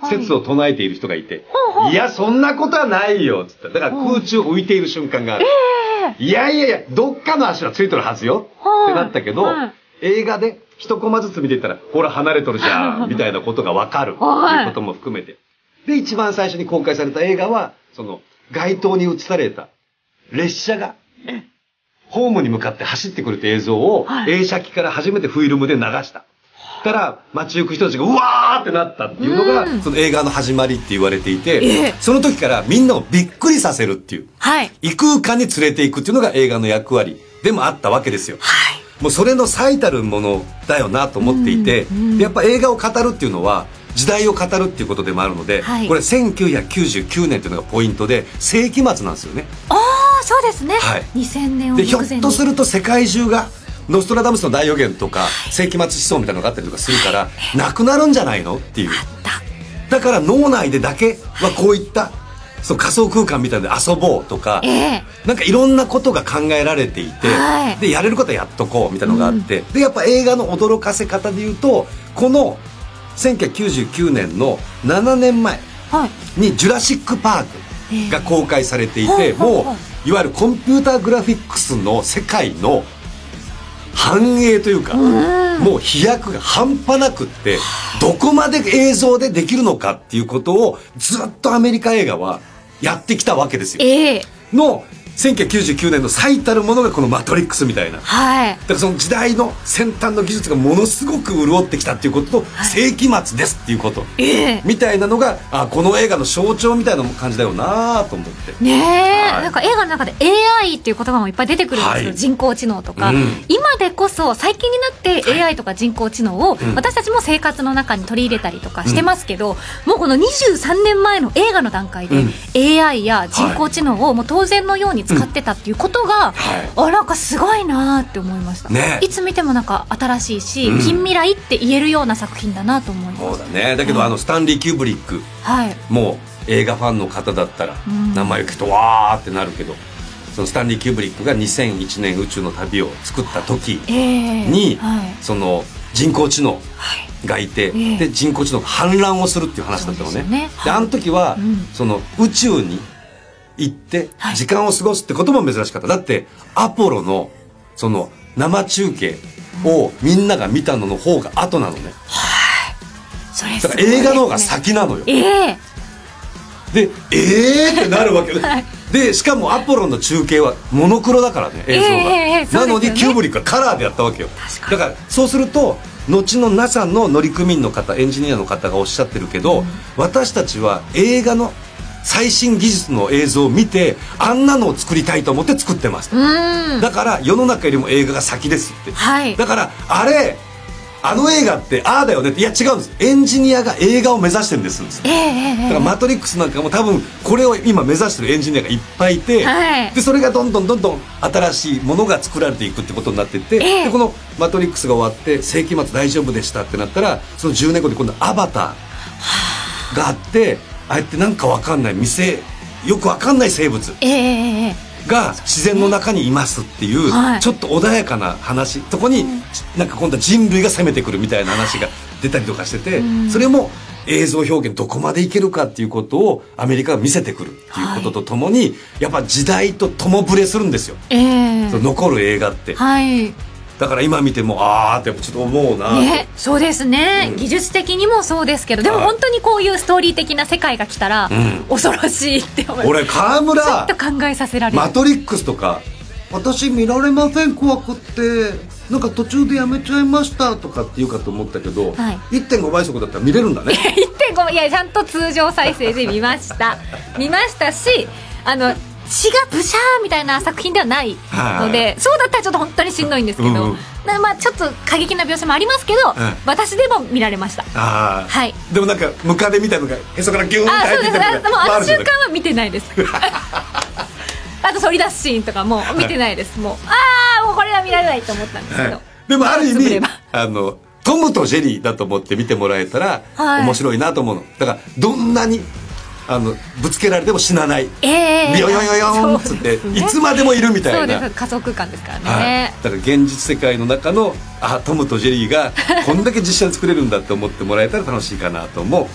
説を唱えている人がいて、はい、いやそんなことはないよっつって、だから空中浮いている瞬間がある、えー、いやいやいやどっかの足はついてるはずよ、はい、ってなったけど、はい、映画で一コマずつ見ていったらほら離れとるじゃんみたいなことが分かるっていうことも含めて、で一番最初に公開された映画はその街頭に映された列車がホームに向かって走ってくるって映像を映写機から初めてフィルムで流したたら街行く人たちがうわーってなったっていうのがその映画の始まりって言われていて、その時からみんなをびっくりさせるっていう、異空間に連れていくっていうのが映画の役割でもあったわけですよ。もうそれの最たるものだよなと思っていて、やっぱ映画を語るっていうのは時代を語るっていうことでもあるので、はい、これせんきゅうひゃくきゅうじゅうきゅうねんっていうのがポイントで世紀末なんですよね。 ああそうですね、はい、にせんねんをでひょっとすると世界中がノストラダムスの大予言とか、はい、世紀末思想みたいなのがあったりとかするから、はい、なくなるんじゃないのっていう。だから脳内でだけはこういったそう仮想空間みたいなので遊ぼうとか、えー、なんかいろんなことが考えられていて、はい、でやれることはやっとこうみたいなのがあって、うん、でやっぱ映画の驚かせ方で言うとこのせんきゅうひゃくきゅうじゅうきゅうねんのななねんまえにジュラシック・パークが公開されていて、えー、もういわゆるコンピューターグラフィックスの世界の繁栄というか、うん、もう飛躍が半端なくってどこまで映像でできるのかっていうことをずっとアメリカ映画はやってきたわけですよ、えー、のせんきゅうひゃくきゅうじゅうきゅうねんの最たるものがこのマトリックスみたいな、はい、だからその時代の先端の技術がものすごく潤ってきたっていうことと、はい、世紀末ですっていうこと、えー、みたいなのがあこの映画の象徴みたいな感じだよなと思ってねえ、はい、なんか映画の中で エーアイ っていう言葉もいっぱい出てくるんですよ、はい、人工知能とか、うん、今でこそ最近になって エーアイ とか人工知能を私たちも生活の中に取り入れたりとかしてますけど、うん、もうこのにじゅうさんねんまえの映画の段階で、うん、エーアイ や人工知能をもう当然のように使ってたっていうことが、うん、あなんかすごいなって思いました、ね、いつ見てもなんか新しいし、うん、近未来って言えるような作品だなと思います。 そうだね。だけど、うん、あのスタンリー・キューブリック、はい、もう映画ファンの方だったら、うん、名前を聞くとわーってなるけどそのスタンリー・キューブリックがにせんいちねん宇宙の旅を作った時に、えーはい、その人工知能がいて、はい、で人工知能が反乱をするっていう話だったのね。で、ねはい、あの時は、うん、その宇宙に行って時間を過ごすってことも珍しかった。だってアポロのその生中継をみんなが見たのの方が後なのね、はい、それすごいですね。だから映画の方が先なのよ、えー、でえーってなるわけで、はい、でしかもアポロの中継はモノクロだからね映像が、えー、なのにキューブリックはカラーでやったわけよ。だからそうすると後の ナサ の乗組員の方エンジニアの方がおっしゃってるけど、うん、私たちは映画の最新技術の映像を見てあんなのを作りたいと思って作ってます。うんだから世の中よりも映画が先ですって、はい、だからあれあの映画ってああだよねっていや違うんですエンジニアが映画を目指してるんです、えー、だからマトリックスなんかも多分これを今目指してるエンジニアがいっぱいいて、はい、でそれがどんどんどんどん新しいものが作られていくってことになっていって、えー、でこのマトリックスが終わって世紀末大丈夫でしたってなったらそのじゅうねんごで今度アバターがあってああやってなんかわかんない店よくわかんない生物が自然の中にいますっていう、はい、ちょっと穏やかな話そこになんか今度は人類が攻めてくるみたいな話が出たりとかしてて、うん、それも映像表現どこまでいけるかっていうことをアメリカが見せてくるっていうこととともに、はい、やっぱ時代と共ぶれするんですよ、えー、その残る映画って、はいだから今見てもあーってちょっと思うな、ね、 そうですね、うん、技術的にもそうですけどでも本当にこういうストーリー的な世界が来たら、うん、恐ろしいって思います。 俺川村ちょっと考えさせられるマトリックスとか私見られません怖くってなんか途中でやめちゃいましたとかって言うかと思ったけど、はい、いってんご 倍速だったら見れるんだねいってんご いやちゃんと通常再生で見ました見ましたしあの血がブシャーみたいな作品ではないので、はい、そうだったらちょっと本当にしんどいんですけど、うん、まあちょっと過激な描写もありますけど、うん、私でも見られました。あ、はい、 でもなんかムカデみたいなのがへそからギューンって入ってきたりとか、 あの瞬間は見てないですあと反り出すシーンとかも見てないです、はい、もうああもうこれは見られないと思ったんですけど、はい、 でもある意味あのトムとジェリーだと思って見てもらえたら、はい、面白いなと思うのだからどんなにあのぶつけられても死なない、えー、ビヨヨヨヨンっつって、ね、いつまでもいるみたいなそうです仮想空間ですからね、 はい、だから現実世界の中のあトムとジェリーがこんだけ実写で作れるんだって思ってもらえたら楽しいかなと思う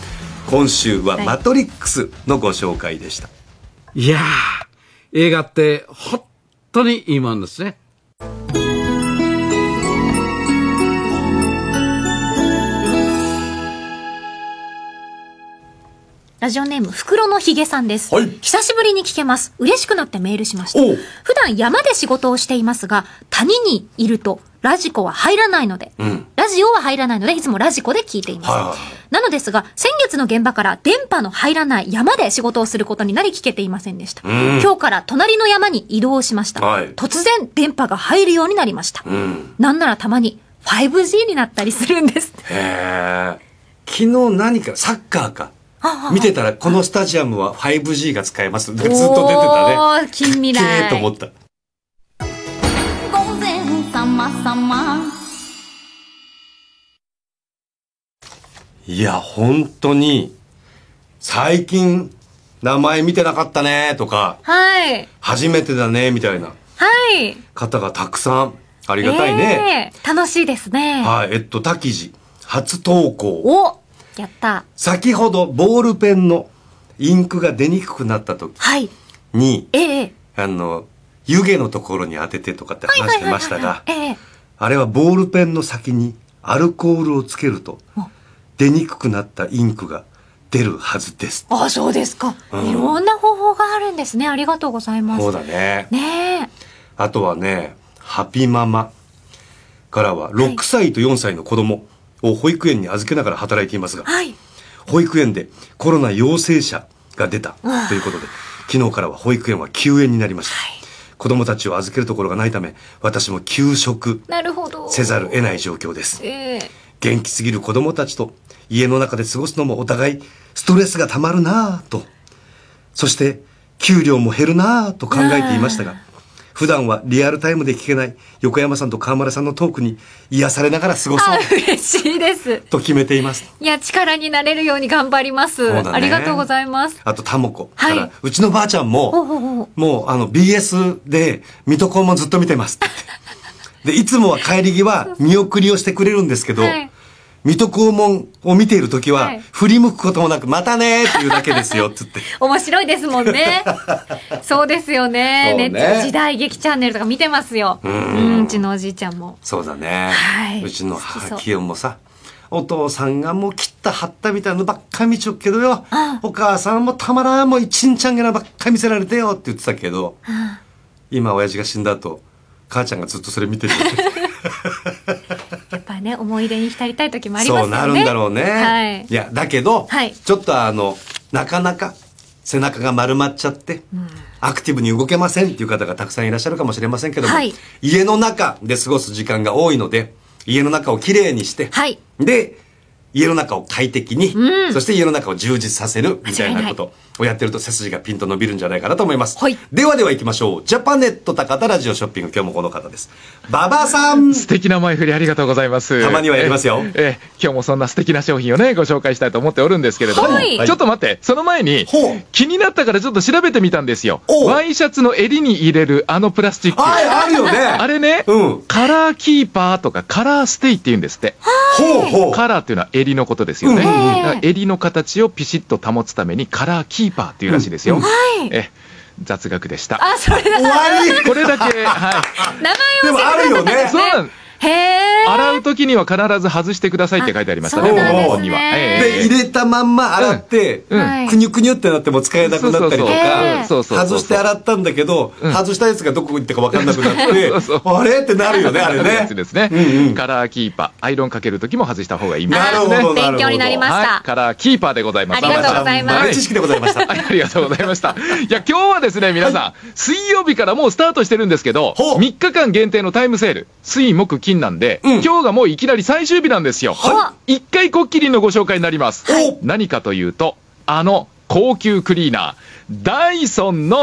今週はマトリックスのご紹介でした。 いやー、映画って本当にいいもんですね。 ラジオネーム袋のひげさんです、 はい、 久しぶりに聞けます。嬉しくなってメールしました。普段山で仕事をしていますが、谷にいるとラジコは入らないので、うん、ラジオは入らないのでいつもラジコで聞いています、はい、なのですが先月の現場から電波の入らない山で仕事をすることになり聞けていませんでした、うん、今日から隣の山に移動しました、はい、突然電波が入るようになりました、うん、なんならたまに ファイブジー になったりするんです。 へー、昨日何かサッカーか見てたら、このスタジアムは ファイブジー が使えますってずっと出てたね。 おー、近未来。 けーと思った。 午前様様。 いや、本当に、最近、名前見てなかったねとか、 はい。 初めてだねみたいな、 はい。 方がたくさん、ありがたいね。 えー、楽しいですね。 はい、えっと、滝地、初投稿。 おやった。 先ほどボールペンのインクが出にくくなった時に、 はい、ええ、 あの湯気のところに当ててとかって話してましたが、あれはボールペンの先にアルコールをつけると出にくくなったインクが出るはずです。 ああ、そうですか、うん、いろんな方法があるんですね。ありがとうございます。 そうだね。 ねえ。 あとはね、ハピママからはろくさいとよんさいの子供を保育園に預けながら働いていますが、はい、保育園でコロナ陽性者が出たということで、昨日からは保育園は休園になりました、はい、子供たちを預けるところがないため私も休職せざるを得ない状況です、えー、元気すぎる子供たちと家の中で過ごすのもお互いストレスがたまるなぁと、そして給料も減るなぁと考えていましたが、普段はリアルタイムで聞けない横山さんと川村さんのトークに癒されながら過ごそう。 嬉しいです。 と決めています。 いや、力になれるように頑張ります。ね、ありがとうございます。 あと、タモコ。はい。うちのばあちゃんも、ほうほうほう、もう、あの、ビーエス で、水戸黄門ずっと見てます。で、いつもは帰り際、見送りをしてくれるんですけど、はい、水戸黄門を見ているときは、はい、振り向くこともなく、またねーっていうだけですよ、って言って。 面白いですもんね。そうですよね。ね、ね、時代劇チャンネルとか見てますよ。うん、うちのおじいちゃんも。 そうだね。はい。うちの母、清もさ、お父さんがもう切った貼ったみたいなのばっかり見ちゃうけどよ。お母さんもたまらんもう一日あげなばっかり見せられてよって言ってたけど、今親父が死んだ後、母ちゃんがずっとそれ見てる。 やっぱね、思い出に浸りたい時もありますよね。 そうなるんだろうね。はい。いや、だけど、はい、ちょっとあの、なかなか背中が丸まっちゃって、うん、アクティブに動けませんっていう方がたくさんいらっしゃるかもしれませんけども、はい、家の中で過ごす時間が多いので、家の中をきれいにして、はい、で、家の中を快適に、うん、そして家の中を充実させるみたいなことをやってると背筋がピンと伸びるんじゃないかなと思います。はい、ではでは行きましょう。ジャパネット高田ラジオショッピング、今日もこの方です。馬場さん。 素敵な前振りありがとうございます。 たまにはやりますよ。 ええ、今日もそんな素敵な商品をね、ご紹介したいと思っておるんですけれども、はい、ちょっと待って、その前に、気になったからちょっと調べてみたんですよ。ワイシャツの襟に入れるあのプラスチック。 はい、あるよね。 あれね、うん、カラーキーパーとかカラーステイって言うんですって。ほうほう。カラーっていうのは襟のことですよね。うん、襟の形をピシッと保つためにカラーキーパーっていうらしいですよ。うん、え雑学でした。 あ、それだ。 終わり。 これだけ、はい。 名前を教えてくださったんですね。 そうなんです。へー。洗う時には必ず外してくださいって書いてありましたね、本には。 で、入れたまんま洗って、くにゅくにゅってなっても使えなくなったりとか、外して洗ったんだけど、外したやつがどこ行ったか分かんなくなって、あれってなるよね、あれね。 ですね。カラーキーパー、アイロンかける時も外した方がいいみたいですね。なるほど、 勉強になりました。 カラーキーパーでございます。 ありがとうございます。 知識でございました。 ありがとうございました。いや、今日はですね、皆さん、水曜日からもうスタートしてるんですけど、みっかかん限定のタイムセール、水木金なんで、今日がもういきなり最終日なんですよ。はい、一回こっきりのご紹介になります。はい、何かというと、あの高級クリーナー、ダイソンの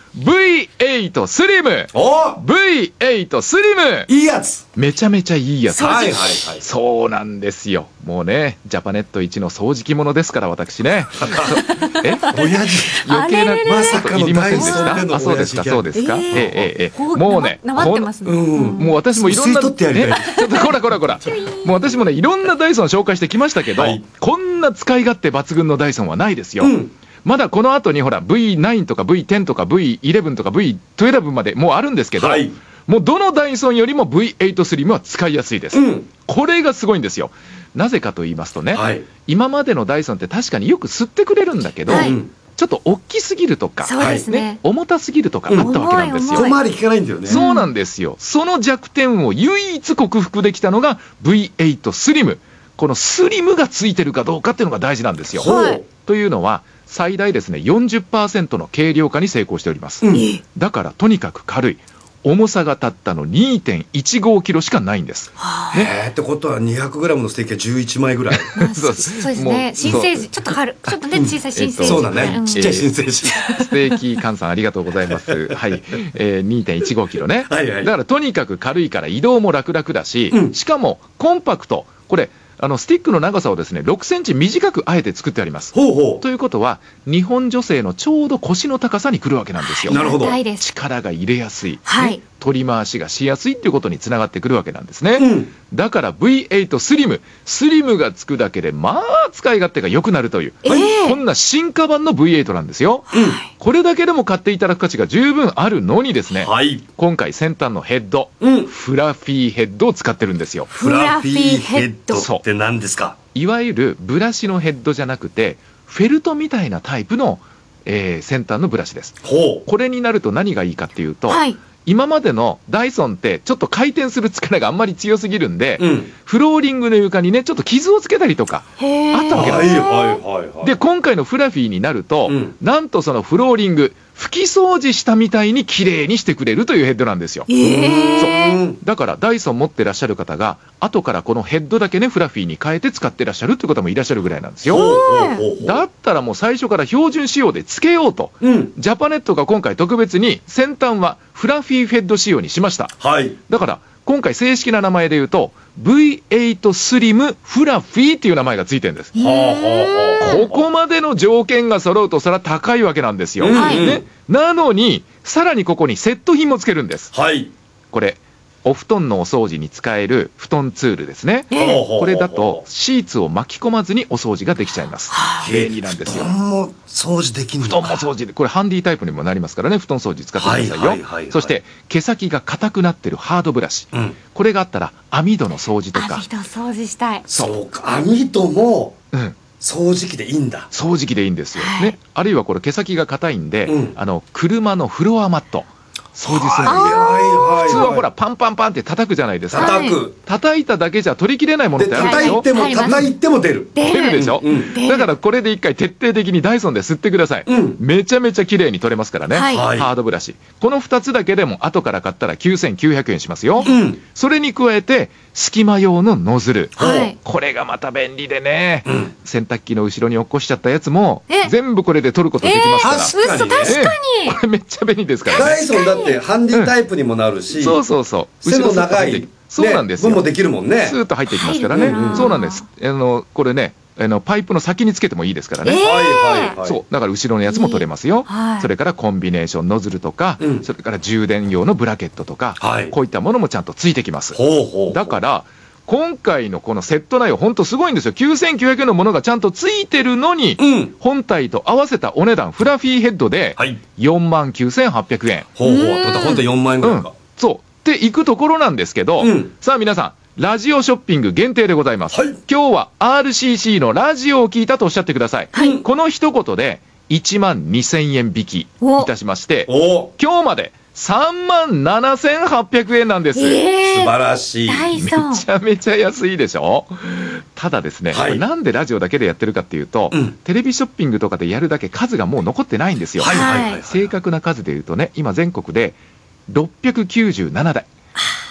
ブイエイト スリム。 おブイエイト スリム。 いいやつ。 めちゃめちゃいいやつ。 はいはいはい。 そうなんですよ。もうね、ジャパネット一の掃除機者ですから、私ね。え親父。 余計なまさかのいりませんでしダイソンでのた。あ、そうですか、そうですか。ええええ。もうね、 なまってますね。 もう私もいろんな、 吸い取ってやりたいね、ちょっとこらこらこら。もう私もね、いろんなダイソン紹介してきましたけど、こんな使い勝手抜群のダイソンはないですよ。まだこの後にほら ブイナイン とか ブイテン とか ブイイレブン とか ブイトゥエルブ までもうあるんですけど、はい、もうどのダイソンよりも ブイエイト スリムは使いやすいです、うん、これがすごいんですよ。なぜかと言いますとね、はい、今までのダイソンって確かによく吸ってくれるんだけど、はい、ちょっと大きすぎるとか、 そうですねね、重たすぎるとかあったわけなんですよ。 小回り効かないんだよね。 そうなんですよ。その弱点を唯一克服できたのが ブイエイト スリム。このスリムがついてるかどうかっていうのが大事なんですよ。はい、というのは最大ですね よんじゅっパーセント の軽量化に成功しております、うん、だからとにかく軽い。重さがたったの にてんいちごキロしかないんです。 へーってことは にひゃくグラム のステーキはじゅういちまいぐらい。 そうですね。新生児ちょっと軽ちょっとね小さい新生児、 そうだね、ちっちゃい新生児。 ステーキ換算ありがとうございます。はい、えー、にてんいちごキロね。はいはい、だからとにかく軽いから移動も楽々だし、うん、しかもコンパクト。これあのスティックの長さをですねろくセンチ短くあえて作ってあります。ほうほう。ということは日本女性のちょうど腰の高さに来るわけなんですよ。 なるほど。 力が入れやすい、 はい、 ね、取り回しがしやすいっていうことにつながってくるわけなんですね、うん、だから ブイエイト スリムスリムがつくだけでまあ使い勝手が良くなるという、えー、こんな進化版の ブイエイト なんですよ、うん、これだけでも買っていただく価値が十分あるのにですね、はい、今回先端のヘッド、うん、フラフィーヘッドを使ってるんですよ。 フラフィーヘッドって何ですか？ いわゆるブラシのヘッドじゃなくてフェルトみたいなタイプの、えー、先端のブラシです。ほう。これになると何がいいかっていうと、はい、今までのダイソンってちょっと回転する力があんまり強すぎるんで、うん、フローリングの床にねちょっと傷をつけたりとかあったわけなんですよ。はいはいはいはい、で今回のフラフィーになると、うん、なんとそのフローリング拭き掃除したみたいに綺麗にしてくれるというヘッドなんですよ。そうだからダイソン持ってらっしゃる方が後からこのヘッドだけねフラフィーに変えて使ってらっしゃるっていう方もいらっしゃるぐらいなんですよ。だったらもう最初から標準仕様でつけようと、うん、ジャパネットが今回特別に先端はフラフィーヘッド仕様にしました、はい、だから今回正式な名前で言うと ブイエイト スリムフラフィーっていう名前がついてるんです。ここまでの条件が揃うとそれは高いわけなんですよ、はい、ね、なのにさらにここにセット品もつけるんです、はい、これお布団のお掃除に使える布団ツールですね、えー、これだとシーツを巻き込まずにお掃除ができちゃいます。便利なんですよ。 布団も掃除できるのか。 布団も掃除でこれハンディタイプにもなりますからね、布団掃除使ってくださいよ、はいはいはいはい、そして毛先が硬くなってるハードブラシ、うん、これがあったら網戸の掃除とか。 網戸掃除したい。 そうか、網戸も、うん、掃除機でいいんだ。 掃除機でいいんですよ、はい、ね、あるいはこれ毛先が硬いんで、うん、あの車のフロアマット掃除するんですよ。普通はほらパンパンパンって叩くじゃないですか。 叩く。 叩いただけじゃ取りきれないものってあるでしょ。 叩いても叩いても出る。 出るでしょ。だからこれで一回徹底的にダイソンで吸ってください。めちゃめちゃ綺麗に取れますからね。ハードブラシ。このふたつだけでも後から買ったらきゅうせんきゅうひゃくえんしますよ。それに加えて隙間用のノズル。これがまた便利でね。洗濯機の後ろに落っこしちゃったやつも全部これで取ることできますから。 確かに。 これめっちゃ便利ですからね。 ダイソンだってハンディタイプにもなるし、 そうそうそう。 背の長いそうなんですよ。 分もできるもんね。 スーッと入っていきますからね。そうなんです。あのこれね、あのパイプの先につけてもいいですからね。はいはいはい。そうだから後ろのやつも取れますよ。それからコンビネーションノズルとか、それから充電用のブラケットとか、こういったものもちゃんとついてきます。だから今回のこのセット内容本当すごいんですよ。きゅうせんきゅうひゃくえんのものがちゃんとついてるのに、うん、本体と合わせたお値段フラフィーヘッドでよんまんきゅうせんはっぴゃくえん。 ほうほう。本体よんまんえんぐらいか。うん、そうっていくところなんですけど、うん、さあ皆さんラジオショッピング限定でございます。はい、今日は アールシーシー のラジオを聞いたとおっしゃってください。はい、この一言でいちまんにせんえん引きいたしまして、今日までさんまんななせんはっぴゃくえんなんです、 えー、素晴らしい。 めちゃめちゃ安いでしょ。ただですね、はい、なんでラジオだけでやってるかっていうと、うん、テレビショッピングとかでやるだけ数がもう残ってないんですよ。正確な数でいうとね、今全国でろっぴゃくきゅうじゅうななだい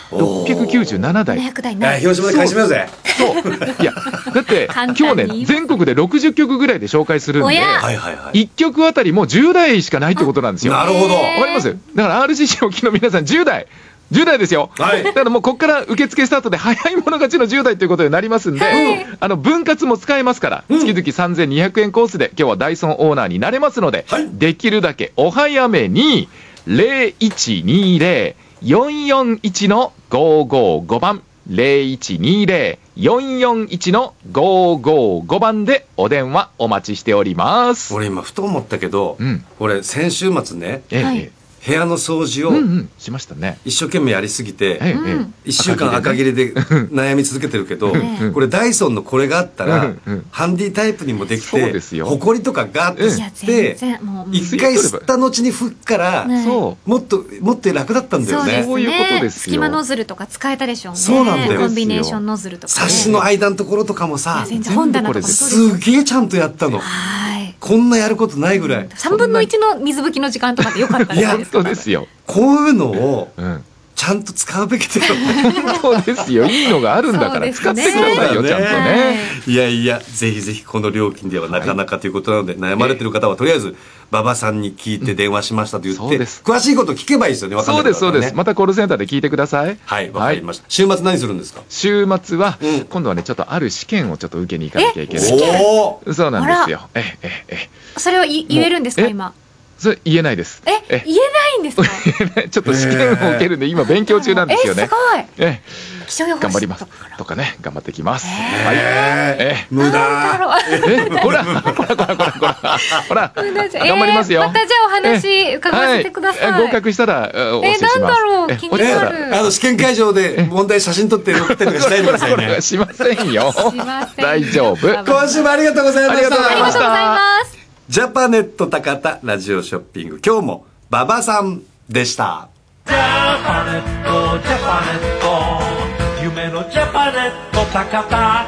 ろっぴゃくきゅうじゅうななだい。 ななひゃくだいない。 広島で買い占めようぜ。 そういやだって今日ね全国でろくじゅっきょくぐらいで紹介するんで、いっきょくあたりもうじゅうだいしかないってことなんですよ。 なるほど。 わかります？だから アールシーシー お聞きの皆さんじゅうだいじゅうだいですよ、はい、だからもうここから受付スタートで早い者勝ちのじゅうだいということになりますんで、はい、あの分割も使えますから、うん、月々さんぜんにひゃくえんコースで今日はダイソンオーナーになれますので、はい、できるだけお早めに ゼロいちにゼロ よんよんいち のごーごーごばん ゼロいちにゼロ よんよんいち のごーごーごばんでお電話お待ちしております。 俺今ふと思ったけど、うん、俺先週末ね、 ええ、はい部屋の掃除をしましたね。 一生懸命やりすぎていっしゅうかん赤切れで悩み続けてるけど、これダイソンのこれがあったらハンディタイプにもできて、ホコリとかガーッと吸って一回吸った後に拭くからもっともっと楽だったんだよね。 そういうことですよ。 隙間ノズルとか使えたでしょうね。 そうなんだよ。 コンビネーションノズルとかサッシの間のところとかもさ、 本棚とかもすげえちゃんとやったの。こんなやることないぐらい。 さんぶんのいちの水拭きの時間とかでよかったです。 本当ですよ。 こういうのをちゃんと使うべきだよね。 そうですよ。いいのがあるんだから使ってくださいよ、ちゃんとね。 いやいや、ぜひぜひこの料金ではなかなかということなので、悩まれてる方はとりあえず馬場さんに聞いて電話しましたと言って、詳しいこと聞けばいいですよね。分かんないからね。 そうですそうです。またコールセンターで聞いてください。 はい、わかりました。週末何するんですか？ 週末は今度はねちょっとある試験をちょっと受けに行かなきゃいけない。そうなんですよ。ええええ。 それを言えるんですか今？ それ言えないです。 え、言えないんですか？ ちょっと試験を受けるんで今勉強中なんですよね。 え、すごい。 え、 気象予報士頑張りますとかね、頑張ってきます。 はい。え、無駄。 え、ほら、ほら、ほら、ほら、ほら、ほら、頑張りますよ。 またじゃあお話伺わせてください。 合格したらお教えします。 え、なんだろう、気になる。 あの試験会場で問題写真撮って送ったりとかしないでくださいね。 しませんよ。大丈夫。 今週もありがとうございました。 ありがとうございました。 ジャパネット高田ラジオショッピング、今日も馬場さんでした。ジャパネットジャパネット夢のジャパネット高田。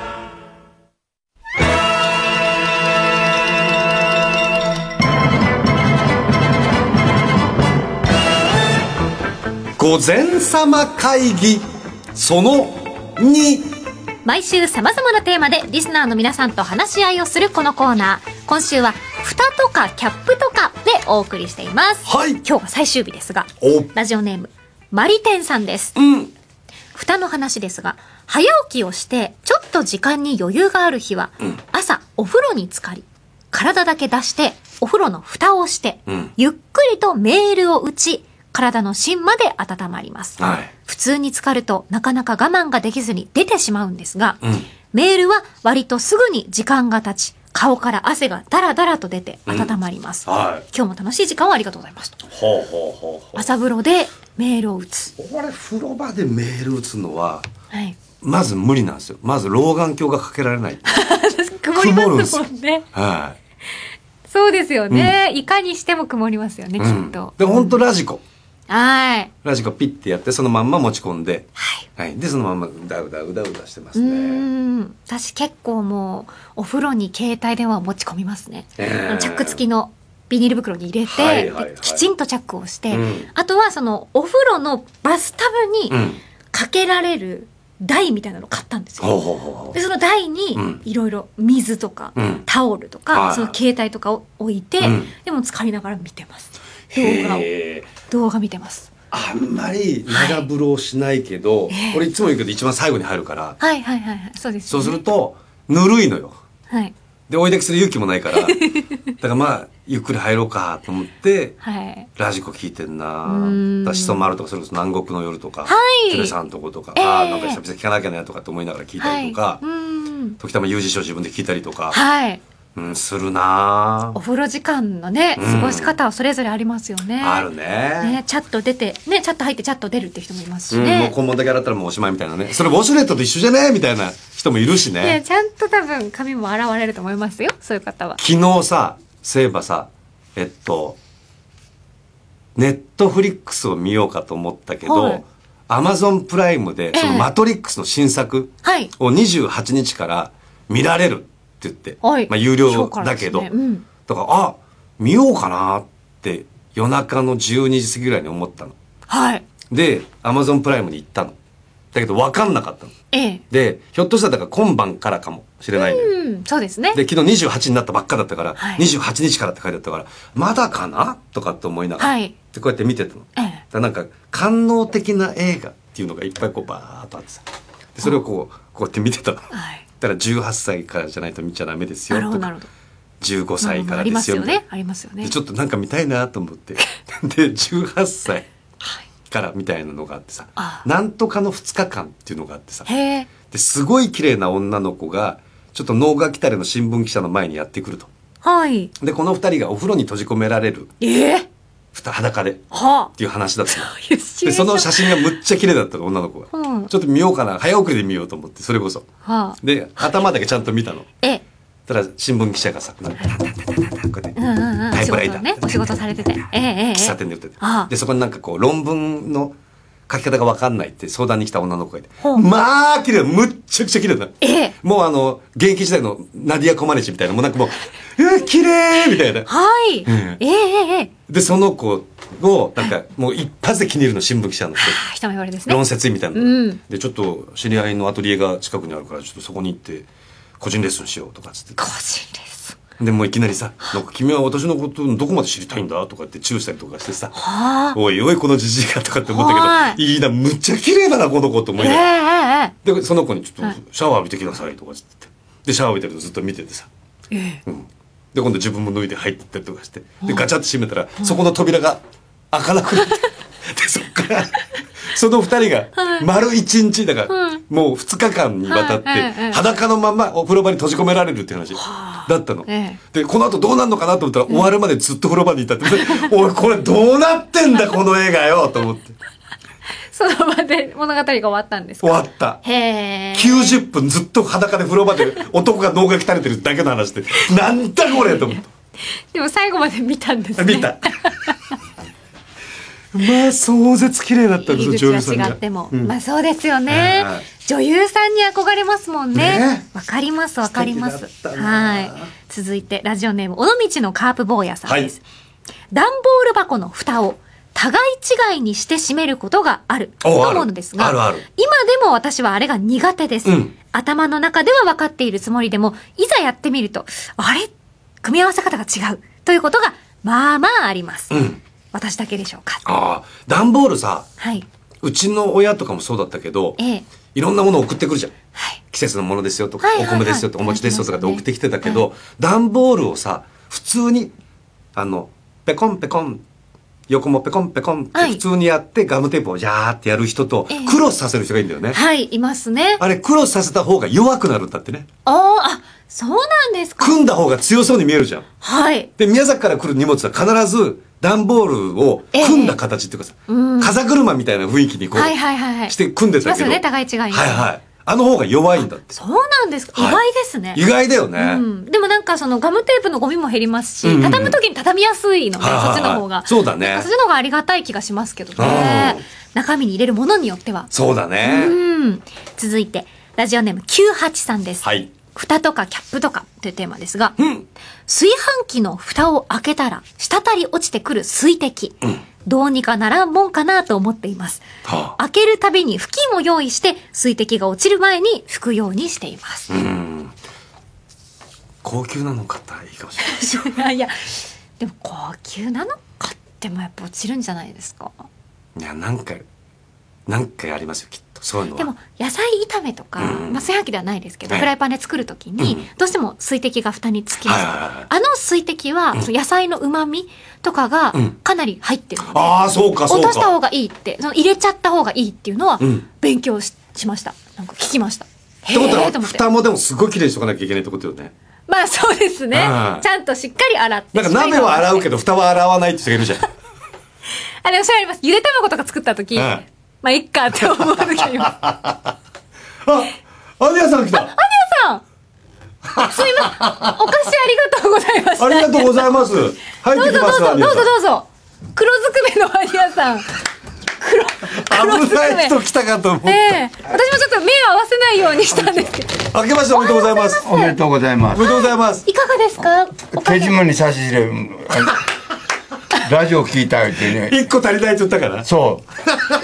午前様会議そのに。 毎週様々なテーマでリスナーの皆さんと話し合いをするこのコーナー。今週は蓋とかキャップとかでお送りしています。 はい。 今日は最終日ですが、ラジオネームマリテンさんです。 うん。 蓋の話ですが、早起きをしてちょっと時間に余裕がある日は、うん、朝お風呂に浸かり、体だけ出してお風呂の蓋をして、うん、ゆっくりとメールを打ち、体の芯まで温まります、はい、普通に浸かるとなかなか我慢ができずに出てしまうんですが、うん、メールは割とすぐに時間が経ち、顔から汗がダラダラと出て温まります、うんはい、今日も楽しい時間をありがとうございますと。 ほうほうほうほう。 朝風呂でメールを打つ。 俺風呂場でメール打つのは、はい、まず無理なんですよ。まず老眼鏡がかけられない。 曇りますもんね。 はい。 そうですよね、うん、いかにしても曇りますよね、うん、きっと。 で本当ラジコ、 はい。 ラジコピッてやってそのまんま持ち込んで、はい、はい、でそのまんまうだうだうだうだしてますね。うーん、私結構もうお風呂に携帯電話を持ち込みますね、えー、チャック付きのビニール袋に入れて、はいはいはい、きちんとチャックをして、うん、あとはそのお風呂のバスタブにかけられる台みたいなのを買ったんですよ、うん、でその台にいろいろ水とか、うん、タオルとか、うん、その携帯とかを置いて、うん、でも浸かりながら見てます。動画を動画見てます。 あんまり長風呂しないけど、はい、俺いつも言うけど一番最後に入るから、 はいはいはいはい、そうです、ね、 そうするとぬるいのよ、 はい、 で追い焚きする勇気もないからだからまあゆっくり入ろうかと思って、はい、ラジコ聞いてんなだしそ丸とかそれこそ南国の夜とか、はい、テレさんとことか、えー、ああなんか久々聞かなきゃねとかって思いながら聞いたりとか、はい、うん時たま有事書自分で聞いたりとか、はいうん、するな。 お風呂時間のね、過ごし方はそれぞれありますよね。 うん、あるね。 ね、チャット出て、ね、チャット入ってチャット出るって人もいますしね。 うん、もう肛門だけ洗ったらもうおしまいみたいなね。それウォシュレットと一緒じゃねみたいな人もいるしね。 ね、ちゃんと多分髪も洗われると思いますよ、そういう方は。 昨日さ、そういえばさ、えっと、ネットフリックスを見ようかと思ったけど、はい、アマゾンプライムで、そのマトリックスの新作をにじゅうはちにちから見られる。って言って、はい、まあ有料だけど、ねうん、だからあ見ようかなって夜中のじゅうにじ過ぎぐらいに思ったの。 はい。 でアマゾンプライムに行ったの。 だけど分かんなかったの。ええ、でひょっとしたらだから今晩からかもしれないんだよ。 うん、そうですね。 で昨日にじゅうはちになったばっかだったから、はい、にじゅうはちにちからって書いてあったからまだかなとかって思いながら、はい、でこうやって見てたの。ええ、だなんか官能的な映画っていうのがいっぱいこうバーッとあってさ、でそれをこうこうやって見てたの。はい、だからじゅうはっさいからじゃないと見ちゃダメですよとか。じゅうごさいからですよみたいな。 ありますよね。 ちょっとなんか見たいなと思ってでじゅうはっさいからみたいなのがあってさ、なんとかのふつかかんっていうのがあってさ、ですごい綺麗な女の子がちょっと能書きたれの新聞記者の前にやってくると。はい。でこのふたりがお風呂に閉じ込められる。えー、裸で、はあ、っていう話だったの。でその写真がむっちゃ綺麗だったの女の子が、うん、ちょっと見ようかな早送りで見ようと思ってそれこそ、はあ、で頭だけちゃんと見たの。えたら新聞記者がさタンタンタンタンタンタンこうやってタイプライターお仕事されてて、ええ、 喫茶店で売ってて、でそこになんかこう論文の書き方が分かんないって相談に来た女の子がいて、まあ綺麗むっちゃくちゃ綺麗だ、えもうあの現役時代のナディア・コマネチみたいなもうなんかもうえー、綺麗みたいな。はい、うん、ええでその子をなんかもう一発で気に入るの新聞記者の人、 一目惚れですね。 論説員みたいな、うん、でちょっと知り合いのアトリエが近くにあるからちょっとそこに行って個人レッスンしようとかっつって。 個人レッスンでもういきなりさ「なんか君は私のことどこまで知りたいんだ?」とかってチューしたりとかしてさ「おいおいこのじじいが」とかって思ったけどいいなむっちゃ綺麗だなこの子と思いながら、えー、でその子に「ちょっとシャワー浴びてきなさい」とかっつってでシャワー浴びてるのずっと見ててさ、えーうん、で今度自分も脱いで入ってったりとかしてでガチャッと閉めたらそこの扉が開かなくなってでそっからそのふたりが丸いちにちだから、うん、もうふつかかんにわたって裸のままお風呂場に閉じ込められるっていう話だったの。でこの後どうなるのかなと思ったら終わるまでずっと風呂場にいたっておいこれどうなってんだこの映画よと思ってその場で物語が終わったんですか。 終わった。へーきゅうじゅっぷんずっと裸で風呂場で男が能書き垂れてるだけの話でなんだこれと思ったでも最後まで見たんですね。 見たまあ壮絶綺麗だったんですよ。 入り口は違っても、うん、まあそうですよね、はい、女優さんに憧れますもんね。わ、ね、かりますわかります。はい。続いてラジオネーム尾道のカープ坊やさんです、はい、段ボール箱の蓋を互い違いにして閉めることがあると思うのですが、あるある今でも私はあれが苦手です、うん、頭の中では分かっているつもりでもいざやってみるとあれ組み合わせ方が違うということがまあまああります、うん、私だけでしょうか。 ああ段ボールさ、はい、うちの親とかもそうだったけど、ええ、いろんなものを送ってくるじゃん、はい、季節のものですよとか、はいはいはい、お米ですよとかお餅ですよとかって送ってきてたけど、はい、段ボールをさ普通にあのペコンペコン横もペコンペコンって普通にやって、はい、ガムテープをジャーってやる人とクロスさせる人がいるんだよね、ええ、 はいいますね。 あれクロスさせた方が弱くなるんだってね。 ああそうなんですか。 組んだ方が強そうに見えるじゃん。はいで宮崎から来る荷物は必ず段ボールを組んだ形っていうかさ、ええ、風車みたいな雰囲気にこう、はいはいはいはい、して組んでたけど。しますよね互い違いに。はいはいあの方が弱いんだって。 そうなんですか、はい、意外ですね。 意外だよね、うん、 でもなんかそのガムテープのゴミも減りますし、うんうん、畳む時に畳みやすいので、そっちの方がそうだね。 そっちの方がありがたい気がしますけどね。中身に入れるものによってはそうだね。 うん続いてラジオネームきゅうはちさんです。はい蓋とかキャップとかというテーマですが、うん、炊飯器の蓋を開けたら滴り落ちてくる水滴、うん、どうにかならんもんかなと思っています、はあ、開けるたびに布巾を用意して水滴が落ちる前に拭くようにしています。うん高級なの買ったらいいかもしれないいやでも高級なの買ってもやっぱ落ちるんじゃないですか。 いやなんかなんかありますよきっと。そういうのはでも野菜炒めとか、うんまあ、炊飯器ではないですけど、はい、フライパンで作るときに、うん、どうしても水滴が蓋につきます、はいはいはい、あの水滴は、うん、野菜のうまみとかがかなり入ってるので、うん、あそうかそうか落とした方がいいってその入れちゃった方がいいっていうのは勉強 し,、しましたなんか聞きました。 ってことは蓋もでもすごいきれいにしとかなきゃいけないってことよね。 まあそうですね、うん、ちゃんとしっかり洗ってなんか鍋は洗うけど蓋は洗わないって人がいるじゃんあでもそれあります。ゆで卵とか作った時、うんまあいっかって思う時あります。あ、 アニヤさん来た。アニヤさん。すいません。お菓子ありがとうございました。 ありがとうございます。入ってきます。 どうぞどうぞどうぞどうぞ。黒ずくめのアニヤさん。 黒危ない人来たかと思った。えー、私もちょっと目合わせないようにしたんですけど。 明けましておめでとうございます。 おめでとうございます。 おめでとうございます。 いかがですか。 手島に差し入れ。 ラジオ聞いたってね。 一個足りないって言ったから。 そう。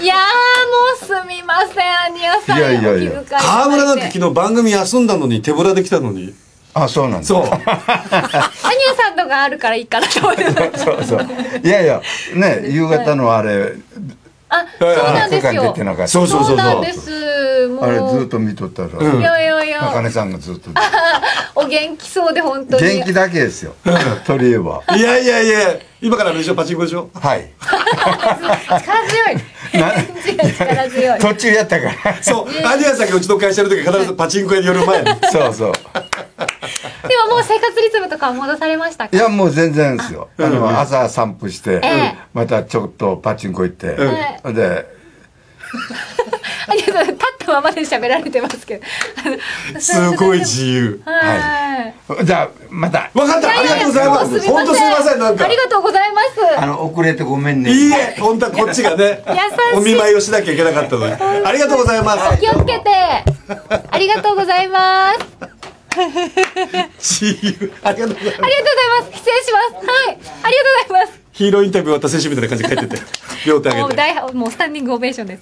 いやーもうすみません、アニヤさん。 いやいやいや。 川村なんて昨日番組休んだのに手ぶらできたのに。 あ、そうなんだ。 そう。アニヤさんのがあるからいいかなと思ってます。 そうそう。いやいや、ね、夕方のあれ。 あ、そうなんですよ。 そうそうそうそう。 なんです。 あれずっと見とったら。 いやいやいや。 あかねさんがずっと。 お元気そうで本当に。 元気だけですよ。とりえば。 いやいやいや、今からでしょ、パチンコでしょ。 はい。 力強い。力強い。 途中やったから。 そう、アニヤさんがうちの会社の時必ずパチンコ屋に寄る前に。 そうそう。 でももう生活リズムとかは戻されましたか？ いやもう全然ですよ。あの朝散歩して、またちょっとパチンコ行って、で。 立ったままで喋られてますけど。 すごい自由。 はい。じゃあまた。 分かった。ありがとうございます。本当すみませんなんか。 ありがとうございます。 あの遅れてごめんね。 いいえ、本当はこっちがね。お見舞いをしなきゃいけなかったのに。ありがとうございます。 お気をつけて。ありがとうございます。 自由。ありがとうございます。ありがとうございます。失礼します。はい。ありがとうございます。 ヒーローインタビュー終わった選手みたいな感じで帰ってて、両手上げて。 もうもうスタンディングオベーションです。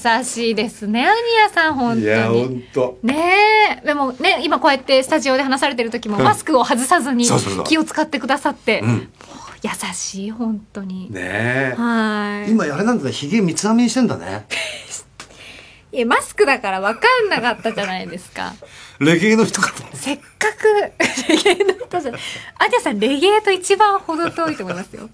優しいですね、アニヤさん本当に。いや本当。 ねえ、でもね、今こうやってスタジオで話されてる時もマスクを外さずに気を使ってくださって、優しい本当に。 ねえ。 はい。 今あれなんだね、ひげ三つ編みにしてんだね。 いやマスクだから分かんなかったじゃないですか。 レゲエの人かと。 せっかくレゲエの人じゃ、アニヤさんレゲエと一番程遠いと思いますよ。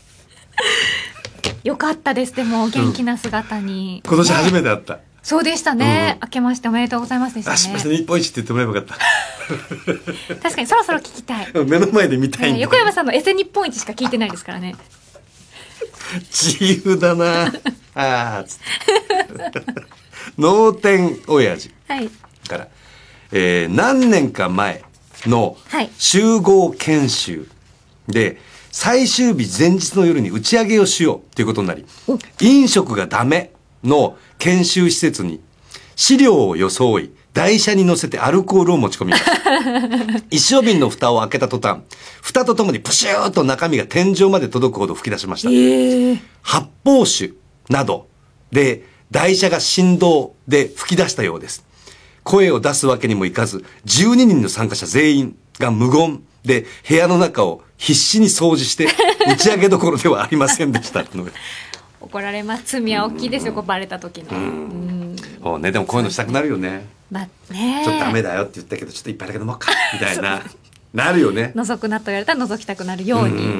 よかったです。でも元気な姿に、 うん、今年初めて会った。 そうでしたね、うん、明けましておめでとうございますでしたね。 あ、しました日本一って言ってもらえばよかった。確かにそろそろ聞きたい。 目の前で見たいんだ、 ね、横山さんのエセ日本一しか聞いてないですからね。 自由だなあーつって脳天親父から、はい、えー、何年か前の集合研修で最終日前日の夜に打ち上げをしようということになり、飲食がダメの研修施設に資料を装い台車に乗せてアルコールを持ち込みます。一升瓶の蓋を開けた途端、蓋とともにプシューッと中身が天井まで届くほど吹き出しました。えー、発泡酒などで台車が振動で吹き出したようです。声を出すわけにもいかず、じゅうににんの参加者全員が無言で部屋の中を必死に掃除して打ち上げどころではありませんでした。 怒られます。罪は大きいですよ、こうバレた時の。うん。 そうね、でもこういうのしたくなるよね。 まあね、 ちょっとダメだよって言ったけどちょっといっぱいだけ飲もうかみたいななるよね。 覗くなと言われたら覗きたくなるように。うんうんうん、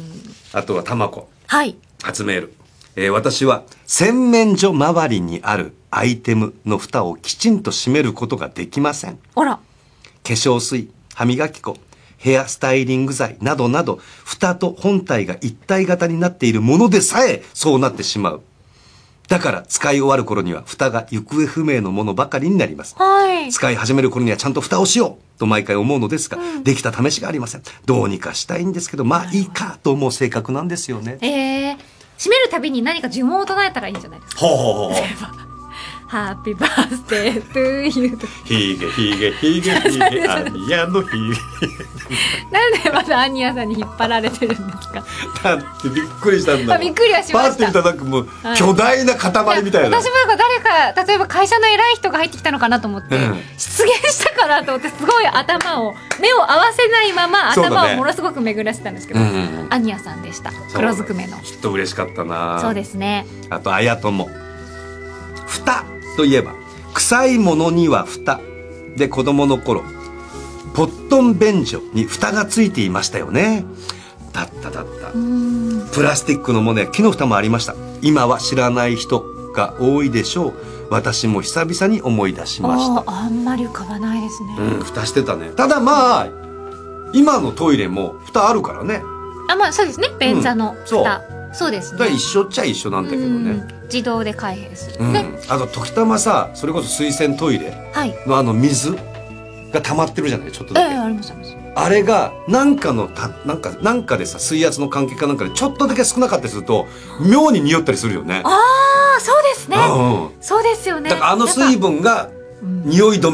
あとはたまこ。 はい。 初メール。えー、私は洗面所周りにあるアイテムの蓋をきちんと閉めることができません。 あら。 化粧水、歯磨き粉、ヘアスタイリング剤などなど蓋と本体が一体型になっているものでさえそうなってしまう。だから使い終わる頃には蓋が行方不明のものばかりになります。はい、使い始める頃にはちゃんと蓋をしようと毎回思うのですが、うん、できた試しがありません。どうにかしたいんですけど、まあいいかと思う性格なんですよね。 えー、閉めるたびに何か呪文を唱えたらいいんじゃないですか。 ほうほうほう。 ハッピーバースデートゥーユーとヒゲヒゲヒゲヒゲアニヤのヒゲなんでまだアニヤさんに引っ張られてるんですか。 だってびっくりしたんだ。 びっくりはしました。 パーって見たらなんかもう巨大な塊みたいな、 はい、私もなんか誰か例えば会社の偉い人が入ってきたのかなと思って、うん、出現したかなと思ってすごい頭を目を合わせないまま頭をものすごく巡らせたんですけど、ね、うんうんうん、アニヤさんでした。黒ずくめのきっと嬉しかったな。 そうですね。 あとあやとも蓋といえば臭いものには蓋で子供の頃ポットン便所に蓋がついていましたよね。だっただった。プラスチックのものや木の蓋もありました。今は知らない人が多いでしょう。私も久々に思い出しました。 あ, あんまり浮かばないですね。 うん、蓋してたね。ただまあ今のトイレも蓋あるからね。 あ、まあそうですね、便座の蓋、うん、そうそうですね。 だから一緒っちゃ一緒なんだけどね。 自動で開閉する、 うん、 ね。 あと時たまさ、それこそ水洗トイレのあの水が溜まってるじゃない、ちょっとだけ。 ええ、ありますあります。あれがなんかのたなんかなんかでさ、水圧の関係かなんかでちょっとだけ少なかったりすると妙に匂ったりするよね。 ああ、そうですね。 うん、 そうですよね。 だからあの水分が匂い止め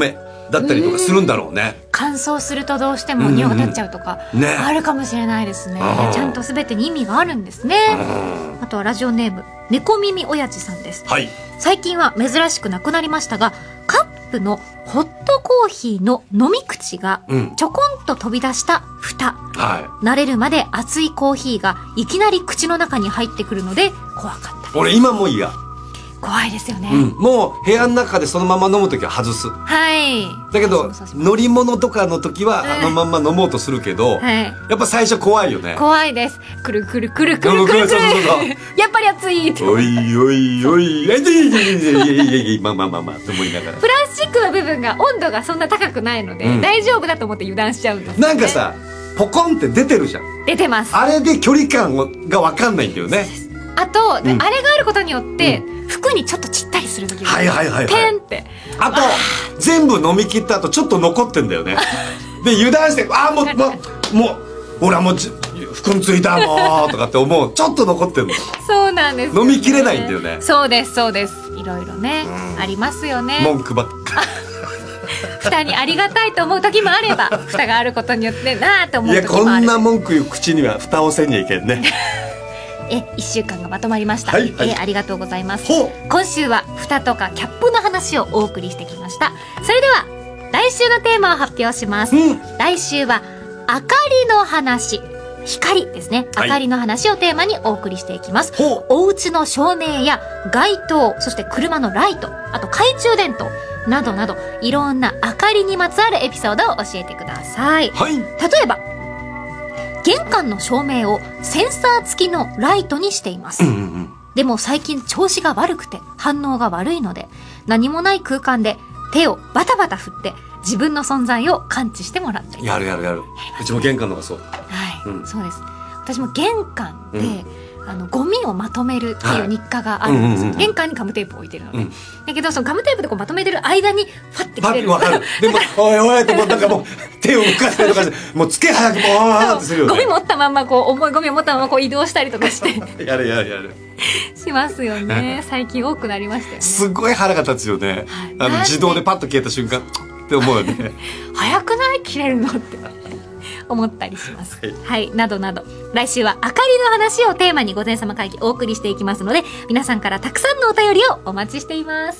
だったりとかするんだろうね。 乾燥するとどうしても匂いが立っちゃうとか、うんうんね、あるかもしれないですね。ちゃんと全てに意味があるんですね。あとはラジオネーム猫耳おやじさんです、はい、最近は珍しくなくなりましたが、カップのホットコーヒーの飲み口がちょこんと飛び出した蓋、うんはい、慣れるまで熱いコーヒーがいきなり口の中に入ってくるので怖かった。 俺今も嫌。 怖いですよね、 うん、もう部屋の中でそのまま飲むときは外す。 はいだけど乗り物とかの時はあのまんま飲もうとするけど、はい、やっぱ最初怖いよね。 怖いです。くるくるくるくるくるくるやっぱり熱いっておいおいおいいやいやいやいやいやいやまあまあまあまあと思いながらプラスチックの部分が温度がそんな高くないので、うん、大丈夫だと思って油断しちゃうんです、ね、 なんかさポコンって出てるじゃん。 出てます。 あれで距離感が分かんないんだよね。 あと、うん、あれがあることによって、うん、服にちょっと散ったりする時がはいはいはいはいペンってあと全部飲み切った後ちょっと残ってんだよねで油断してああもうもうもう俺はもう服についたもうとかって思うちょっと残ってんのそうなんです、ね、 飲みきれないんだよね。 そうですそうです。いろいろね、うん、ありますよね。 文句ばっか蓋にありがたいと思う時もあれば蓋があることによってなあと思う時もある。 いやこんな文句言う口には蓋をせんにゃいけんねえいっしゅうかんがまとまりました、はいはい、えありがとうございます。今週は蓋とかキャップの話をお送りしてきました。それでは来週のテーマを発表します、うん、来週は明かりの話、光ですね、明かりの話をテーマにお送りしていきます、はい、お家の照明や街灯、そして車のライト、あと懐中電灯などなどいろんな明かりにまつわるエピソードを教えてください、はい、例えば玄関の照明をセンサー付きのライトにしています、うんうんうん、でも最近調子が悪くて反応が悪いので何もない空間で手をバタバタ振って自分の存在を感知してもらっています。 やるやるやる。うちも玄関のがそう。 はい、うん、そうです。私も玄関で、うん、あのゴミをまとめるっていう日課があるんですよ、はいうんうんうん、玄関にガムテープを置いてるので、うん、だけどそのガムテープでこうまとめてる間にファッて来てる。 わかる。でもおいおいってもうなんかもう手を動かしたりとかしてもうつけ早くもうってするよね。 ゴミ持ったまんまこう重いゴミを持ったままこう移動したりとかしてやるやるやるしますよね。最近多くなりましたよね。 すごい腹が立つよね、はい、あの自動でパッと消えた瞬間って思うよね早くない切れるのって思ったりします、はい、はい、などなど来週は明かりの話をテーマに午前様会議お送りしていきますので皆さんからたくさんのお便りをお待ちしています。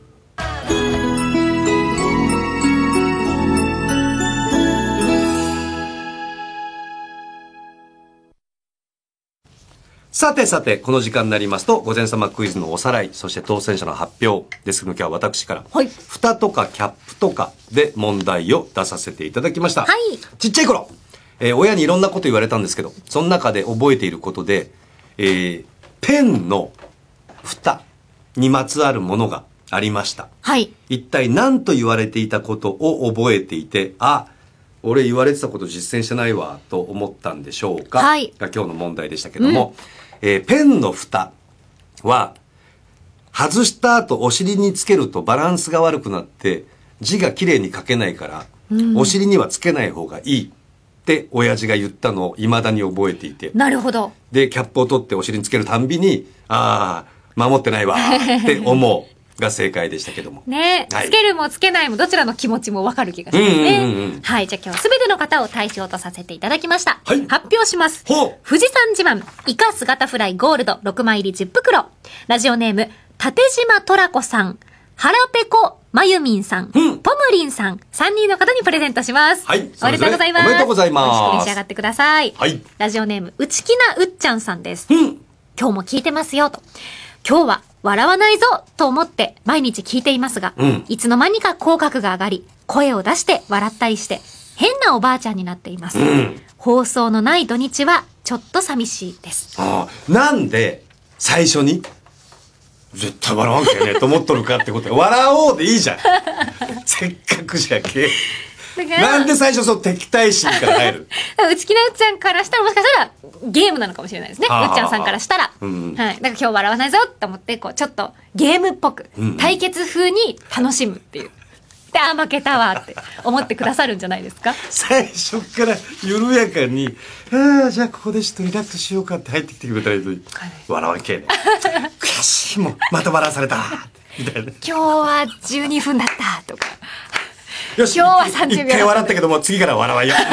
さてさてこの時間になりますと午前様クイズのおさらい、そして当選者の発表ですけど、今日は私から、はい、蓋とかキャップとかで問題を出させていただきました、はい、ちっちゃい頃、えー、親にいろんなこと言われたんですけどその中で覚えていることで、えー、ペンの蓋にまつわるものがありました、はい、一体何と言われていたことを覚えていて、あ俺言われてたこと実践してないわと思ったんでしょうか、はい、が今日の問題でしたけども、うんえー、ペンの蓋は外した後お尻につけるとバランスが悪くなって字がきれいに書けないから、うん、お尻にはつけない方がいいって親父が言ったのを未だに覚えていて、 なるほど。 でキャップを取ってお尻につけるたんびにああ守ってないわって思うが正解でしたけどもね、はい、つけるもつけないもどちらの気持ちも分かる気がしますね、うんうんうんうん、はい。じゃあ今日はすべての方を対象とさせていただきました、はい、発表します。富士山自慢イカ姿フライゴールドろくまい入りじゅっぷくろ、ラジオネーム縦島トラコさん、はらぺこまゆみんさん、うん、ポムリンさん、さんにんの方にプレゼントします。はい。おめでとうございます。 おめでとうございます。 美味しく召し上がってください。はい。ラジオネーム内気なうっちゃんさんです、うん、今日も聞いてますよと。今日は笑わないぞと思って毎日聞いていますが、うん、いつの間にか口角が上がり声を出して笑ったりして変なおばあちゃんになっています、うん、放送のない土日はちょっと寂しいです。 ああ、なんで最初に絶対笑わんけねと思っとるかってことで笑おうでいいじゃんせっかくじゃけなんで最初そう敵対心から入る内気なうっちゃんからしたらもしかしたらゲームなのかもしれないですね。うっちゃんさんからしたら、うん、はい。だから今日笑わないぞと思ってこうちょっとゲームっぽく、うん、対決風に楽しむっていうで、あ負けたわって思ってくださるんじゃないですか最初から緩やかにあじゃあここでちょっとリラックスしようかって入ってきてくれたらいいのに、はい、笑わんけえね悔しいもんまた笑わされたみたいな今日はじゅうにふんだったとかよし、 今日はさんじゅうびょう。 一回笑ったけども、次から笑わんよ。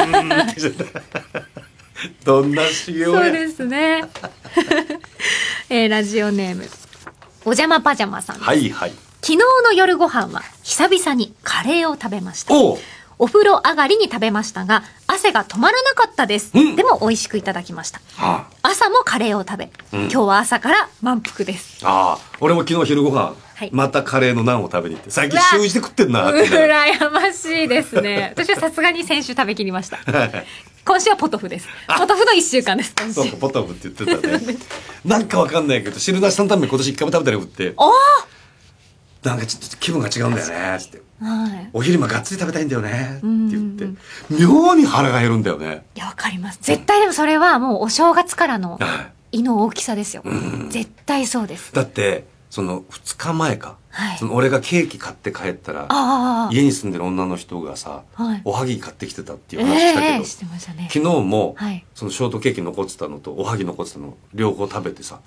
どんな修行や。 そうですね。えー、ラジオネーム、お邪魔パジャマさんです。 はいはい。 昨日の夜ご飯は久々にカレーを食べました。 おう。 お風呂上がりに食べましたが、汗が止まらなかったです。うん、でも美味しくいただきました。はあ、朝もカレーを食べ、うん、今日は朝から満腹です。 ああ、俺も昨日昼ご飯、はい、またカレーのナンを食べに行って、最近週一で食ってんなって。 うらやましいですね。私はさすがに先週食べきりました。今週はポトフです。ポトフの一週間です。今週。 そうか、ポトフって言ってたね。なんかわかんないけど、汁なし担々麺今年一回も食べたらよくって。 ああ。 なんかちょっと気分が違うんだよねって。はい、お昼間がっつり食べたいんだよねって言って妙に腹が減るんだよね。 いや、わかります。絶対でもそれはもうお正月からの胃の大きさですよ。絶対そうです。 だってそのふつかまえか、はい、その俺がケーキ買って帰ったら家に住んでる女の人がさ、はい、おはぎ買ってきてたっていう話したけど、えーしてましたね、昨日も、はい、そのショートケーキ残ってたのとおはぎ残ってたの両方食べてさ、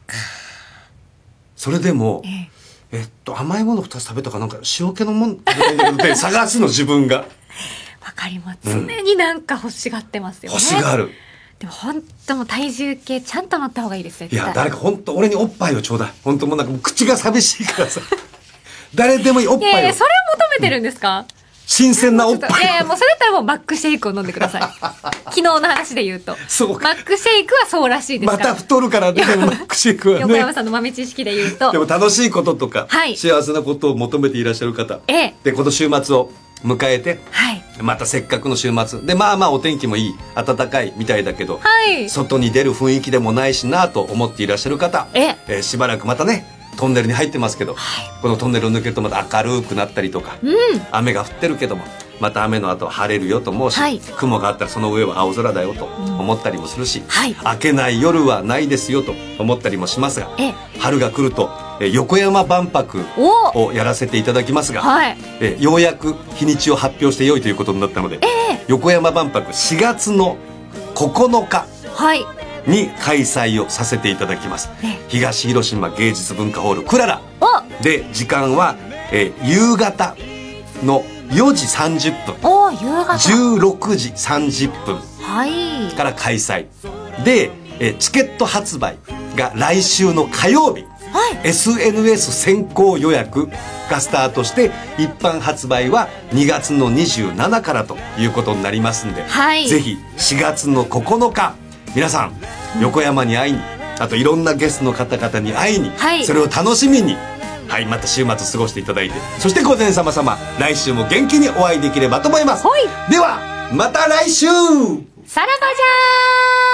それでも、えーえっと、甘いものふたつ食べたかなんか塩気のもの食べたいんだけどって探すの自分が。わかります。常になんか欲しがってますよね。 欲しがる。 でも本当もう体重計ちゃんと乗った方がいいですよ。 いや、誰か本当俺におっぱいをちょうだい。本当もうなんかもう口が寂しいからさ。誰でもいいおっぱいを。いやいや、 それを求めてるんですか？ 新鮮なおっぱい。 いやいや、もうそれだったらもうマックシェイクを飲んでください。昨日の話で言うと。そうか。マックシェイクはそうらしいですから。 また太るからね、マックシェイクはね。 横山さんの豆知識で言うと。 でも楽しいこととか、はい、幸せなことを求めていらっしゃる方。ええ。で、この週末を迎えて、はい。またせっかくの週末。で、まあまあお天気もいい、暖かいみたいだけど、はい。外に出る雰囲気でもないしなと思っていらっしゃる方。ええ。えー、しばらくまたね、トンネルに入ってますけど、はい、このトンネルを抜けるとまた明るくなったりとか、うん、雨が降ってるけどもまた雨の後は晴れるよと思うし、はい、雲があったらその上は青空だよと思ったりもするし、はい、明けない夜はないですよと思ったりもしますが、え春が来るとえ横山万博をやらせていただきますが、はい、えようやく日にちを発表してよいということになったので、え横山万博しがつのここのか、はいに開催をさせていただきます、ね、東広島芸術文化ホールクララで時間は、えー、夕方のよじさんじゅっぷんお夕方じゅうろくじさんじゅっぷんから開催で、えー、チケット発売が来週の火曜日、はい、エスエヌエス 先行予約がスタートして一般発売はにがつのにじゅうしちにちからということになりますんで、はい、ぜひしがつのここのか皆さん横山に会いに、あといろんなゲストの方々に会いに、はい、それを楽しみに、はい、また週末過ごしていただいて、そして午前様様来週も元気にお会いできればと思います。はい、ではまた来週。 さらばじゃーん。